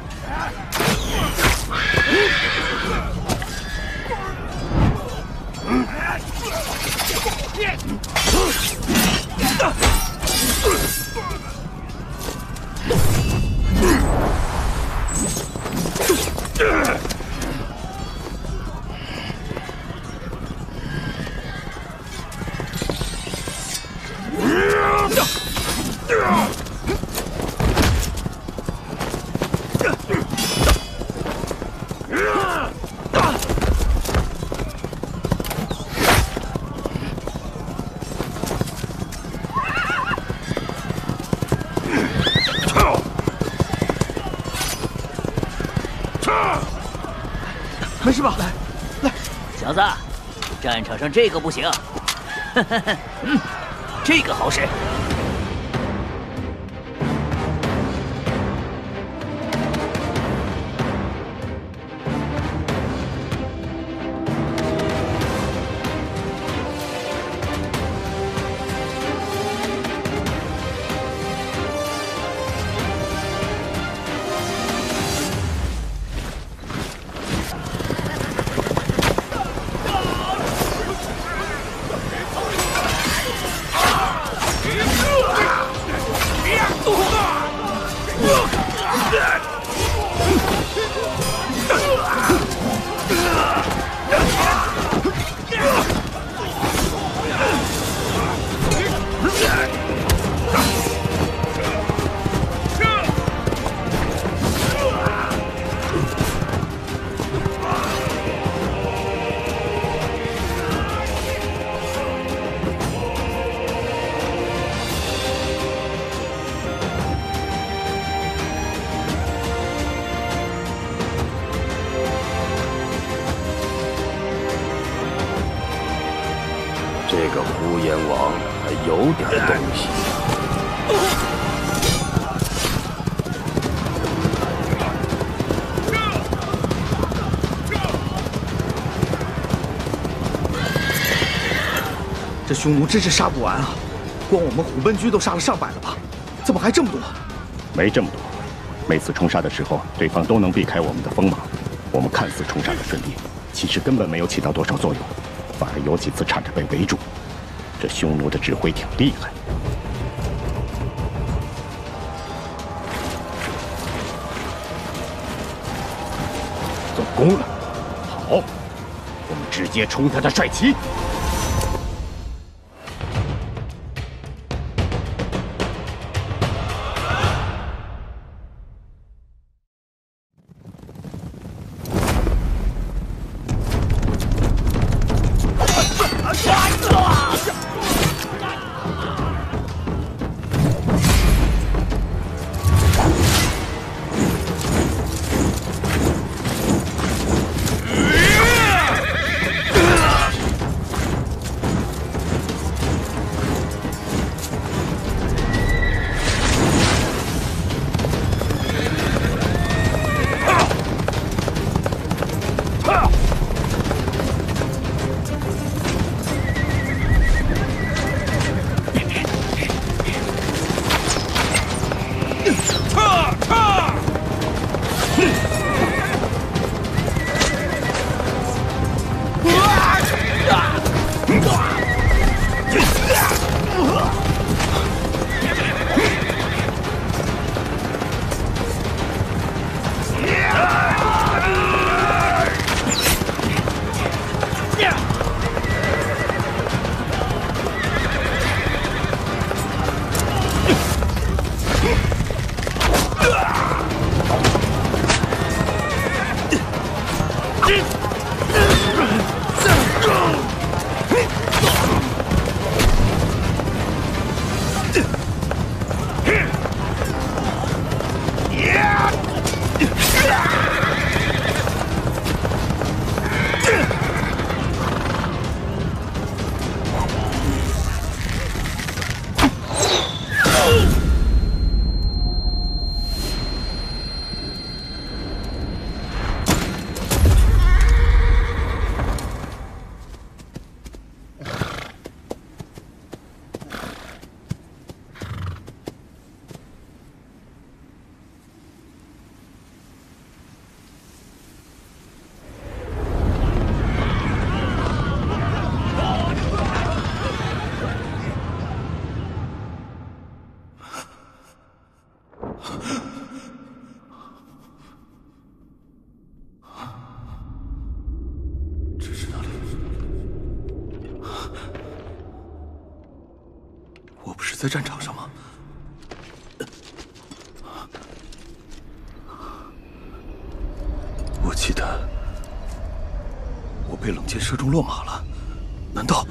没事吧？来， 小子，战场上这个不行，这个好使。 这个呼延王还有点东西。 这匈奴真是杀不完啊！光我们虎贲居都杀了上百了吧？怎么还这么多？ 没这么多。每次冲杀的时候，对方都能避开我们的锋芒。我们看似冲杀的顺利，其实根本没有起到多少作用，反而有几次差点被围住。这匈奴的指挥挺厉害。总攻了，好，我们直接冲他的帅旗。 我不是在战场上吗？我记得我被冷箭射中落马了，难道？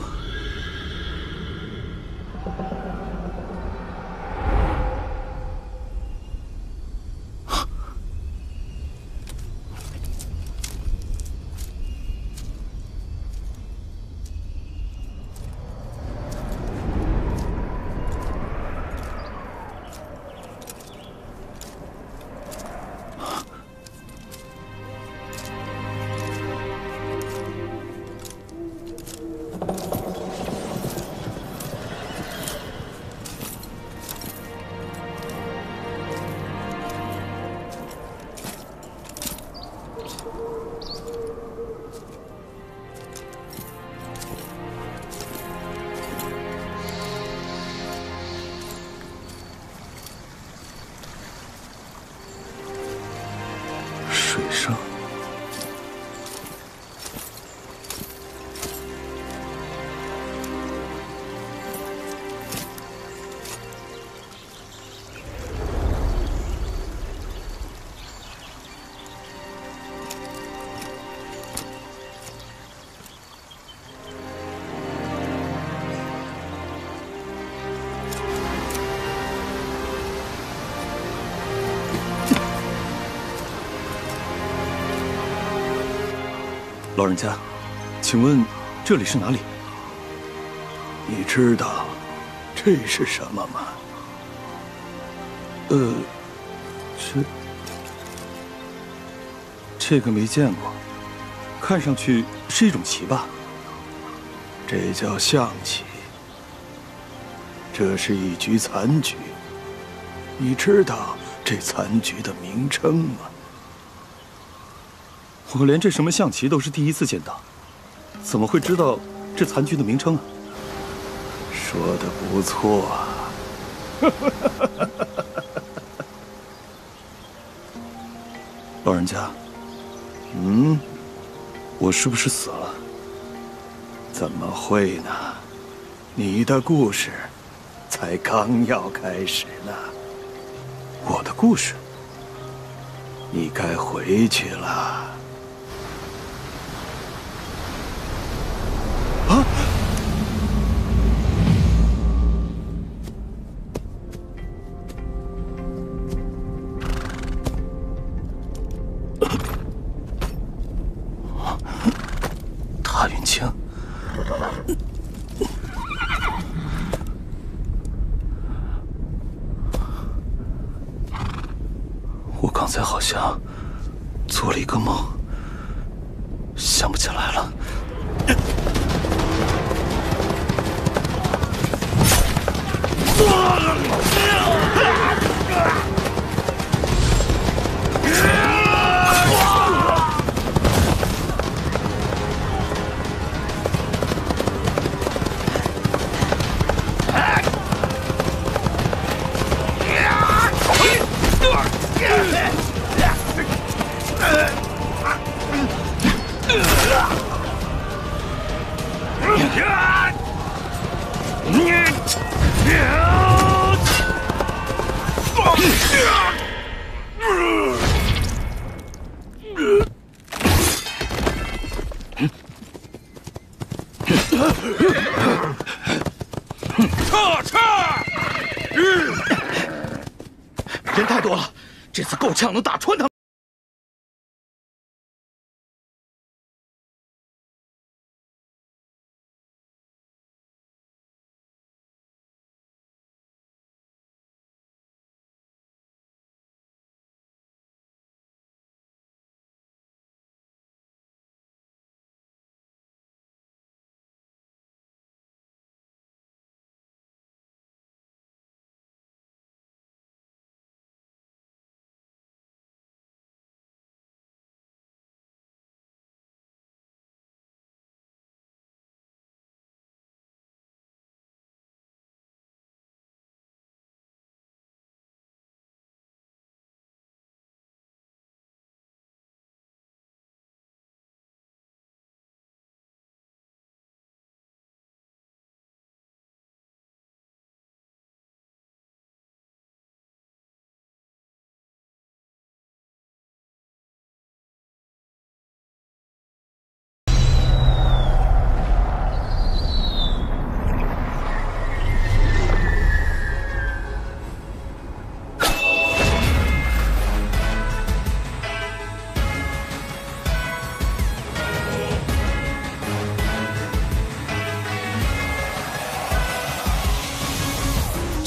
水声。老人家，请问这里是哪里？你知道这是什么吗？这个没见过，看上去是一种旗吧？这叫象棋。这是一局残局。你知道这残局的名称吗？我连这什么象棋都是第一次见到，怎么会知道这残局的名称啊？说的不错啊！老人家，我是不是死了？怎么会呢？你的故事才刚要开始呢。我的故事？你该回去了。踏云清，我刚才好像做了一个梦，想不起来了。人太多了，这次够呛能打穿他们。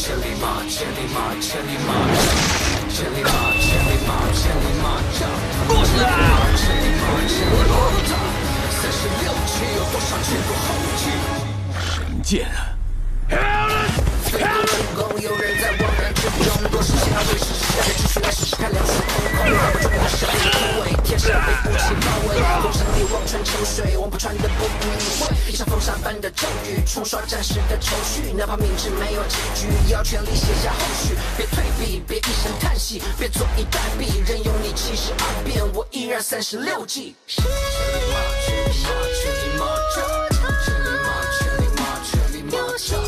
千里马，千里马，千里马，千里马，千里马，千里马，过去了！千里马，千里马，36期有多少前仆后继？ 神剑啊！ 飞过成功，有人在茫然之中，多少想要为实现的继续来试试看，两手空空，拿不住我手里的位，天上被雾气包围，风声里望穿秋水，望不穿的不理会，一场风沙般的骤雨，冲刷战士的愁绪，哪怕明知没有结局，也要全力写下后续，别退避，别一声叹息，别坐以待毙，任由你72变，我依然36计。千里马，千里马，千里马，千里马，千里马，千里马，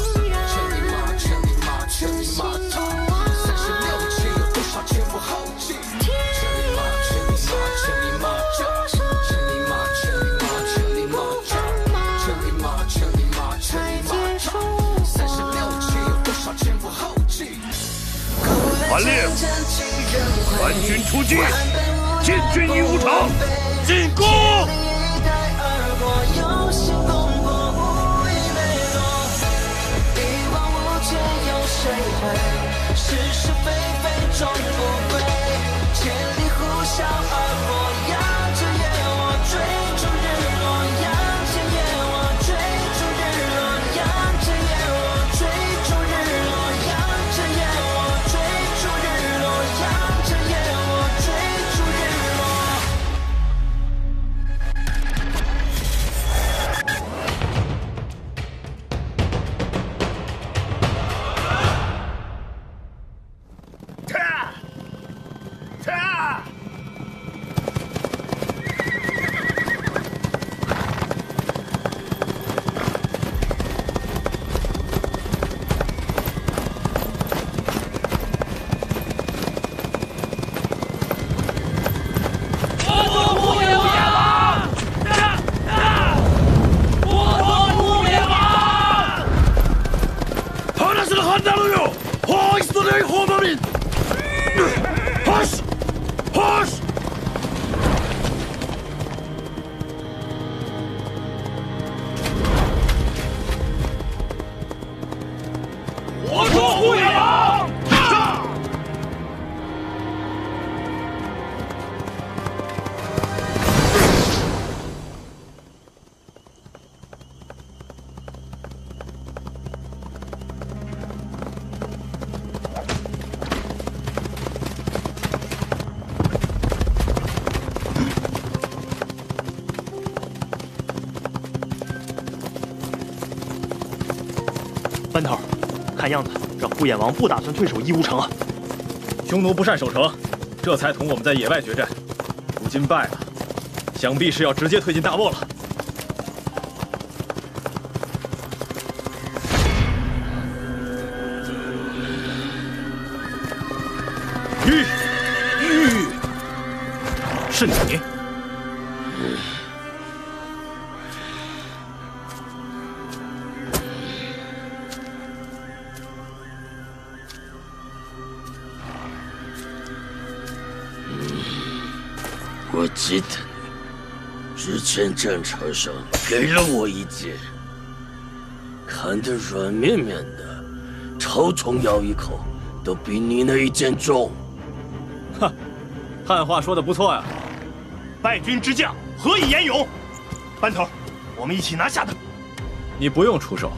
千里马，36计有多少前仆后继？千里马，千里马，千里马，千里马，千里马，千里马，千里马，千里马，千里马，36计有多少前仆后继？ 传令，全军出击，进军义乌城，进攻！ 是是非非终不归，千里呼啸而过，扬着夜我追逐日落，扬着夜我追逐日落，扬着夜我追逐日落，扬着夜我追逐日落，扬着夜我追逐日落。 班头，看样子这护眼王不打算退守义乌城啊！ 匈奴不善守城，这才同我们在野外决战，如今败了，想必是要直接推进大漠了。 是你。 我记得你之前战场上给了我一剑，看得软绵绵的，草虫咬一口都比你那一剑重。 哼，汉话说的不错呀。 败军之将何以言勇？班头，我们一起拿下他。 你不用出手。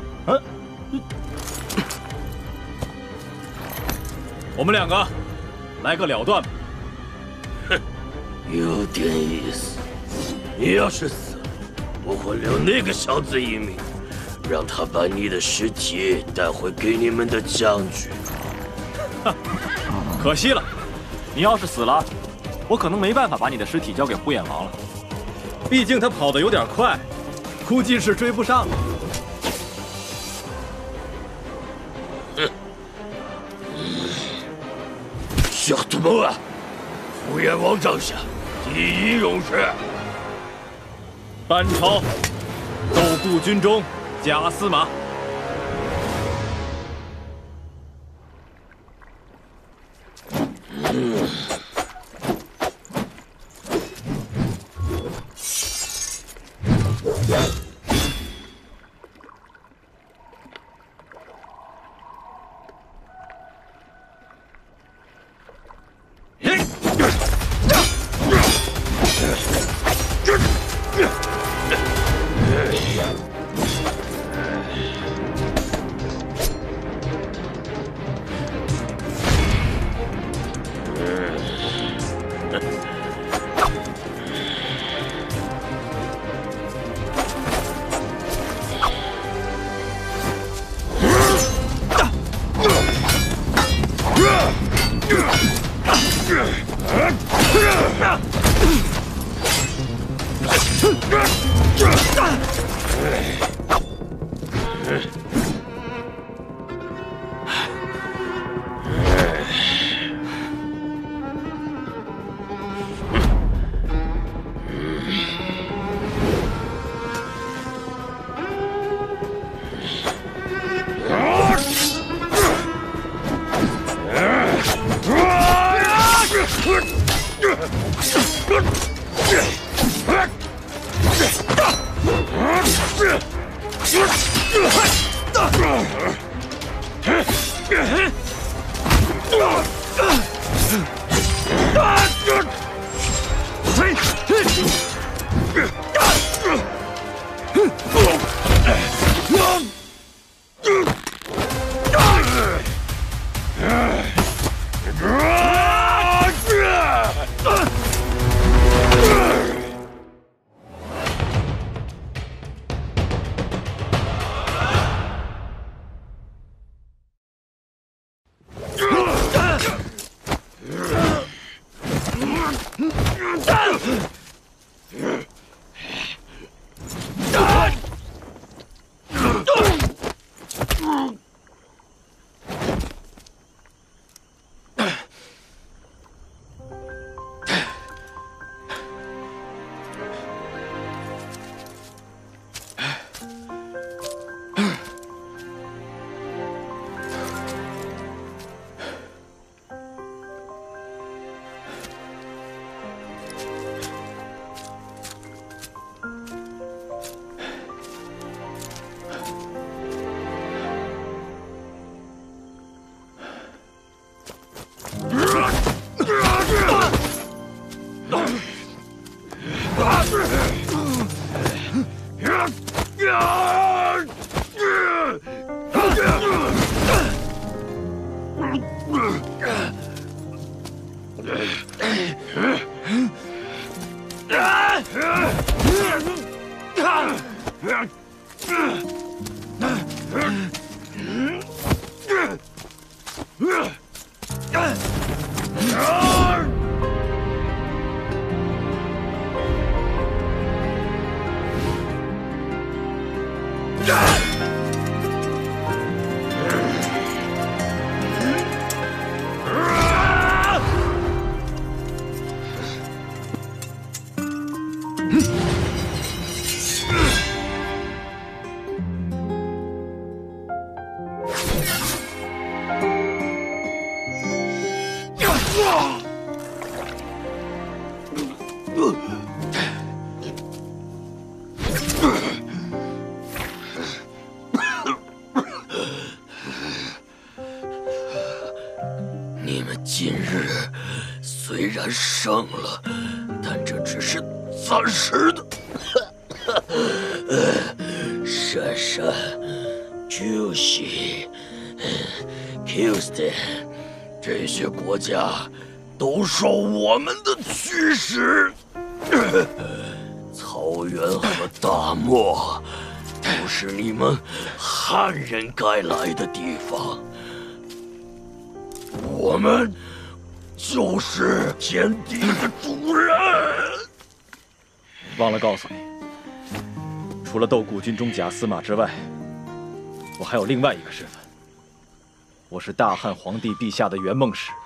我们两个来个了断吧。 哼，有点意思。你要是死了，我会留那个小子一命，让他把你的尸体带回给你们的将军。 哼，可惜了，你要是死了，我可能没办法把你的尸体交给护眼王了。毕竟他跑得有点快，估计是追不上了。 小土猫啊，护眼王帐下第一勇士。 班超，斗固军中假司马。 你们今日虽然胜了，但这只是暂时的。珊珊、Juicy、Houston 这些国家都受我们的驱使。草原和大漠不是你们汉人该来的地方。我们就是天地的主人。 忘了告诉你，除了斗谷军中假司马之外，我还有另外一个身份。我是大汉皇帝陛下的圆梦使。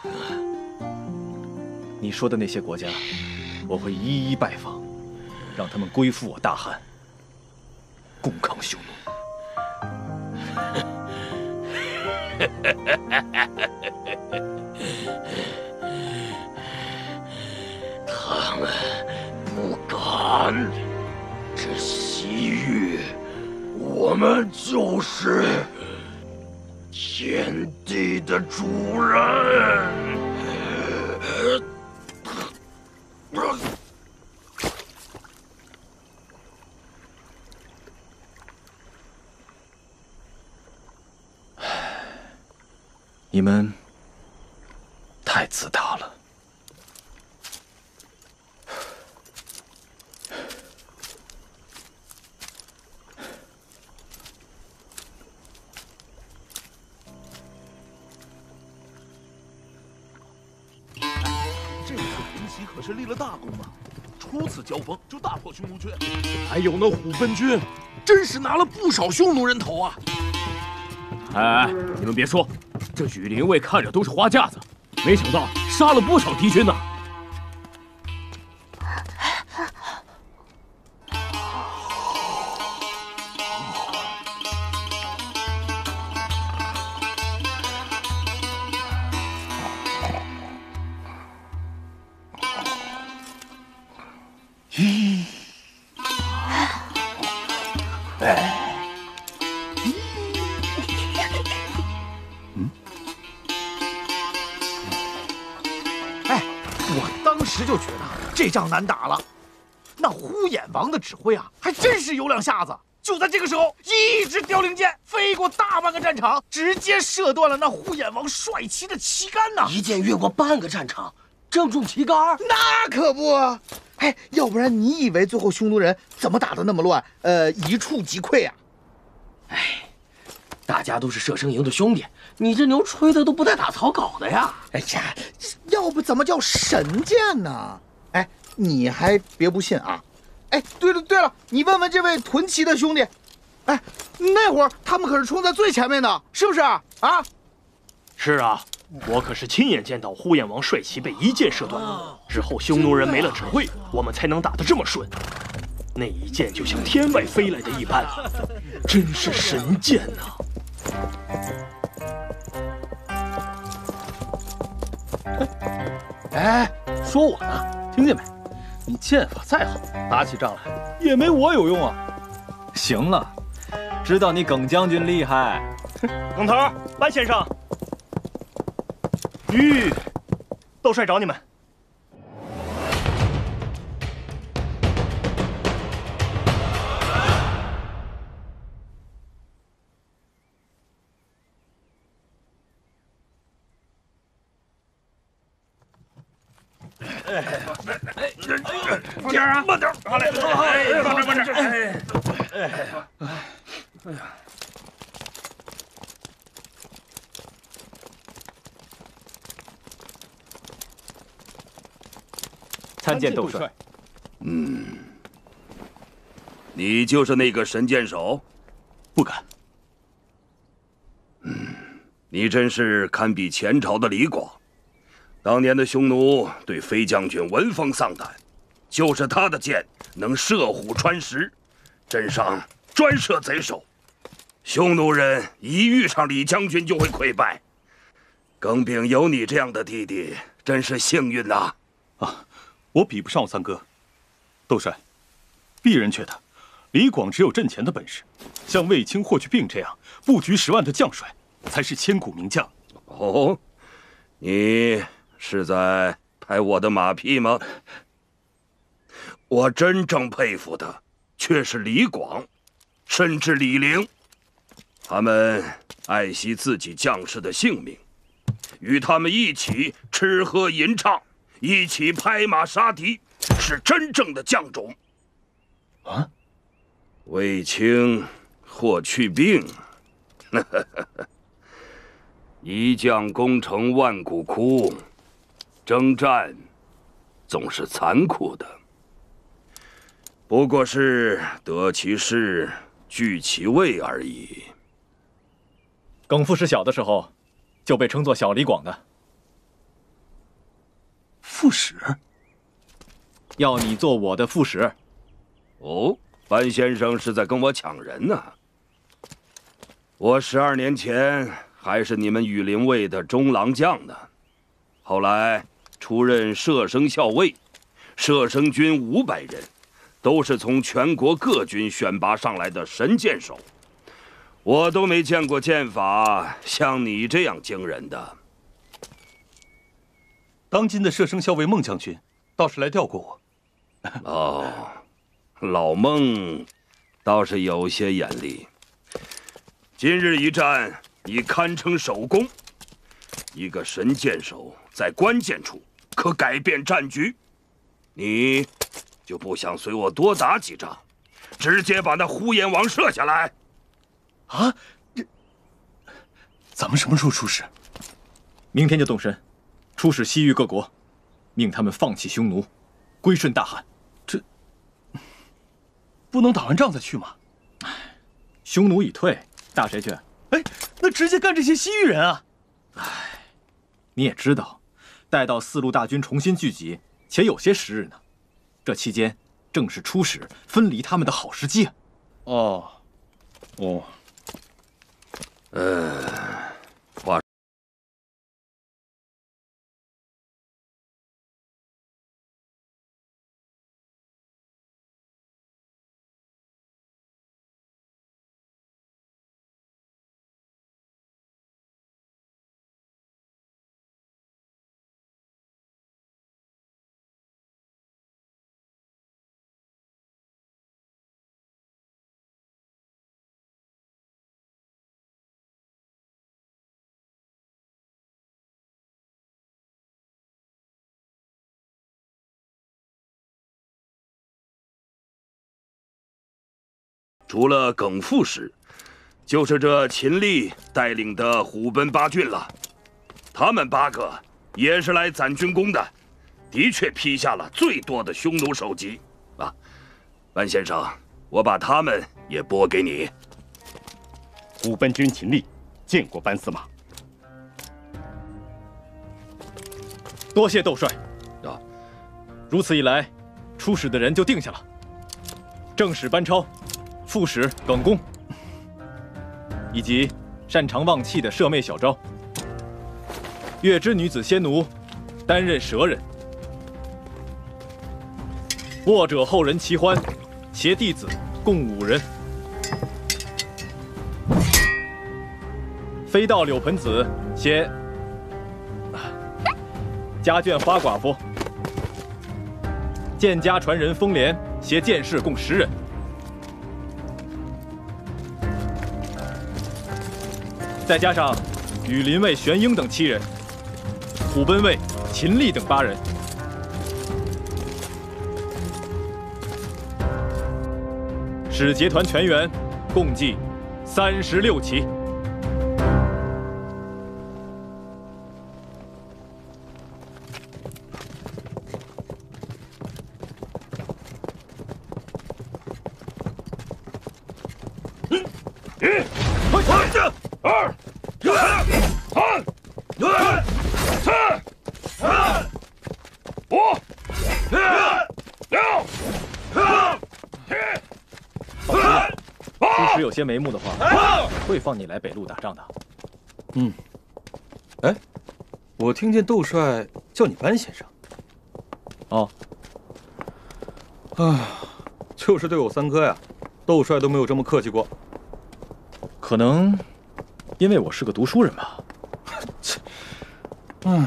你说的那些国家，我会一一拜访，让他们归附我大汉，共抗匈奴。 他们不敢。这西域，我们就是天地的主人。 你们太自大了。 这次平西可是立了大功啊！初次交锋就大破匈奴军，还有那虎贲军，真是拿了不少匈奴人头啊！ 哎，你们别说，这羽林卫看着都是花架子，没想到杀了不少敌军呢。 哎，我当时就觉得这仗难打了。那呼眼王的指挥啊，还真是有两下子。就在这个时候，一支凋零箭飞过大半个战场，直接射断了那呼眼王帅旗的旗杆呐！ 一箭越过半个战场，正中旗杆。 那可不，哎，要不然你以为最后匈奴人怎么打得那么乱？一触即溃啊！ 哎，大家都是射生营的兄弟，你这牛吹的都不带打草稿的呀！ 哎呀，要不怎么叫神箭呢？哎，你还别不信啊！哎，对了，你问问这位屯骑的兄弟，哎，那会儿他们可是冲在最前面的，是不是啊？啊， 是啊，我可是亲眼见到呼延王帅旗被一箭射断，之后匈奴人没了指挥，我们才能打得这么顺。那一箭就像天外飞来的一般，真是神箭呐！ 哎，说我呢，听见没？你剑法再好，打起仗来也没我有用啊！ 行了，知道你耿将军厉害。 耿头，班先生，窦帅找你们。 放点啊，慢点，好嘞，慢点，哎呀， 参见窦帅。 你就是那个神箭手？ 不敢。 你真是堪比前朝的李广。当年的匈奴对飞将军闻风丧胆，就是他的箭能射虎穿石，镇上专射贼首。匈奴人一遇上李将军就会溃败。耿炳有你这样的弟弟，真是幸运呐！ 啊，我比不上我三哥。窦帅，鄙人觉得李广只有阵前的本事，像卫青、霍去病这样布局10万的将帅，才是千古名将。 哦，你是在拍我的马屁吗？我真正佩服的却是李广，甚至李陵。他们爱惜自己将士的性命，与他们一起吃喝吟唱，一起拍马杀敌，是真正的将种。 啊， 卫青、霍去病，一将功成万骨枯。征战总是残酷的，不过是得其势，据其位而已。 耿副使小的时候就被称作小李广的。 副使？ 要你做我的副使。 哦，班先生是在跟我抢人呢。我12年前还是你们羽林卫的中郎将呢，后来出任射生校尉，射生军500人，都是从全国各军选拔上来的神箭手。我都没见过剑法像你这样惊人的。 当今的射生校尉孟将军倒是来调过我。 哦，老孟倒是有些眼力。今日一战，你堪称首功。一个神箭手在关键处可改变战局，你就不想随我多打几仗，直接把那呼延王射下来？ 啊，咱们什么时候出使？ 明天就动身，出使西域各国，命他们放弃匈奴，归顺大汉。 这不能打完仗再去吗？ 匈奴已退，打谁去？ 哎，那直接干这些西域人啊！ 你也知道，待到4路大军重新聚集，且有些时日呢。这期间正是出使分离他们的好时机啊。 哦， 话除了耿副使，就是这秦丽带领的虎贲8郡了。他们8个也是来攒军功的，的确批下了最多的匈奴首级啊。班先生，我把他们也拨给你。 虎贲军秦丽见过班司马。 多谢窦帅。啊，如此一来，出使的人就定下了。正使班超，副使耿恭，以及擅长望气的舍妹小昭。月之女子仙奴担任蛇人。卧者后人齐欢携弟子共5人。飞道柳盆子携家眷花寡妇。剑家传人风莲携剑士共10人。再加上羽林卫玄英等7人，虎贲卫秦丽等8人。使节团全员共计36骑。即使有些眉目的话，会放你来北路打仗的。 嗯，哎，我听见窦帅叫你班先生。 哦， 啊，就是对我3哥呀，窦帅都没有这么客气过。 可能因为我是个读书人吧。 切，唉。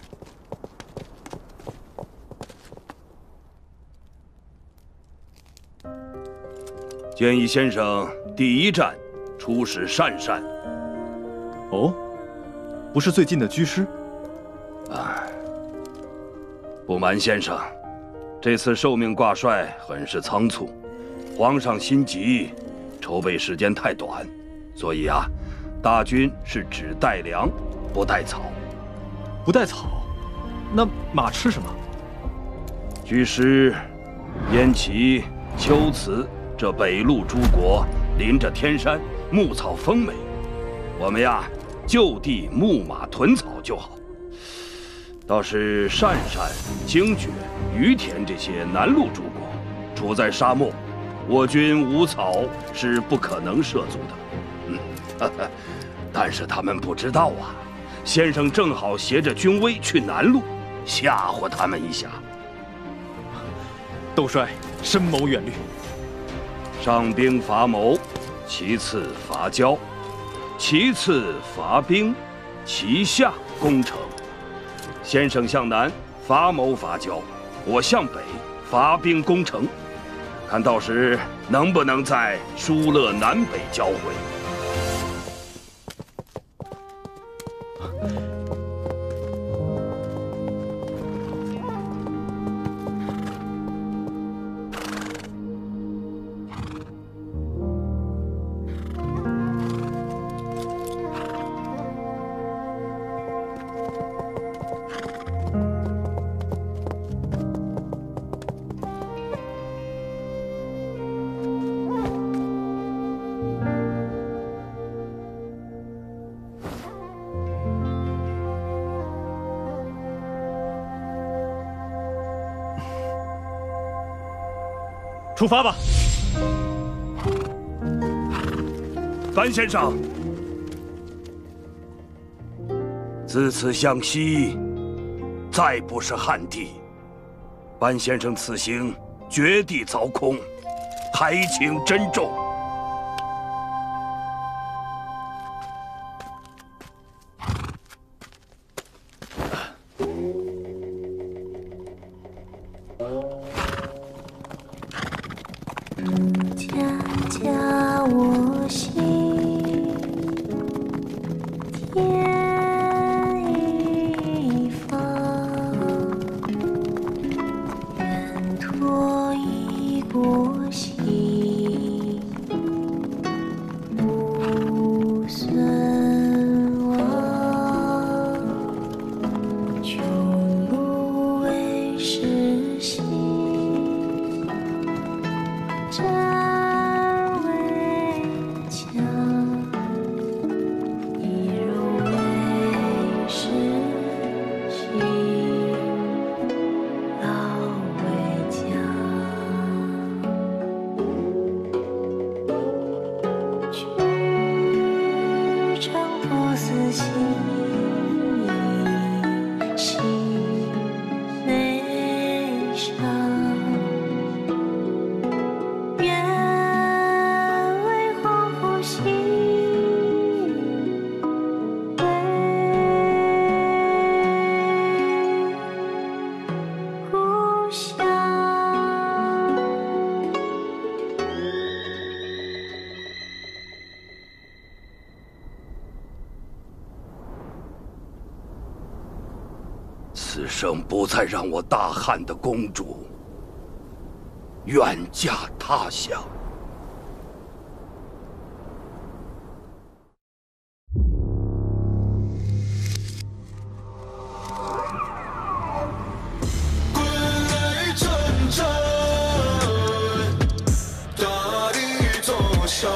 建议先生第1站出使鄯善。 哦，不是最近的居师？ 哎，不瞒先生，这次受命挂帅很是仓促，皇上心急，筹备时间太短，所以啊，大军是只带粮不带草。 不带草，那马吃什么？ 居师燕齐、龟兹这北路诸国临着天山，牧草丰美，我们呀就地牧马屯草就好。倒是鄯善、精绝、于田这些南路诸国，处在沙漠，我军无草是不可能涉足的。但是他们不知道啊，先生正好携着军威去南路，吓唬他们一下。 窦帅深谋远虑。 上兵伐谋，其次伐交，其次伐兵，其下攻城。先生向南伐谋伐交，我向北伐兵攻城，看到时能不能在疏勒南北交汇。 出发吧， 班先生。自此向西，再不是汉地。班先生此行绝地凿空，还请珍重。 此生不再让我大汉的公主远嫁他乡。 滚来阵阵，大地作响。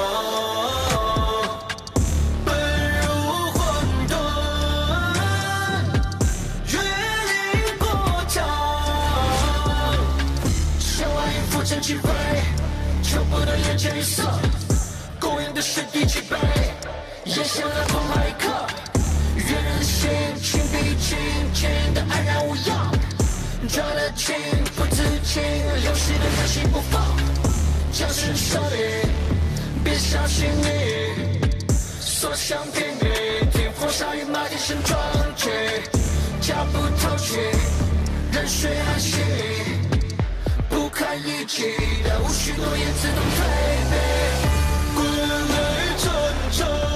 起飞，求不得眼前一色，勾引的是第几杯？眼前来狂来一刻，悦人心，情比情，情的安然无恙，抓得紧，不自禁，游戏的任性不放，将心手里，别小心翼翼，所向披靡，听风沙雨马蹄声撞击，脚步偷袭，任水寒洗礼。 不堪一击的无需多言，自动退避，滚来阵阵。